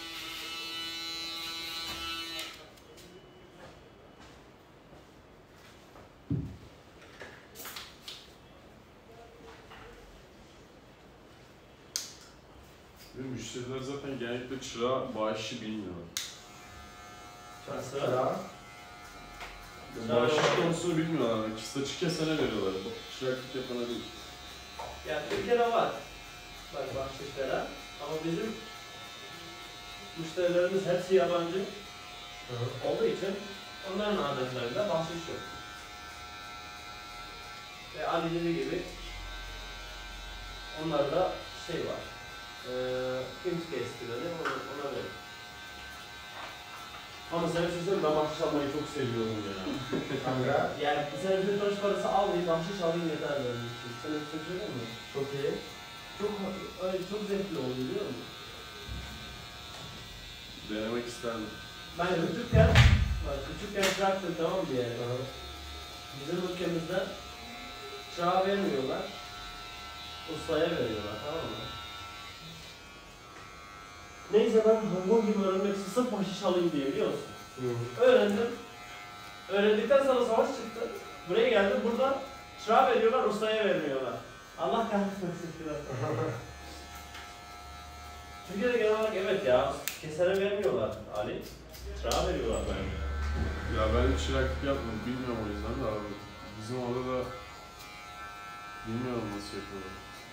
Ve müşteriler zaten genellikle çırağı bağışı bilmiyorlar. Şansı. Çırağı. Bağışı konusunu bilmiyorlar. Saçı kesene veriyorlar. Çıraklık yapana değil. Yani Türkiye'de var. Bak bahşişlere. Ama bizim müşterilerimiz hepsi yabancı olduğu için onların adetlerinde bahşiş yok. Ve Ali dediği gibi onlarda şey var, kim eskileri ona verir. Ama sen söylesene ben bahşiş almayı çok seviyorum ya. Kanka. Yani sen bir tıraş parası almayayım, bahşiş alayım yeter benim için. Sen öyle söylüyor musun? Çok iyi. Çok zevkli oluyor biliyor musun? Denemek isterdim. Ben küçükken çıraktım tamam mı yani? Bizim ülkemizde çırağa vermiyorlar, ustaya veriyorlar tamam mı? Neyse ben Hongkong gibi öğrenmek için sırf bahşiş alayım diye biliyor musun? Öğrendim. Öğrendikten sonra savaş çıktı. Buraya geldim, burada çırağa veriyorlar, ustaya vermiyorlar. Allah kahretmesin filan. Türkiye'de genel olarak evet ya, kesere vermiyorlar Ali. Çırağa veriyorlar bence. Ya ben hiç çıraklık yapmadım, bilmiyorum o yüzden de abi. Bizim orada da bilmiyorum nasıl yapıyorlar.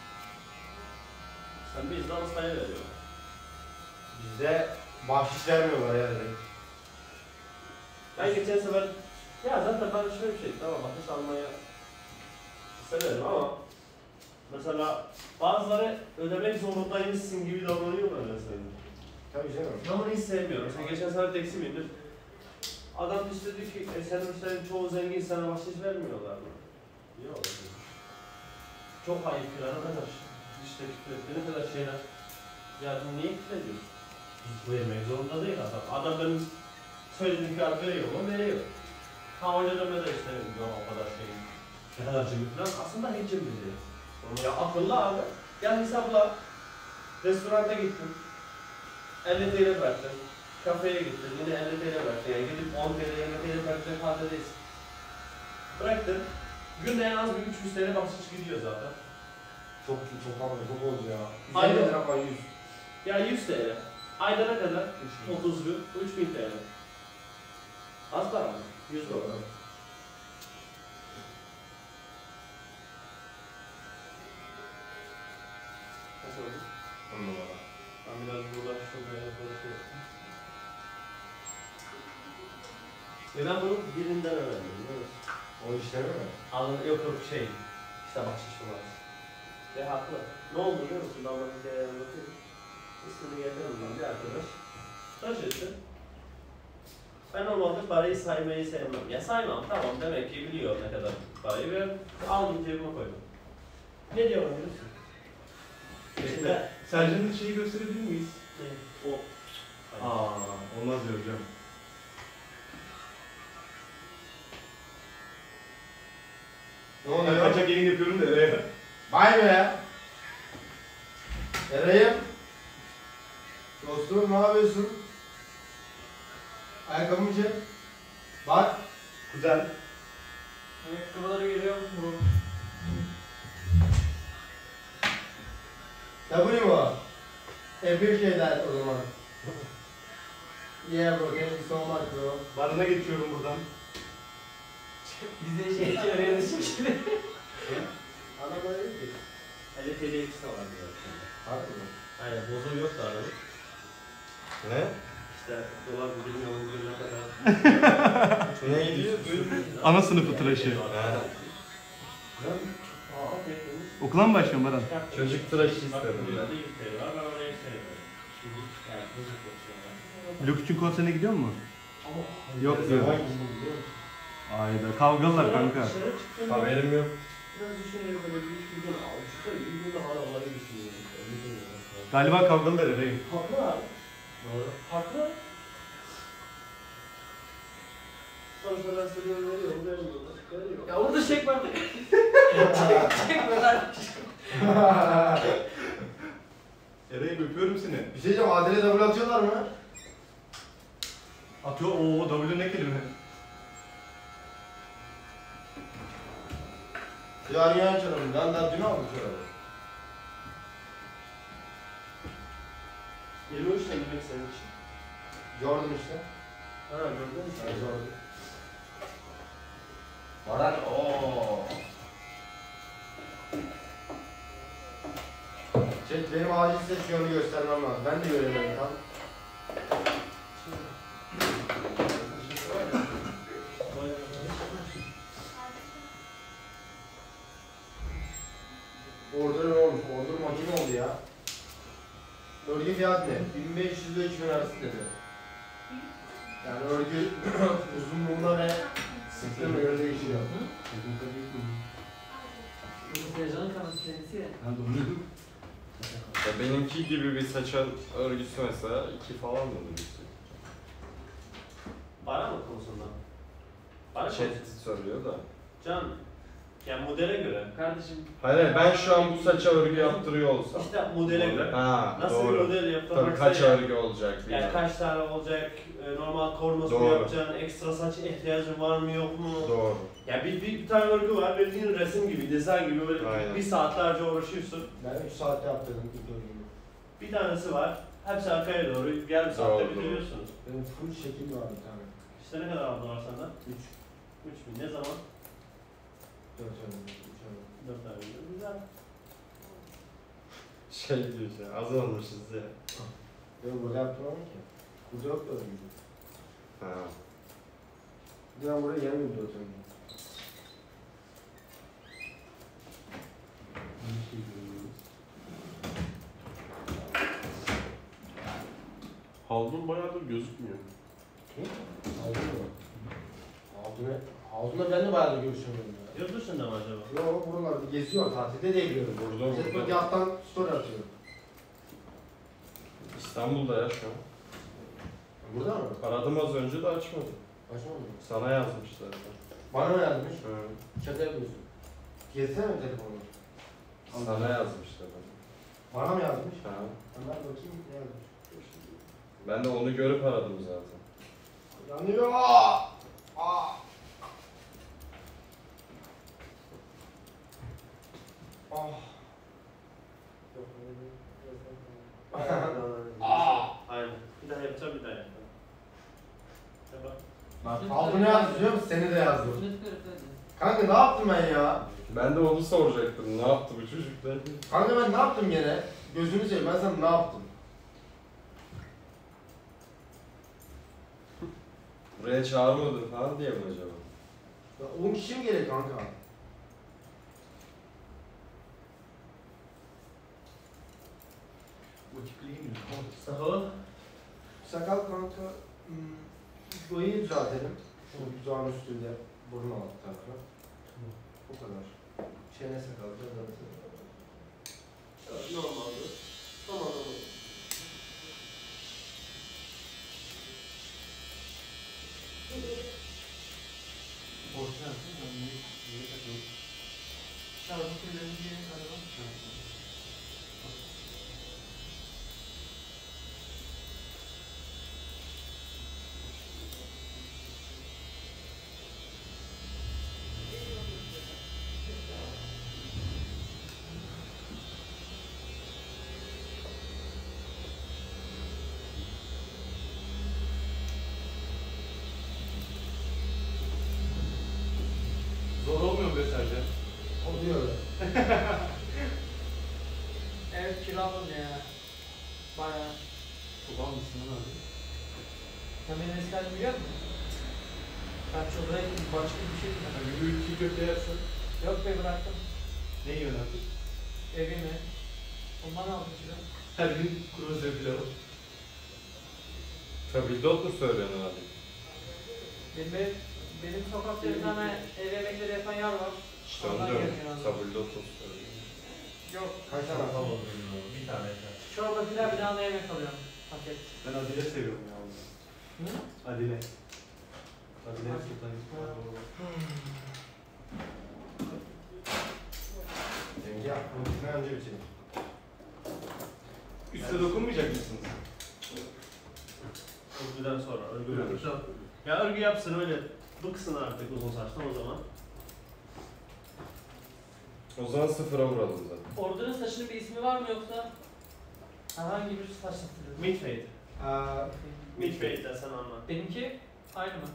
Sen bizden ustaya veriyorlar. Bizde bahşiş vermiyorlar ya direkt. Ben geçen sefer, ya zaten ben şöyle bir şey, tamam bahşiş almayı severim ama mesela bazıları ödemek zorundaymışsın gibi davranıyorlar mesela. Tabii canım. Ben onu hiç sevmiyorum. Mesela geçen sefer taksi bindim. Adam işte diyor ki, senin müşterinin çoğu zengin, sana bahşiş vermiyorlar mı? Yok. Çok ayıp ya, ne kadar işte küfür etti, ne kadar şeyler. Ya niye küfür ediyorsun? Hiç vermek zorunda değil adam. Adam benim söylediğim fiyat veriyor mu? Veriyor. Ha önce de işte yok o kadar şey. Ne kadar cimri falan. Aslında hiç cimri değil. Ya akıllı abi. Gel hesapla. Restoranta gittim. 50 TL bıraktım. Kafeye gittim. Yine 50 TL bıraktım. Yani gidip 10 TL, 20 TL bıraktım. Haldedeyiz. Bıraktım. Günde en az bir 300 TL bahşiş gidiyor zaten. Çok oldu ya. Aynen. 150 lira falan 100. Ya 100 TL. Ayda ne kadar? 30 gün. 3000 TL. Az para mı? 100 dolar. Nasıl oldu? 10 numara. Ben biraz burada şuraya konuşuyorum. Ve ben bunu birinden öğrendim biliyor musun? O işleri mi? Yok şey, işte bahşiş var. Ve haklı. Ne oldu biliyor musun? Ben bana hikayeyi anlatayım. İsmini getirmem bir arkadaş. Tıraş etti. Ben normalde parayı saymayı sevmem. Ya saymam tamam demek ki biliyor ne kadar parayı ver. Aldım cebime koydum. Ne diyorum biliyor musun? İşte Sercan'ın şeyi gösterebilir miyiz? o. Olmaz diyor hocam. Ne oluyor? Kaçak yayın yapıyorum da Eray'a. Vay be! Eray'ım. Dostum ne yapıyorsun? Ayakkabımı çek. Bak. Güzel. Ayakkabıları geliyor mu? W mu? Bir şeyler o zaman. Yeah bro, thank you so much bro. Barına geçiyorum buradan. Bize şey arıyoruz şimdi. Adam böyle değil ki. 50 TL ekstra var diyor. Harbi mi? Aynen bozum yok da arada. Ne? İşte dolar bilmiyorum bugün ne kadar. Ne gidiyor? Ana sınıfı tıraşı. Okula mı başlıyorsun Baran? Çocuk tıraşı istedim ya. Loküç'ün konserine gidiyor mu? Yok diyor. Ayda kavgalılar kanka. Haberim yok. Biraz düşünüyorum böyle bir gün almışlar, bir gün hala onları düşünüyorum. Galiba kavgalılar Eray'ım. Haklı abi. Doğru. Haklı. Sonuçta ben söylüyorum veriyorum. Ya orada çekme artık. Çekme lan. Eray'ım öpüyorum seni. Bir şey diyeceğim, Adile double atıyorlar mı? Atıyor. Oo W ne kelime? Ya niye açalım? Ben daha dün aldım şöyle. 23 ne demek senin için? Jordan işte. Ha gördün mü? Ha, Jordan. Baran ooo. Benim acil size şu yönü göstermem lazım. Ben de göremiyorum tam. Order ne olmuş? Order makine oldu ya. Örgü fiyat ne? 1500 ile 2000 arası dedi. Yani örgü uzunluğuna ve sıklığına göre değişiyor. Bu Seyircan'ın kanalı kendisi ya. Ben donuyordum. Ya benimki gibi bir saçan örgüsü mesela 2 falan mı yüksek? Para mı konusunda? Para Şey konusunda. söylüyor da. Can, yani modele göre. Kardeşim. Hayır ben şu an bu saça örgü yaptırıyor olsam. İşte modele göre. Ha Nasıl bir doğru. model Tabii yaptırmaksa kaç yani. örgü olacak Yani bilmiyorum. kaç tane olacak, normal kornos mu Doğru. yapacaksın, ekstra saç ihtiyacın var mı yok mu? Doğru. Ya bir tane örgü var, bildiğin resim gibi, dizayn gibi böyle Aynen. bir saatlerce uğraşıyorsun. Ben 3 saatte yaptırdım ilk örgümü. Bir tanesi var, hepsi arkaya doğru, yarım saatte Doğru. bitiriyorsunuz. Benim full şekil var bir tane. İşte ne kadar aldılar senden? 3 bin. Ne zaman? 4 örgü, 3 örgü. 4 ay önce. Güzel. Şey diyor şey, az olmuşuz ya. Ben burada yaptırmadım ki. Burada yok da örgü. Ha. Bir de ben buraya gelmiyorum 4 örgü. Haldun bayağıdır gözükmüyor. Aldın mı? Aldın da ben de bayağı da görüşemiyorum ya. Yurt dışında mı acaba? Yok buralarda geziyor, tatilde de geliyorum. Burada Jet burada. yattan story atıyorum. İstanbul'da ya şu an. Burada mı? Aradım az önce de açmadı. Açmadım mı? Sana yazmış zaten. Bana mı yazmış? Evet. Şaka yapıyorsun. Gezsene mi telefonu? Sana yazmış zaten. Bana mı yazmış? Ha. Ömer bakayım ne yazmış. Ben de onu görüp aradım zaten. Yanıyor! Aa! Aa! Aynen. Bir daha yapacağım, bir daha yapacağım. Yapar. Aldın ne yazdı biliyor musun? Seni de yazdı. Lütfen efendim. Kanka ne yaptım ben ya? Ben de onu soracaktım. Ne yaptı bu çocuk da? Kanka ben ne yaptım gene? Gözünü seveyim ben sana ne yaptım? Buraya çağırmadın falan diye mi acaba? Ya 10 kişi mi gerek kanka? Sakal. Sakal kanka, boyayı düzeltelim. Şu güzelin üstünde burun altı tarafı. O kadar. Çene sakal düzeltelim. Evet, normaldi. Tamam. Zor olmuyor mu be sence? Oluyor öyle. Evet kiraladım ya. Bayağı. Ulan mısın lan abi? Sen benim eski halimi biliyor musun? Ben çocuğa başka bir şey bilmem. Yani bir iki köfte yersen Yok be bıraktım. ne yiyorsun artık? Evime. Ondan aldım kilo. Her gün kuru fasulye pilavı. Tabildot mu söylüyorsun abi? Benim sokakta bir tane ev yemekleri yapan yer var. İşte Ondan onu diyorum. geliyor yanına. Tabildot mu söylüyorsun? Yok. Kaç tane adam oldu? Bir tane. Çorba pilav bir tane yemek alıyorum. Paket. Ben Adile seviyorum ya. Hı? Adile. Adile Sultan. Yenge yaptığımızdan önce bitirelim. Üste dokunmayacak mısınız? Örgüden sonra, örgü. Ya örgü yapsın öyle, bıksın artık uzun saçtan o zaman. O zaman sıfıra vuralım zaten. Ordunun saçının bir ismi var mı yoksa? Herhangi bir saç satılıyor. Mid fade. Mid fade desen anla. Benimki aynı mı?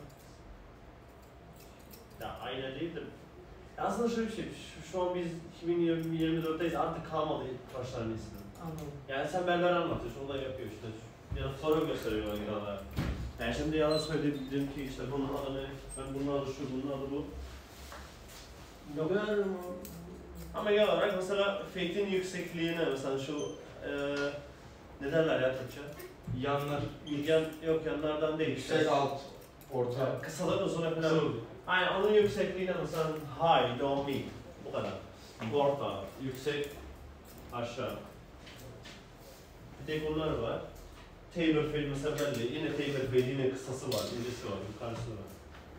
Ya aynı değildir. Ya aslında şöyle bir şey, şu an biz 2024'teyiz artık kalmadı tıraşların ismi. Anladım. Yani sen berber anlatıyorsun, o da yapıyor işte. Ya da fotoğraf gösteriyor o insanlara. Yani şimdi yalan söyledim ki işte bunun adı ne, ben bunun adı şu, bunun adı bu. Berber Ama genel olarak mesela fake'in yüksekliğine mesela şu ne derler ya Türkçe? Yanlar. Yok yanlardan değil. Yüksek, alt, orta. Kısalar uzun falan. Aynen onun yüksekliğine mesela high, low, mid. Bu kadar. Orta, yüksek, aşağı. Bir tek onlar var. Taylor fade mesela belli. Yine Taylor fade yine kısası var, incesi var, yukarısı var.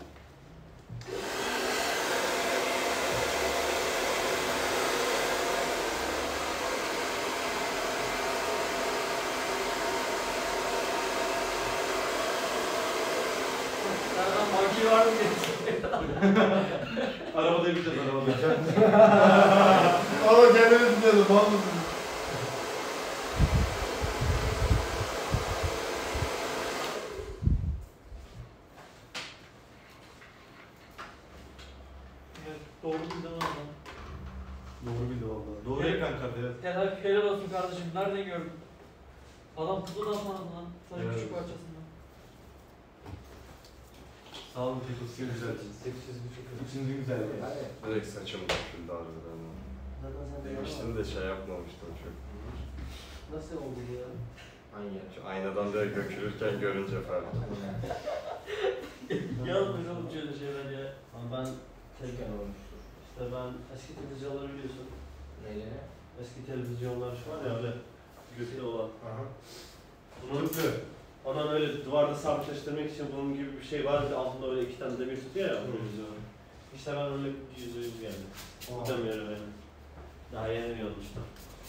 Monkey var mı diye. Arabada yapacağız arabada. Ama kendimiz biliyordum. Vallahi. Doğru bildin ama. Doğru bildi valla. Doğru ya kanka. Evet. Helal olsun kardeşim. Nereden gördün? Adam kutudan falan lan. Sadece Evet. küçük parçasından. Sağ olun Peko, sizin güzeldiniz. Üçüncü güzel ya. Direkt saçım döküldü harbiden. Zaten sen de Demiştim de şey yapmamıştım çok. nasıl oldu bu ya? Hangi? Şu aynadan direkt dökülürken görünce fark ettim. Yazmış oğlum şöyle şeyler ya. Ama ben Çocukken olmuştur. işte ben eski televizyonları biliyorsun. Neyle? Eski televizyonlar şu var ya öyle götü olan. Aha. Bunun ondan öyle duvarda sabitleştirmek için bunun gibi bir şey var. Bir altında öyle iki tane demir tutuyor ya televizyonu. İşte ben öyle yüzüğüm geldi. O demiyorum benim. Daha yeni olmuştu.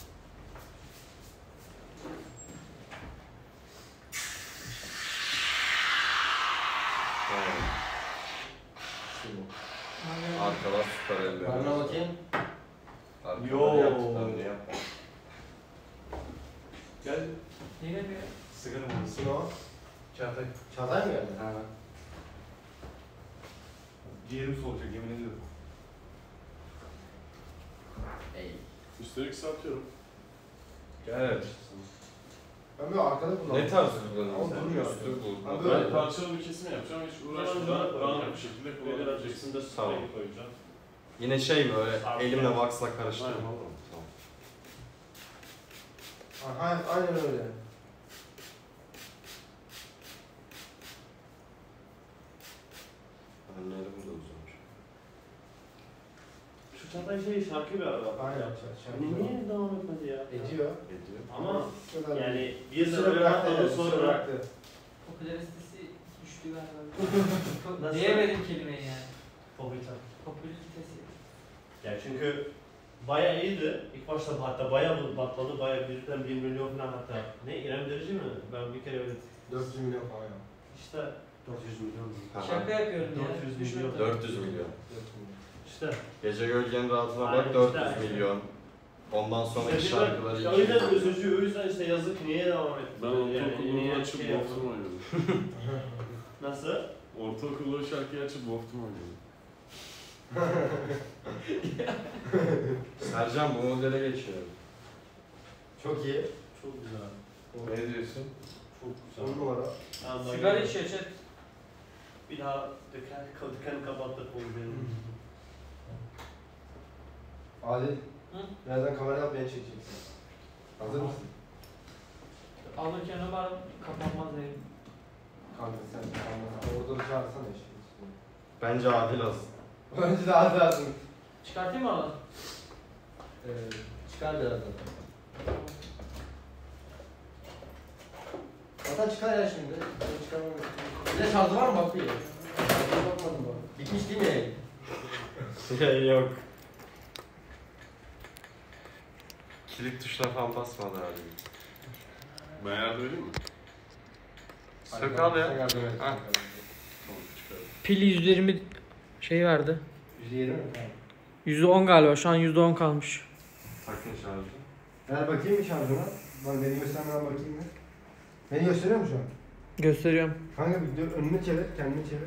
Arkalar süper elleri. Karnına bakayım. Arkalar yaptıklarını yap. Gel. Yine mi? Sigara mı? Kim o? Çağatay. Çağatay mı geldi? Ha. Ciğerim soğuyacak yemin ediyorum. Ey. Üstelik satıyorum. Evet. Ben böyle arkada kullandım. Ne tarz kullanıyorsun Ama sen? durmuyor. Üstü bu. Abi Ben böyle. parçalı bir kesim yapacağım. Hiç uğraşmadan rahat bir şekilde Böyle kullanabileceksin. üstünde Tamam. sprey koyacağım. Yine şey mi öyle Sarı elimle yani. wax'la karıştırma Aynen. olur mu? Tamam. Aynen öyle. Önlerim de uzunmuş. Şu Çağatay şey şarkı bir araba. Aynen. Niye devam etmedi ya? Ediyor. Ediyor. Ama Şuradan yani bir süre süre bıraktı. bırakmadan Süre sonra bıraktı. Popülaritesi düştü galiba. Nasıl? Diyemedim kelimeyi yani. popüler. Popülaritesi. Ya çünkü bayağı iyiydi. İlk başta hatta bayağı patladı. Bayağı birden 1 milyon falan hatta. Ne İrem Derici mi? Ben bir kere öyle 400 milyon falan ya. işte 400 milyon mu? Aha. Şaka yapıyorum ya. 400 Düşmedi. milyon. 400 milyon. 400 milyon. işte. Gece gölgenin rahatına Aynen, bak 400 işte. milyon. Ondan sonraki İşte şarkıları işte o yüzden 200 milyon. üzücü, o yüzden işte yazık niye devam etti? Ben ortaokulunu açıp şey yaptım. Wolf'tum oynadım. Nasıl? Ortaokulda o şarkıyı açıp Wolf'tum oynadım. Sercan bu modele geçiyor. Çok iyi. Çok güzel. Ne diyorsun? Çok On güzel. numara. Sigara içiyor chat. Bir daha dükkanı kapattık onu benim. Adil. Hı? Birazdan kamera al beni çekeceksin. Hazır mısın? Alırken umarım kapanmaz derim. Kanka sen orada da çağırsana işte. Bence adil az. Önce de Adil lazım. Çıkartayım mı oradan? Çıkar birazdan. Zaten çıkar ya şimdi. Ben çıkarmam. Bir de şarjı var mı bak bir. Şarjına bakmadım bak. Bitmiş değil mi? Yok. Kilit tuşuna falan basmadı abi. Ben yardım edeyim mi? Sök al ya. Sen yardım et. Ha. Tamam çıkarım. Pil 120 şey verdi. %20 mi? %10 galiba. Şu an %10 kalmış. Takın şarjı. Ver bakayım bir şarjına. Bana beni göstermeden bakayım mı? Beni gösteriyor mu şu an? Gösteriyorum. Kanka bir dur, önünü çevir, kendini çevir.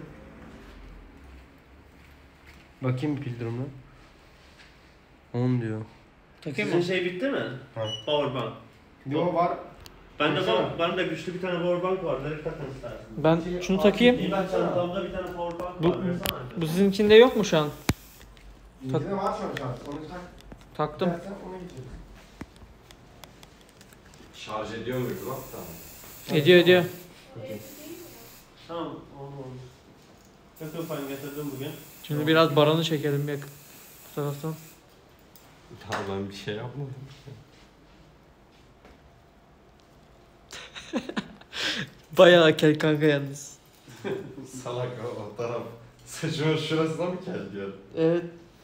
Bakayım bir pil durumuna. 10 diyor. Takayım Sizin mı? şey bitti mi? Tamam. Powerbank. Yo var. Bende güçlü bir tane powerbank var. Direkt takın istersen. Ben şunu takayım. İyi ben çantamda bir tane powerbank Bu- var. Versene. Bu sizinkinde yok mu şu an? İngilizce var şu an şarj. Onu tak. Taktım. İstersen ona geçelim. Şarj ediyor muydu lan tamam. Ediyor. Tamam, oldu. Kötü fan getirdim bugün. Şimdi biraz Baran'ı çekelim yakın. Bu taraftan. Ya ben bir şey yapmadım. Bayağı kel kanka yalnız. Salak o taraf. Saçımın şurasına mı kel diyor? Evet.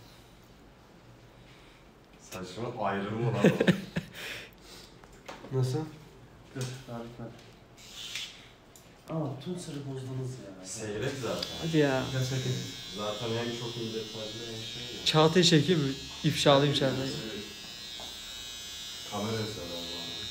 Saçımın ayrımı mı lan o? Nasıl? Dur, harika. Aa, tüm sırrı bozdunuz ya. Seyrek zaten. Hadi ya. Zaten hem çok ince telli hem şey ya. Çağatay'ı çekeyim mi? İfşalayayım Çağatay'ı. Kamera sarı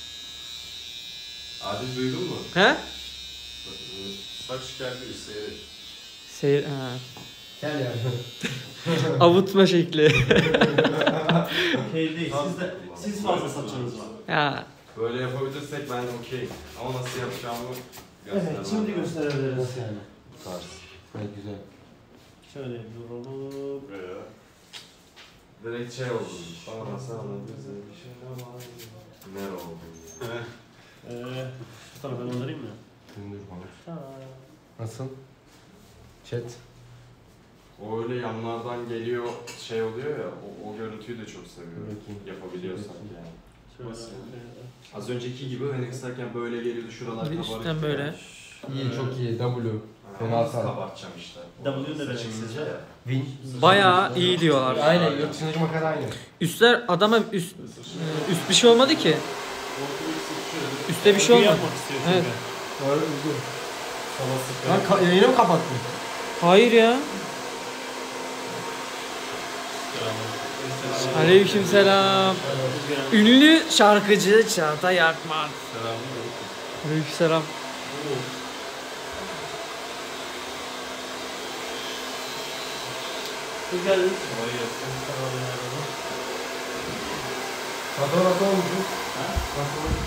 Adil duydun mu? He? Saç geldi seyrek. Seyir... Ha. Gel yani. Avutma şekli. Okey değil, siz fazla saçınız var. Ya. Böyle yapabilirsek ben okeyim. Ama nasıl yapacağımı göstermem. Evet, şimdi gösterebiliriz. Nasıl yani? Bu tarz. Evet güzel. Şöyle duralım. Veya Direkt şey oldu. Bana nasıl anlatıyorsun? Bir şey ne var? Ne oldu? Bu tarafa göndereyim mi? Döndür bana. Tamam. Nasıl? Chat. O öyle yanlardan geliyor şey oluyor ya. O görüntüyü de çok seviyorum. Bakayım. Yapabiliyorsak yani. Şöyle. Nasıl? Az önceki gibi hani kısarken böyle geliyordu şuralar Bir kabarık. üstten böyle. İyi çok iyi. W. Fena Fena sağ. kabartacağım işte. W ne demek Saçımın sizce? ya. Win. Bayağı iyi diyorlar. Aynen yurt dışındaki makara aynı. Üstler adama üst bir şey olmadı ki. Üste bir şey Büyü olmadı. yapmak istiyor Evet. çünkü. Öyle üzgün. Lan yayını mı kapattın? Hayır ya. Aleykümselam. Ünlü şarkıcı Çağatay Akman. Aleykümselam. Hoş geldiniz. Fotoğraf nasıl olmuş? Nasıl olmuş?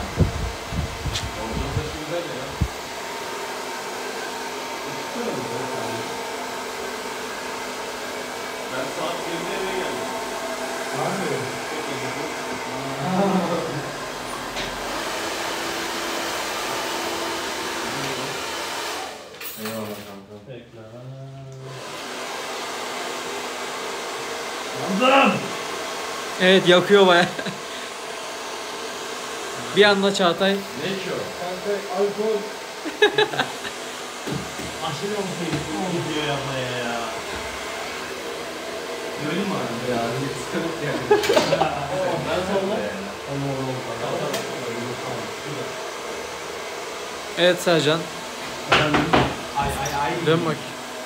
ben saat 1'de eve geldim. Eyvallah kanka. Tekrar. Yandım! Evet yakıyor baya. Bir anda Çağatay. Ne ki o? Kanka alkol. Aşırı gidiyor yapmaya ya. Öyle mi abi ya? Sıkılıp yani. Ben sonra... Evet Sercan. Dön bak.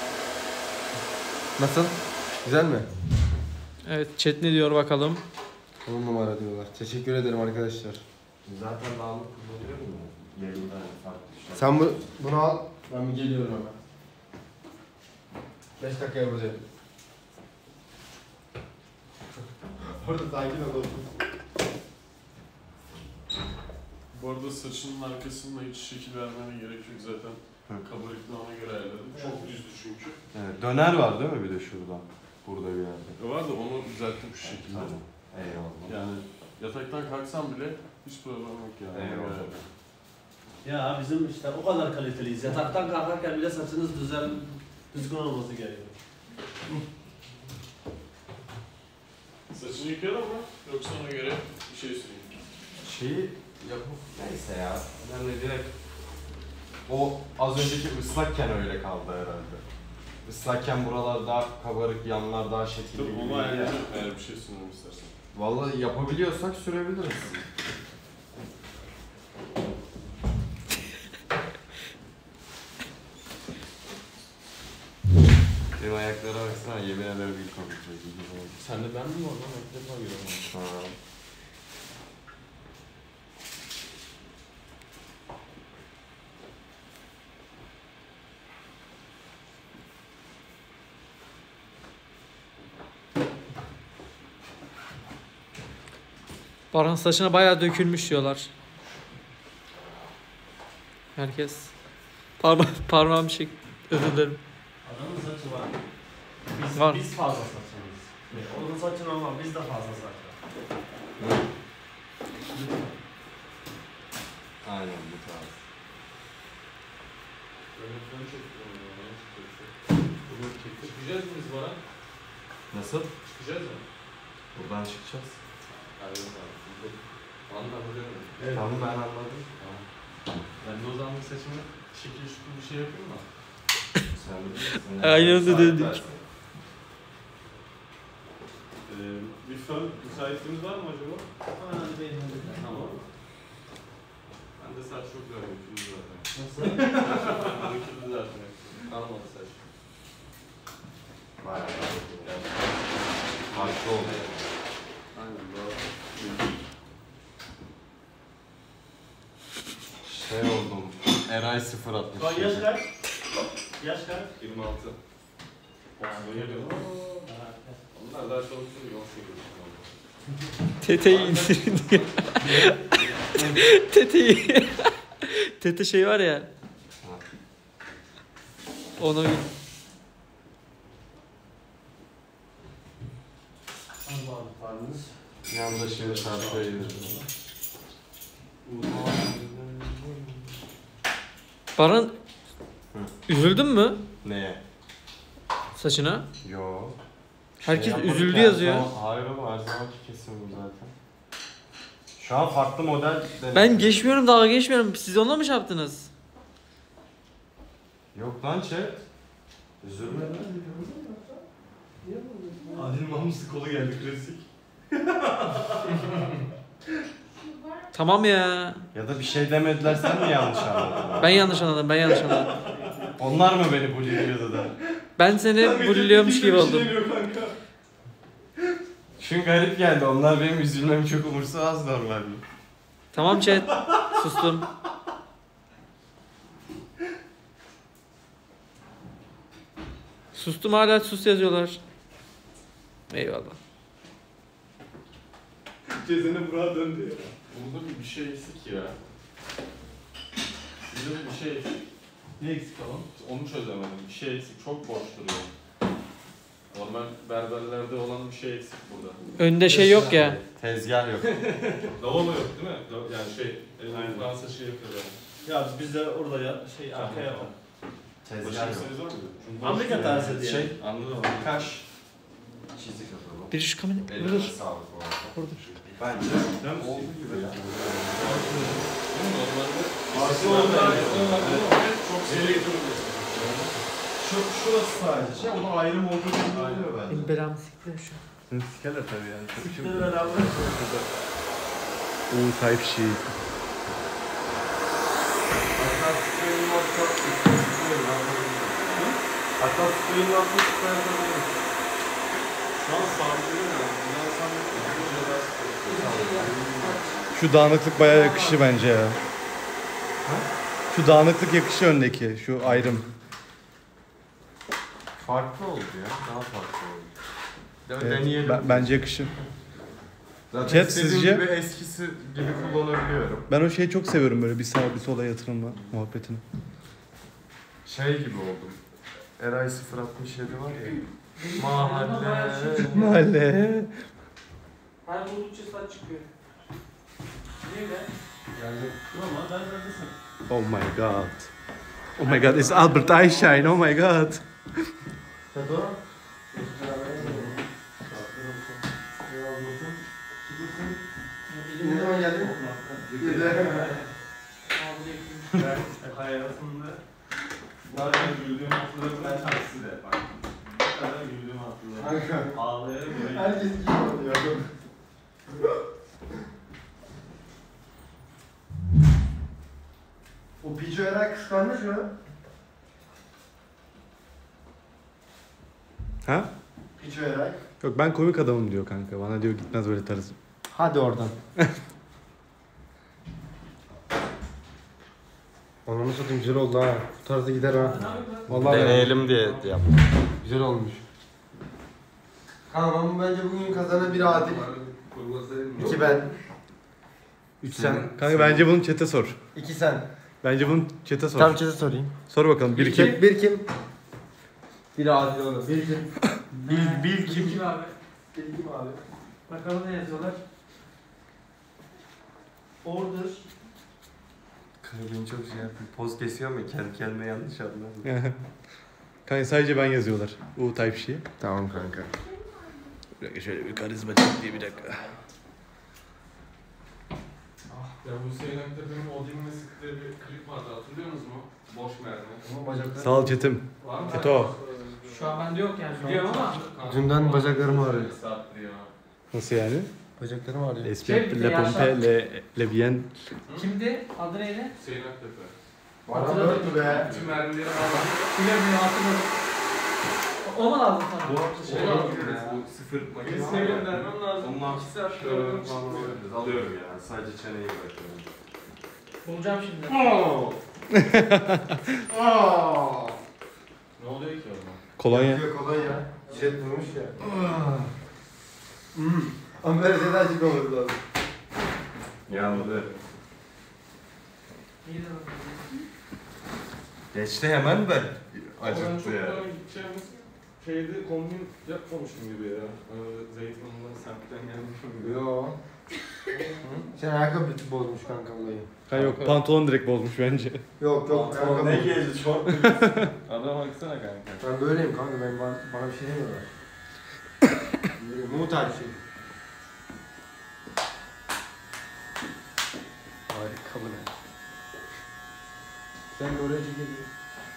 Nasıl? Güzel mi? Evet chat ne diyor bakalım. 10 numara diyorlar. Teşekkür ederim arkadaşlar. Zaten dağınık kullanıyorum ya. Yayında yani farklı şey. Sen bunu al. Ben bir geliyorum hemen. 5 dakikaya buradayım. Orada sakin ol. Bu arada saçının arkasında hiç şekil vermene gerek yok zaten. Kabarıklığı ona göre ayarladım. Çok düzdü çünkü. Evet, döner var değil mi bir de şurada? Burada bir yerde. Var da onu düzelttim şu şekilde. Tamam. Eyvallah. Yani yataktan kalksam bile hiç problem yok yani. Eyvallah. Ya bizim işte o kadar kaliteliyiz. Yataktan kalkarken bile saçınız düzgün olması gerekiyor. Saçını yıkayalım mı? Yoksa ona göre bir şey süreyim. Şeyi yapıp neyse ya. Ben de direkt o az önceki ıslakken öyle kaldı herhalde. Islakken buralar daha kabarık, yanlar daha şekilli Dur gibi. onu ayarlayacağım eğer bir şey sunmam istersen. Vallahi yapabiliyorsak sürebiliriz. Benim ayaklara baksana, yemin ederim bir komik. Sen de ben mi oradan? İlk defa görüyorum. Ha. Baran saçına bayağı dökülmüş diyorlar. Herkes. Parmağım çek. Özür dilerim. Adamın saçı var. Var. Biz fazla saçımız. Onun saçını ama bizde fazla saç var. Aynen bu tarz. Çıkacağız mı biz bana? Nasıl? Çıkacağız mı? Buradan çıkacağız. Hayır abi. Anlamadım. Tamam ben anladım. Ben de o zaman saçımı şekil şukul bir şey yapayım mı? Sen bilirsin. Aynen öyle Saat dedik. versin. Bir fön müsaitliğiniz var mı acaba? Hemen hadi benim hadi. Tamam. Ben de saç çok güzel yapıyorum zaten. Nasıl? Ben de zaten. Kalmadı saç. Bayağı harika oldu. Aynen doğru. Şey oldum. Eray 0.60. Şu an yaş kaç? Yaş kaç? 26. Onlar daha çalışsın diye 18 Teteyi indirin diye. Teteyi. Tete şey var ya. Onu Pardonuz. Yanında şimdi şarkıya gidiyorum. Baran üzüldün mü Neye? saçına? Yo. Herkes yapmadık üzüldü ya, yazıyor. Hayır ama her zamanki kesim bu zaten. Şu an farklı model denedim. Ben geçmiyorum, dalga geçmiyorum. Siz onunla mı şey yaptınız? Yok lan chat. Üzülme lan. Adil Mahmus'u kolu geldi klasik. Tamam ya. Ya da bir şey demediler sen mi yanlış anladın? Ben yanlış anladım, ben yanlış anladım. Onlar mı beni bulliyordu da? Ben seni bulliyormuş gibi oldum. Çünkü garip geldi. Onlar benim üzülmemi çok umursamaz normalde. Tamam chat, sustum. Sustum, hala sus yazıyorlar. Eyvallah. Cezene Burak'a döndü ya. Burada bir şey eksik ya. Burada bir şey eksik. Ne eksik olan? Onu çözemedim. Bir şey eksik. Çok boş duruyor. Normal berberlerde olan bir şey eksik burada. Önde şey yok ya. Tezgah yok. Lavabo yok değil mi? Yani şey, Fransa şey yapıyor yani. Ya biz de orada ya şey arkaya yapalım. Tezgah Başka yok. bir var mı? Amerika tarzı diye. Şey, Anladım. kaş. Çizik atalım. Bir şu kamera. Ellerine Dur. sağlık bu arada. Burada. Bence Değil mi? oldu gibi ya. Normalde Aslında çok şeyle getiriyor. Şurası sadece şey ama ayrım olduğu gibi oluyor bence. Benim belamı siktiler şu an. Sikerler tabii yani. Şimdi beraber. Oo Type-C. Hatta screen atmış koyabilirim. Şu an sağlıklı mı? Bundan sonra Şu dağınıklık bayağı yakışır bence ya. Şu dağınıklık yakışır öndeki. Şu ayrım. Farklı oldu ya. Daha farklı oldu. Ya Evet, deneyelim. bence yakışır. Zaten Chat, istediğim sizce? gibi eskisi gibi kullanabiliyorum. Ben o şeyi çok seviyorum böyle bir sağa bir sola yatırılma muhabbetini. Şey gibi oldum. Eray 067 var ya. Mahalle. Mahalle. Her buldukça saç çıkıyor. Niye be? Ama ben neredesin? Oh my god. Oh my god, it's Albert Einstein. Oh my god. Tato. Ne zaman geldin? hayatımda zaten güldüğüm hatırlarım ben taksi de bak. Zaten güldüğüm hatırlarım. Ağlayarak böyle. Herkes gibi oluyor. O Pico Eray kıskanmış mı? Ha? Pico Eray. Yok ben komik adamım diyor kanka. Bana diyor gitmez böyle tarz. Hadi oradan. Ananı satayım güzel oldu ha. Bu tarzda gider ha. Vallahi Deneyelim diye yaptım. güzel olmuş. Kanka ama bence bugün kazanan bir Adil. 2 ben. 3 sen. Kanka bence bunu chat'e sor. 2 sen. Bence bunu chat'e sor. Tam çete sorayım. Sor bakalım. Bir kim? Bir kim? Bir Adil olur. Bir kim? Bil kim? Kim abi? Bildim abi. Bakalım ne yazıyorlar. Order. Beni çok şey yapıyor. Poz kesiyor ama kendi kendime yanlış anladım. Kanka sadece ben yazıyorlar. U type şeyi. Tamam kanka. Bir dakika şöyle bir karizmatik diye bir dakika. Ya bu Hüseyin Aktepe'nin Odin'le sıktığı bir klip vardı, hatırlıyor musunuz? Boş mermi. Ama bacaklarım... Sağ ol Çetim. Var mı? Eto. Şu an bende yok yani biliyorum ama. Dünden bacaklarım ağrıyor. Sattı ya. Nasıl yani? Bacaklarım ağrıyor. Espiyat, le pompe, le bien. Kimdi? Adı neydi? Hüseyin Aktepe. Bana dört be. Bütün mermileri alan. Bilemiyorum hatırladım. O mu lazım sana? Bu hafta şey var. Bu sıfır makinesi. Senin vermem lazım. Onun 2 saat Alıyorum çıkıyor. alıyorum ya. Sadece çeneyi bırakıyorum. Bulacağım şimdi. Ne oluyor ki orada? Kolonya. Yakıyor kolonya. Jet vurmuş ya. Ama böyle şeyler açık olur lazım. Yandı. Geçti hemen de. Ben Acıttı çok ya. daha gideceğimiz şeyde kombin yapmamışım gibi ya. Zeytinburnu'ndan semtten gelmişim gibi. Yo. Sen ayakkabı bir tık bozmuş kanka olayı. Ha yok pantolon direkt bozmuş bence. Yok yok kanka. Ne giydi? Şort mu? Adam baksana kanka. Ben böyleyim kanka, bana bir şey demiyorlar. Muhtaç şey. Harika bu ne? Sen de oraya çekebilirsin.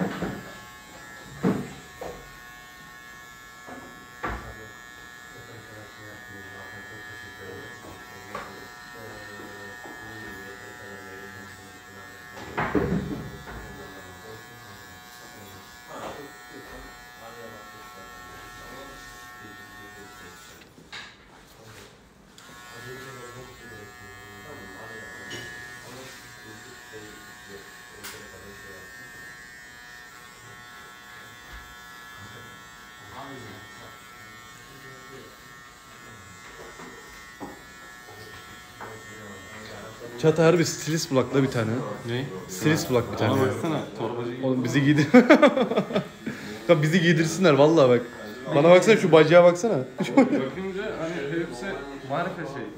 Çatı harbi stilist bulakla bir tane. Ne? Stilist bulak bir tane. Bana baksana. Torbacı gibi. Oğlum bizi giydir. Ya bizi giydirsinler vallahi bak. Bana baksana şu bacağa baksana. Bakınca hani hepsi marka şey.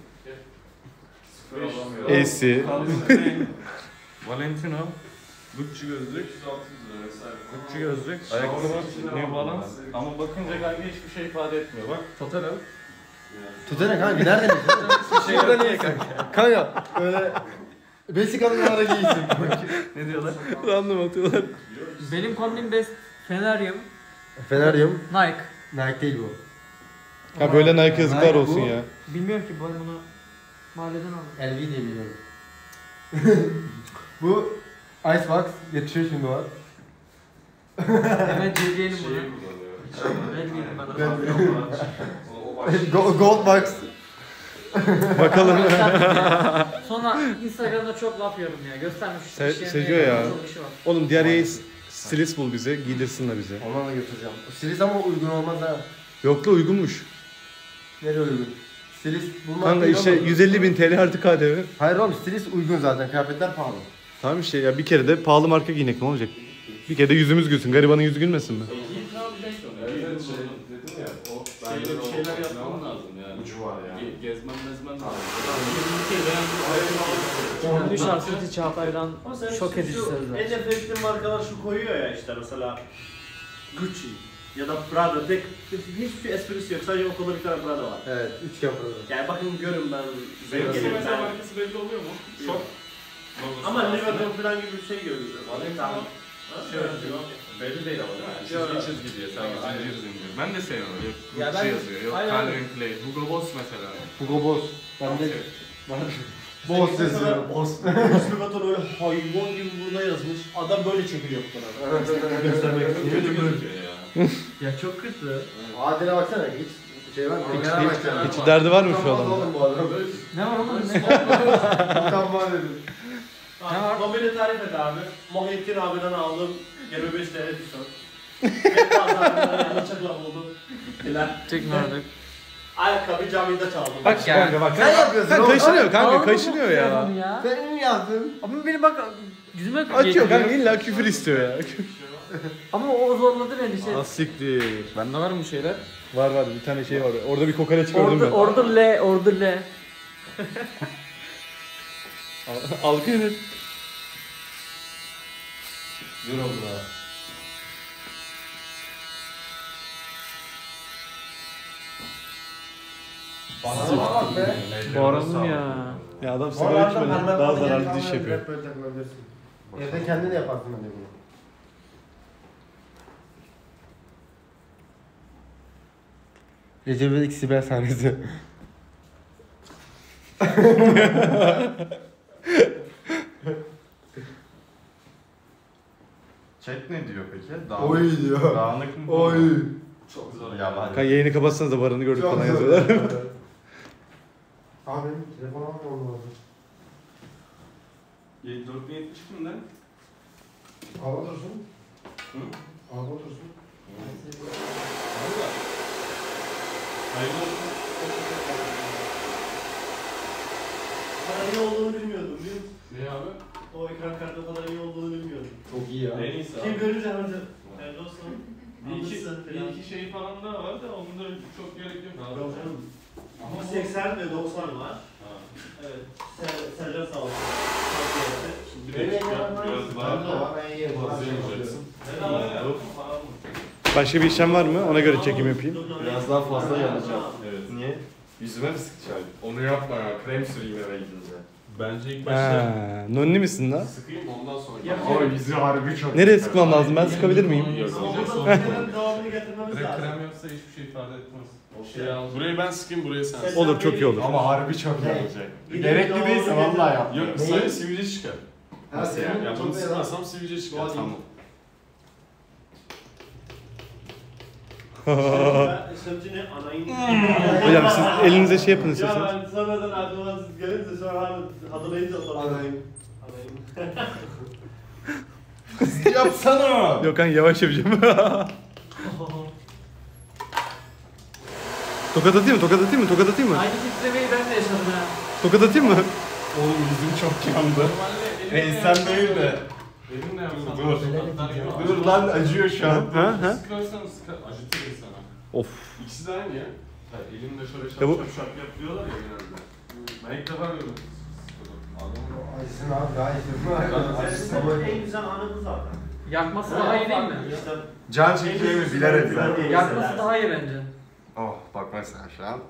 AC. Valentino. Gucci gözlük. Gucci gözlük. Ayakkabı. New Balance. Ama bakınca kanka hiçbir şey ifade etmiyor. Bak. Total. Tutana kanka nereden Şurada niye kanka? Kanka böyle vesikalılara giysin. Ne diyorlar? Random atıyorlar. Benim kombin best Feneryum, Feneryum. Nike. Nike değil bu. Ha böyle Nike yazıklar Nike olsun bu. ya. Bilmiyorum ki ben bunu mahalleden aldım. LV diye biliyorum. Bu Icebox yetişiyor şimdi var. Hemen CC'nin Şeyi bunu. kullanıyor. Vermeyelim bana. Gold Box. Bakalım. Sonra Instagram'da çok laf yiyorum ya. Göstermiş. Seviyor ya. Çok işi var. Oğlum diğer yayı stilist bul bize, giydirsinler bize. Ondan da götüreceğim. Stilist ama uygun olmaz ha. Yok da uygunmuş. Nereye uygun? Stilist bulmak Kanka değil işte ama- 150.000 TL artı KDV. Hayır oğlum, stilist uygun zaten. Kıyafetler pahalı. Tamam işte ya bir kere de pahalı marka giynek ne olacak? Bir kere de yüzümüz gülsün. Garibanın yüzü gülmesin mi? Dedim ya. O şeyle bir şeyler yapmam lazım yani. Ucu var ya. Gezmem lazım. Ünlü şarkıcı Çağatay'dan Ama sen şok şu- edici şu sözler. En nefretli markalar şu koyuyor ya işte mesela Gucci ya da Prada. Hiçbir şey esprisi yok. Sadece okulda bir tane Prada var. Evet, üçgen burada. Yani bakın görün ben Benim zenginim mesela ben. markası belli oluyor mu? Şok. Ama Liverpool falan gibi bir şey görüyorum. Tamam. Şey yapıyor. Belli değil ama değil mi? Çizgi çizgi diye sanki zincir zincir. Ben de sevmiyorum. Yok Ya Gucci ben- yazıyor. Yok Aynen. Calvin Klein. Hugo Boss mesela. Hugo Boss. Ben de... Boss yazıyor. Boss. Liverpool öyle hayvan gibi burada yazmış. Adam böyle çekiliyor bu kadar. Göstermek için kötü gözüküyor ya. Ya çok kötü. Adile baksana, hiç şey var mı? Tekrar baksana. Hiç derdi var mı şu Utanmaz adamın? oğlum bu adam. Ne var oğlum? Ne? Utanmaz dedim. Ne var? Kombini tarif et abi. Muhittin abiden aldım 25 TL tişört. Ben pazarından yanlışlıkla buldum. Filan. Çekme artık. Ayakkabı camide çaldım. Bak kanka bak. Sen yapıyorsun Kanka oğlum. kaşınıyor kanka Ağzını kaşınıyor ya. bokluyor bunu Sen mi yazdın? Ama beni bak yüzüme Açıyor kanka illa küfür istiyor ya. Ama o zorladı beni şey. Siktir. Bende var mı şeyler? Var bir tane şey var. Orada bir kokoreç gördüm ben. Order L. Alkı yenir. Güzel oldu ha. Bana bak be. Baranım ya. Ya adam sigara içmeden daha zararlı diş yapıyor. Hep böyle takılabilirsin. Evde kendin de yaparsın bence bunu. Recep İvedik Sibel sahnesi. Chat ne diyor peki? Oy diyor. Dağınık mı? Oy. Çok zor yabancı. Kanka yayını kapatsanız da Baran'ı gördük Çok falan güzel. yazıyorlar. Abi benim telefon almam lazım. 4070 kimde? Al otursun. Hı? Al otursun. Valla. Hayırlı olsun. O kadar iyi olduğunu bilmiyordum biliyor musun? Ne abi? O ekran kartı o kadar iyi olduğunu bilmiyordum. Çok iyi ya. En iyisi Kim abi. görünce önce hayırlı olsun. Bir iki şey falan daha var da onun da çok gerek yok abi. Yok canım. Ama 80 ve 90 var. Ha. Evet. Sercan sağ olsun. Bir Benim de ekranım biraz var. daha Ben de var. Ben yerim. fazla yanacaksın. Bedava ya. Başka bir işlem var mı? Ona göre çekim yapayım. Biraz daha fazla yanacağım. Evet. Niye? Yüzüme mi sıkacağım? Onu yapma ya. Krem süreyim eve gidince. Bence ilk başta Ha, nonni misin lan? sıkayım ondan sonra. Ya, Ama yüzü harbi çok. Nereye sıkmam lazım? Ben sıkabilir miyim? Ama burada bir devamını getirmemiz Direkt lazım. krem yapsa hiçbir şey ifade etmez. O şey al. Burayı ben sıkayım, burayı sen sık. Olur, çok iyi olur. Ama harbi çok Ne? yanacak. Bir Gerekli de değilse doğru vallahi yap. Yok, Neyi? sadece sivilce çıkar. Nasıl yani? Ya bunu sıkmasam sivilce çıkar. Doğal Tamam. Sözcü ne? Anayın. Hocam siz elinize şey yapın Ya istiyorsanız. ben sonradan aklıma siz gelince sonra hatırlayınca sonra. Anayım. Yapsana. Yok kanka yavaş yapacağım. Tokat atayım mı? Tokat atayım mı? Tokat atayım mı? Aynı titremeyi ben de yaşadım ha. Tokat atayım mı? Oğlum yüzüm çok yandı. Normalde Ensem değil de. Elimle yapsam. Dur. Hatta gibi Dur lan acıyor şu an. Ha? Sıkarsan acıtır insana. Of. İkisi de aynı ya. Yani elimle şöyle şap Ya bu- şap şap yap diyorlar ya genelde. Ben ilk defa gördüm. Adamın Acısın abi daha iyi. Acısın ama En güzel anı bu zaten. Yakması daha iyi değil mi? İşte Can çekeceğimi bilerek ya. Yakması daha iyi bence. Oh bak mesela şu an.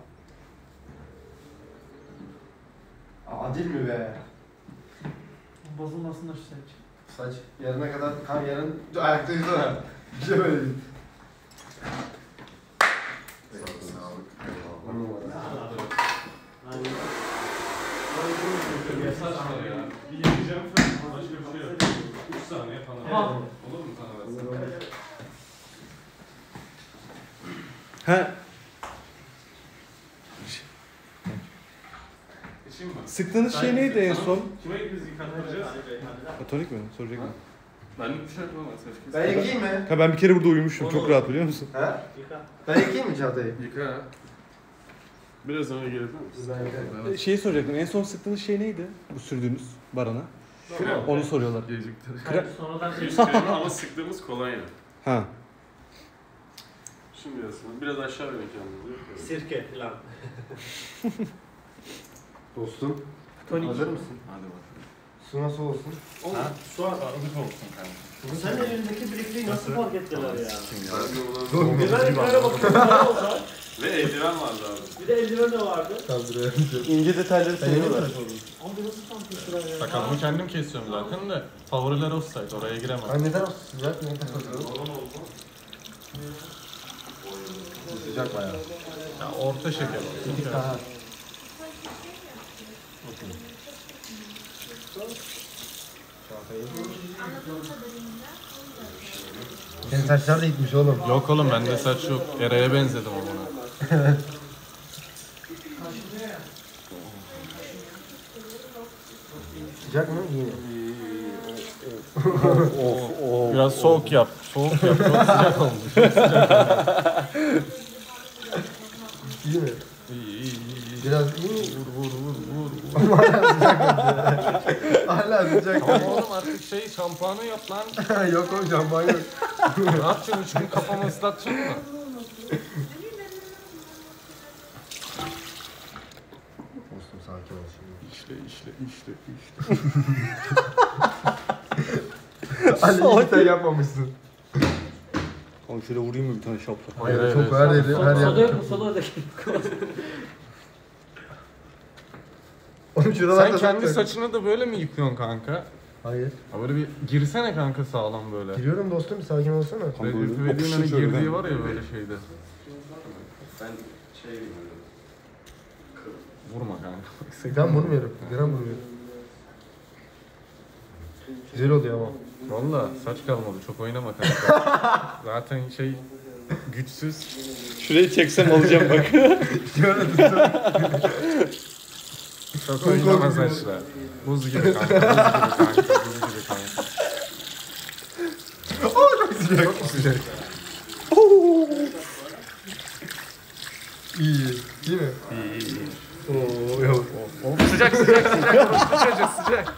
adil mi be? Bozulmasın da şu saç. Saç yarına kadar kan yarın ayakta yüzüne. Bir şey böyle değil. On numara. mesaj var ya. Bir yiyeceğim falan başka bir şey yok. 3 saniye falan. Ha. Olur mu sana versin? Ha, İşim var. sıktığınız şey neydi en son? Kime biz yıkattıracağız? Tonik mi? Soracak mı? Benlik bir şey yok ama saç kes. Ben yıkayayım mı? Ha ben bir kere burada uyumuşum. Çok rahat biliyor musun? He? Ben yıkayayım mı Çağatay'ı? Yıka. Biraz öne gelebilir misin? Ben yıkayayım. Şeyi soracaktım. En son sıktığınız şey neydi? Bu sürdüğünüz Baran'a. Onu soruyorlar. Geciktir. Sonradan şey. Yüz kremi ama sıktığımız kolonya. Ha. Şimdi biraz aşağı verin kendinizi. Sirke falan. Dostum. Tonik. Hazır mısın? Hadi bak. Su nasıl olsun? Oğlum şu an Arıdık olsun kanka. sen elindeki birikliği nasıl fark ettiler ya? Ben Bir ben ekrana bakıyorum ne olsa. Ve eldiven vardı abi. Bir de eldiven de vardı. İnce detayları seviyorlar. Abi nasıl fark ettiler ya? Sakalımı kendim kesiyorum zaten de. Favoriler offside, oraya giremem. Ay neden o sıcak? Neden sıcak bayağı. Ya orta şeker. Senin saçlar da gitmiş oğlum. Yok oğlum bende saç yok. Eray'a benzedim ona. Sıcak mı? İyi. Biraz soğuk yap. Soğuk yap. Çok sıcak olmuş. İyi mi? İyi. Biraz iyi mi? Vur. Hala sıcak oldu. Hala sıcak. Tamam oğlum artık şampuanı yap lan. Yok oğlum şampuan yok. Ne yapacaksın şimdi kafamı ıslatacaksın mı? Dostum sakin ol şimdi. İşte. Ali sen yapmamışsın. Oğlum şöyle vurayım mı bir tane şapla? Hayır, Çok her yeri her Soda yer. yok mu? Soda da. Oğlum şuralar Sen da kendi çok- saçını da böyle mi yıkıyorsun kanka? Hayır. Ha böyle bir girsene kanka sağlam böyle. Giriyorum dostum bir sakin olsana. Üflediğin hani girdiği var ya böyle şeyde. Ben şey gibi Vurma kanka. Ben vurmuyorum. Gram vurmuyorum. Güzel oluyor ama. Valla saç kalmadı çok oynama kanka. Zaten güçsüz. Şurayı çeksem alacağım bak. Çok oynama saçla. Buz gibi kanka. Buz gibi kanka. Çok sıcak. İyi. Değil mi? İyi. Oo yok. Sıcak. Sıcak.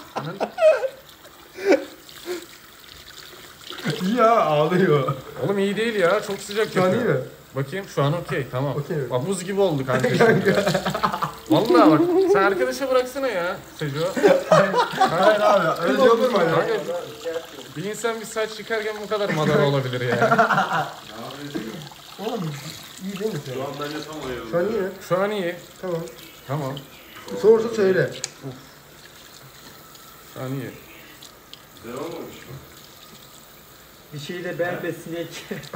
İyi ya ağlıyor. Oğlum iyi değil ya çok sıcak Şu an iyi yapıyor. mi? Bakayım şu an okey tamam. Okey mi? Bak buz gibi oldu kanka şimdi. Vallahi bak sen arkadaşa bıraksana ya Seco. Hayır abi. Öyle şey olur mu hani? Kanka, bir insan bir saç yıkarken bu kadar madara olabilir ya. Oğlum iyi değil mi sen? Şu an bence tam ayırıldı. Şu an iyi mi? Şu an iyi. Tamam. Tamam. Sorsa söyle. Şu an iyi. Güzel olmamış mı? Bir şeyi de beğenmesin diye.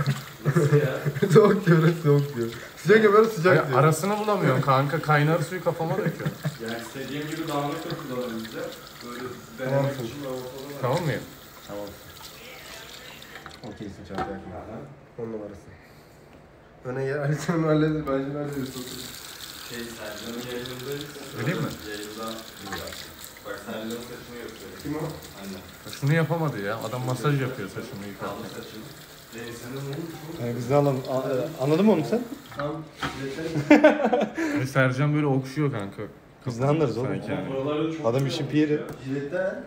Soğuk diyor, soğuk diyor. Sıcak yapıyoruz sıcak diyor. Arasını bulamıyorum kanka. Kaynar suyu kafama döküyor. Yani istediğim gibi dağınık da kullanabileceğim. Böyle Tamam. denemek için ben ortada. Tamam mıyım? Tamam. Okeysin çantaya yakın. 10 numarası. Öne gel, Ali sen halledin, ben şimdi hallederim. Sercan'ın yayınındayız. Vereyim mi? Yayında bak Sercan'ın saçını yapıyor. Kim o? Anne. Şunu yapamadı ya. Adam masaj yapıyor saçını Kaldı yıkarken. saçını. Senin ne oldu? Yani biz de anladın mı onu sen? Tamam. Ve Sercan böyle okşuyor kanka. Biz ne anlarız oğlum? Sanki yani. Buraları çok Adam güzel işin olmuş piri. ya. Jilette ha?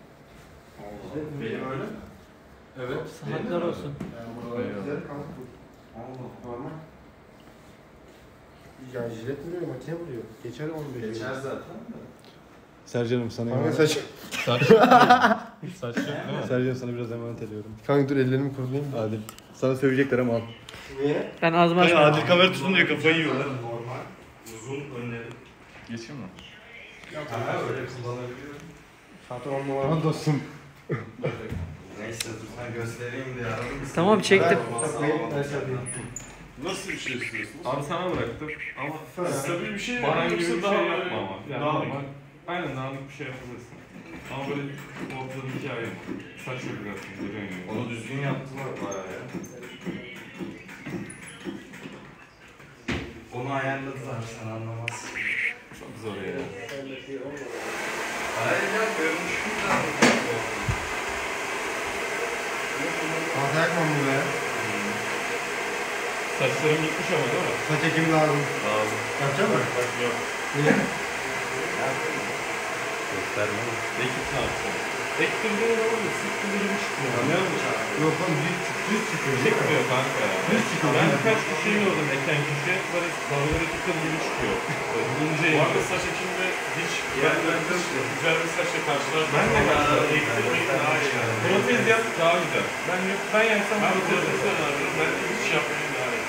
Benim öyle. Evet. Sıhhatler olsun. Güzel kanka. Normal. Ya jilet vuruyor, makine vuruyor. Geçer 15. Geçer zaten de. Sercan'ım sana Kanka emanet. saç. Saç yok değil mi? Sercan sana biraz emanet ediyorum. Kanka dur ellerimi kurulayım. Adil. Sana sövecekler ama al. Niye? Ben ağzımı açmıyorum. kamera tutun diye kafayı yiyorlar. Normal. Uzun önleri. Geçeyim mi? Ha öyle kullanabiliyorum. Zaten 10 numara dostum. Neyse dur ben göstereyim diye aradım. Tamam, çektim. Nasıl bir şey istiyorsunuz? Abi sana bıraktım ama Stabil bir şey Baran gibi yoksa bir daha şey böyle yapma ama. Yani dağınık. normal. Aynen dağınık bir şey yapabilirsin. Ama böyle ortadan iki ay saç yok biraz görüyorsun yani. Onu düzgün yaptılar bayağı ya. Onu ayarladılar sen anlamazsın. Çok zor ya. Hayır ya görmüşüm de. Kanka yakmam bu be. Saçlarım gitmiş ama değil mi? Saç ekimi lazım. Lazım. Yapacak mısın? Bak yok. Niye? Gösterme. Ekip ne yapacağım? Ektirdiğin zaman da sıkıntı gibi çıkmıyor. Ne olacak? Yok oğlum düz çıkıyor. Çıkmıyor kanka ya. Düz çıkıyor. Ben birkaç kişi gördüm eken kişi. Böyle dalgaları tıkıl gibi çıkıyor. Böyle ince ince. Bu arada saç ekimde hiç güzel bir saçla karşılaşmadım. Ben de ektirmek daha iyi. Protez yap daha güzel. Ben yapsam protez yapsam ben hiç yapmayayım daha iyi.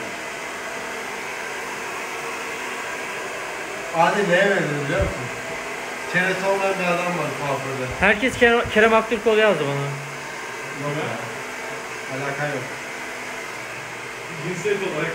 Adil neye benziyor biliyor musun? Çenesi olmayan bir adam var kuaförde. Herkes Kerem Aktürkoğlu yazdı bana. Yok ya. Alaka yok. Cinsiyet olarak.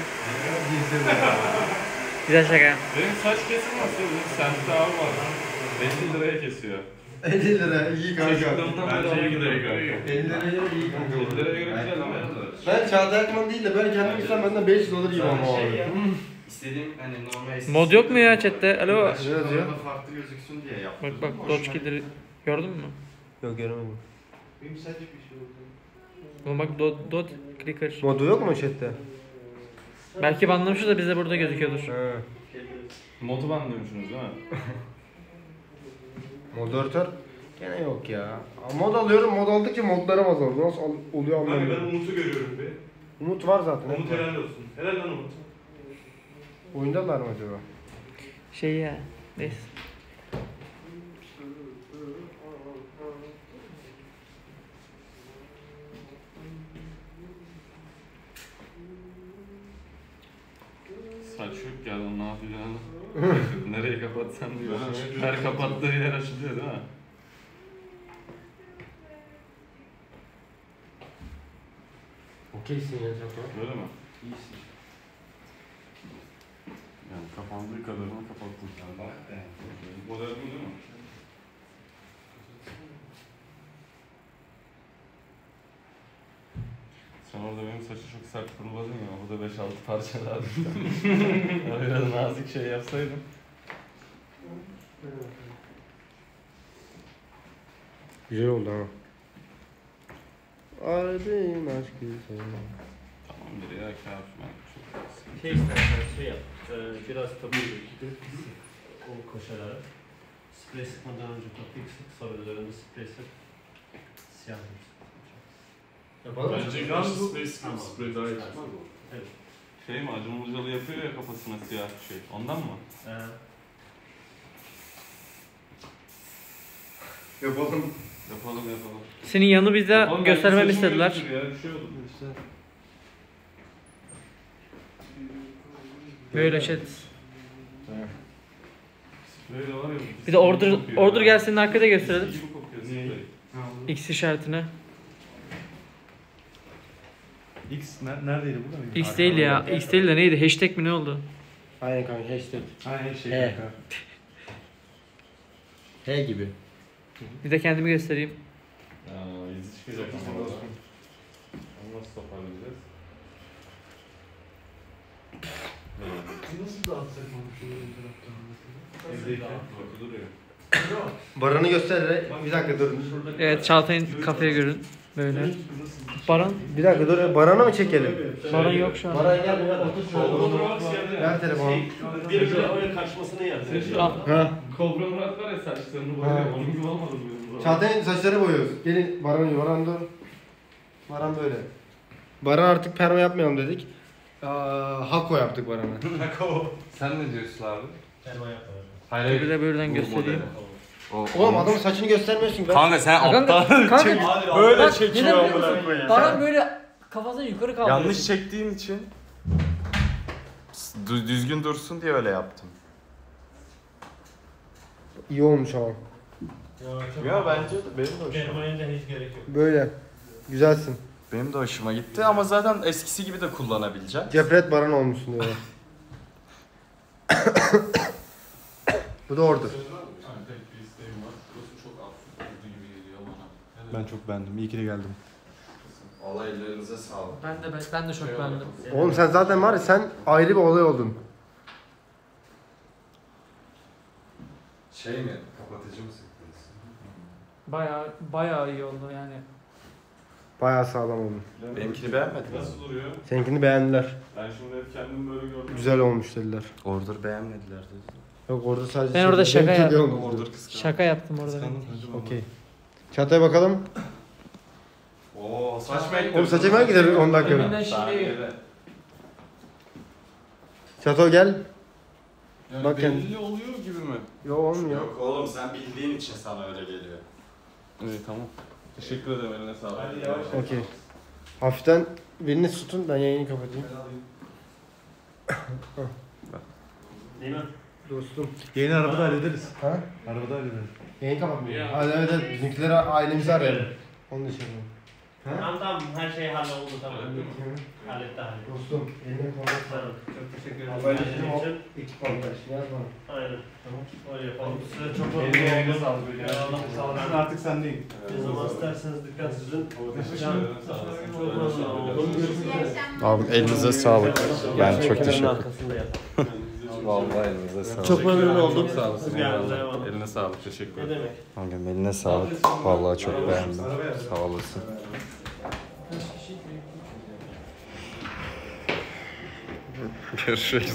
Güzel şaka. Benim saç kesim nasıl? Benim semtte abi var. 50 liraya kesiyor. 50 lira iyi kanka. Çocukluğumdan beri iyi gidiyor kanka. 50 liraya iyi kanka. 50 liraya göre güzel ama. Ben Çağatay Akman değil de ben kendim gitsem benden 500 alır gibi ama abi. İstediğim hani normal Mod yok mu ya chatte? Alo. yazıyor? Farklı gözüksün diye yaptım. Bak Dogecoin'leri gördün mü? Yok göremedim. Benim saç bir şey oldu. Oğlum bak dot clicker. Modu yok mu chatte? Belki banlamışız da bize burada gözüküyordur. He. Modu banlıyormuşsunuz değil mi? Moderatör. Gene yok ya. Mod alıyorum, mod aldıkça modlarım azaldı. Nasıl oluyor Kanka anlamıyorum. ben Umut'u görüyorum bir. Umut var zaten. Umut helal olsun. Helal lan Umut. Oyundalar mı acaba? Şey ya. Neyse. Selçuk geldi ne yapacağını. Nereye kapatsan diyor. Her kapattığı yer açılıyor değil mi? Okeysin ya Çato. Öyle mi? İyisin. Yani kapandığı kadarını kapattım. Model bu değil mi? Sen orada benim saçı çok sert kuruladın ya, bu da 5-6 parça daha düştü. Biraz nazik şey yapsaydım. Güzel oldu ha. Aradığın aşkı sen. Tamamdır ya, kafi ben çok Şey istersen şey yap. Biraz topu gidip o koşarak. Sprey sıkmadan önce topu sık, sonra üzerinde sprey sık. Siyah Bence Tamam. spray daha iyi çıkmaz mı? Evet. Şey mi, Acun Ilıcalı yapıyor ya kafasına siyah bir şey. Ondan mı? Yapalım. Yapalım. Senin yanı bize Yapalım, göstermemi belki saçım istediler. gözükür ya, bir şey olur. Böyle chat. Sprey de var ya. Bir de order kokuyor order ya. gelsin arkada gösterelim. Mis gibi kokuyor sprey. X işaretine. X neredeydi burada mıydı? X değil ya. X değil de neydi? Hashtag mi ne oldu? Aynen kanka hashtag. Aynen şey He. kanka. H gibi. Bir de kendimi göstereyim. İzi çıkacak ama orada. Onu nasıl toparlayacağız? Nasıl dağıtsak onu şöyle bir taraftan? Evdeyken orada duruyor. Baran'ı göster. Bir dakika dur. Evet, Çağatay'ın kafaya görün. Böyle. Baran. Bir dakika dur. Baran'a mı çekelim? Baran yok şu an. Baran gel buraya otur şuraya. Ver telefonu. Birbirine öyle kaçmasını yapıyor. Ha. Kobra Murat var ya saçlarını boyuyor. Onun gibi olmadı mı benim zaman? Çağatay'ın saçları boyuyoruz. Gelin Baran dur. Baran böyle. Baran artık perma yapmayalım dedik. Hako yaptık Baran'a. Sen ne diyorsun abi? Perma yapalım. Bir de böyleden göstereyim. Oğlum adamın saçını göstermiyorsun. Ben... Kanka sen Kanka, aptal. Böyle Bak, çekiyor neden amına biliyor musun? koyayım. Baran böyle kafasını yukarı kaldırıyor. Yanlış çektiğim için düzgün dursun diye öyle yaptım. İyi olmuş ama. Ya bence de benim de hoşuma. Permaya da hiç gerek yok. Böyle. Güzelsin. Benim de hoşuma gitti ama zaten eskisi gibi de kullanabileceğim. Cepret Baran olmuşsun diyorlar. Bu da order. Tek bir isteğim var. Burası çok absürt gibi geliyor bana. Ben çok beğendim. İyi ki de geldim. Allah ellerinize sağlık. Ben de çok beğendim. Oğlum sen zaten var ya sen ayrı bir olay oldun. Şey mi? Kapatıcı mı sıktınız? Bayağı iyi oldu yani. Bayağı sağlam oldun. Benimkini beğenmediniz mi? Nasıl duruyor? Seninkini beğendiler. Ben şimdi hep kendim böyle gördüm. Güzel olmuş dediler. Order beğenmediler dedi. Yok orada sadece... Ben orada şaka benimki de yaptım. olmuş. Order kıskandı. Şaka yaptım orada. Okey. Çataya bakalım. Oo saç mı ekledin? Oğlum saça mı gider 10 dakika? Önünden şimdi Çato gel. Yani Bak yani. belli oluyor gibi mi? Yok olmuyor. Yok oğlum sen bildiğin için sana öyle geliyor. İyi tamam. Teşekkür ederim, eline sağlık. Okey. Hafiften birini tutun ben yayını kapatayım. Değil mi? Dostum. Yayını arabada hallederiz. Ha? Arabada hallederiz. Yayını kapatmıyor. Hadi evet bizimkileri ailemizi arayalım. Onu da şey yapalım. Tamam her şey halloldu tamam. Halletti. Dostum eline koluna Tamam. Çok teşekkür ederim. Haberleşelim o için. ekip arkadaşını yaz bana. Aynen. Tamam. Öyle yapalım. Size çok Eline yayına memnun oldum. sağlık. Eyvallah, sağ olun. Ben artık sendeyim. Ne zaman isterseniz dikkat sizin. Teşekkür ederim, sağ olasın. Çok memnun oldum. Abi elinize sağlık. Ben çok Kenarın teşekkür ederim. arkasında yat. Vallahi elinize sağlık. Çok memnun oldum. Sağ olasın. Siz geldiniz, eyvallah. Eline sağlık, teşekkür Ne ederim. demek? Kankam eline sağlık. Vallahi çok beğendim. Sağ olasın. Görüşürüz.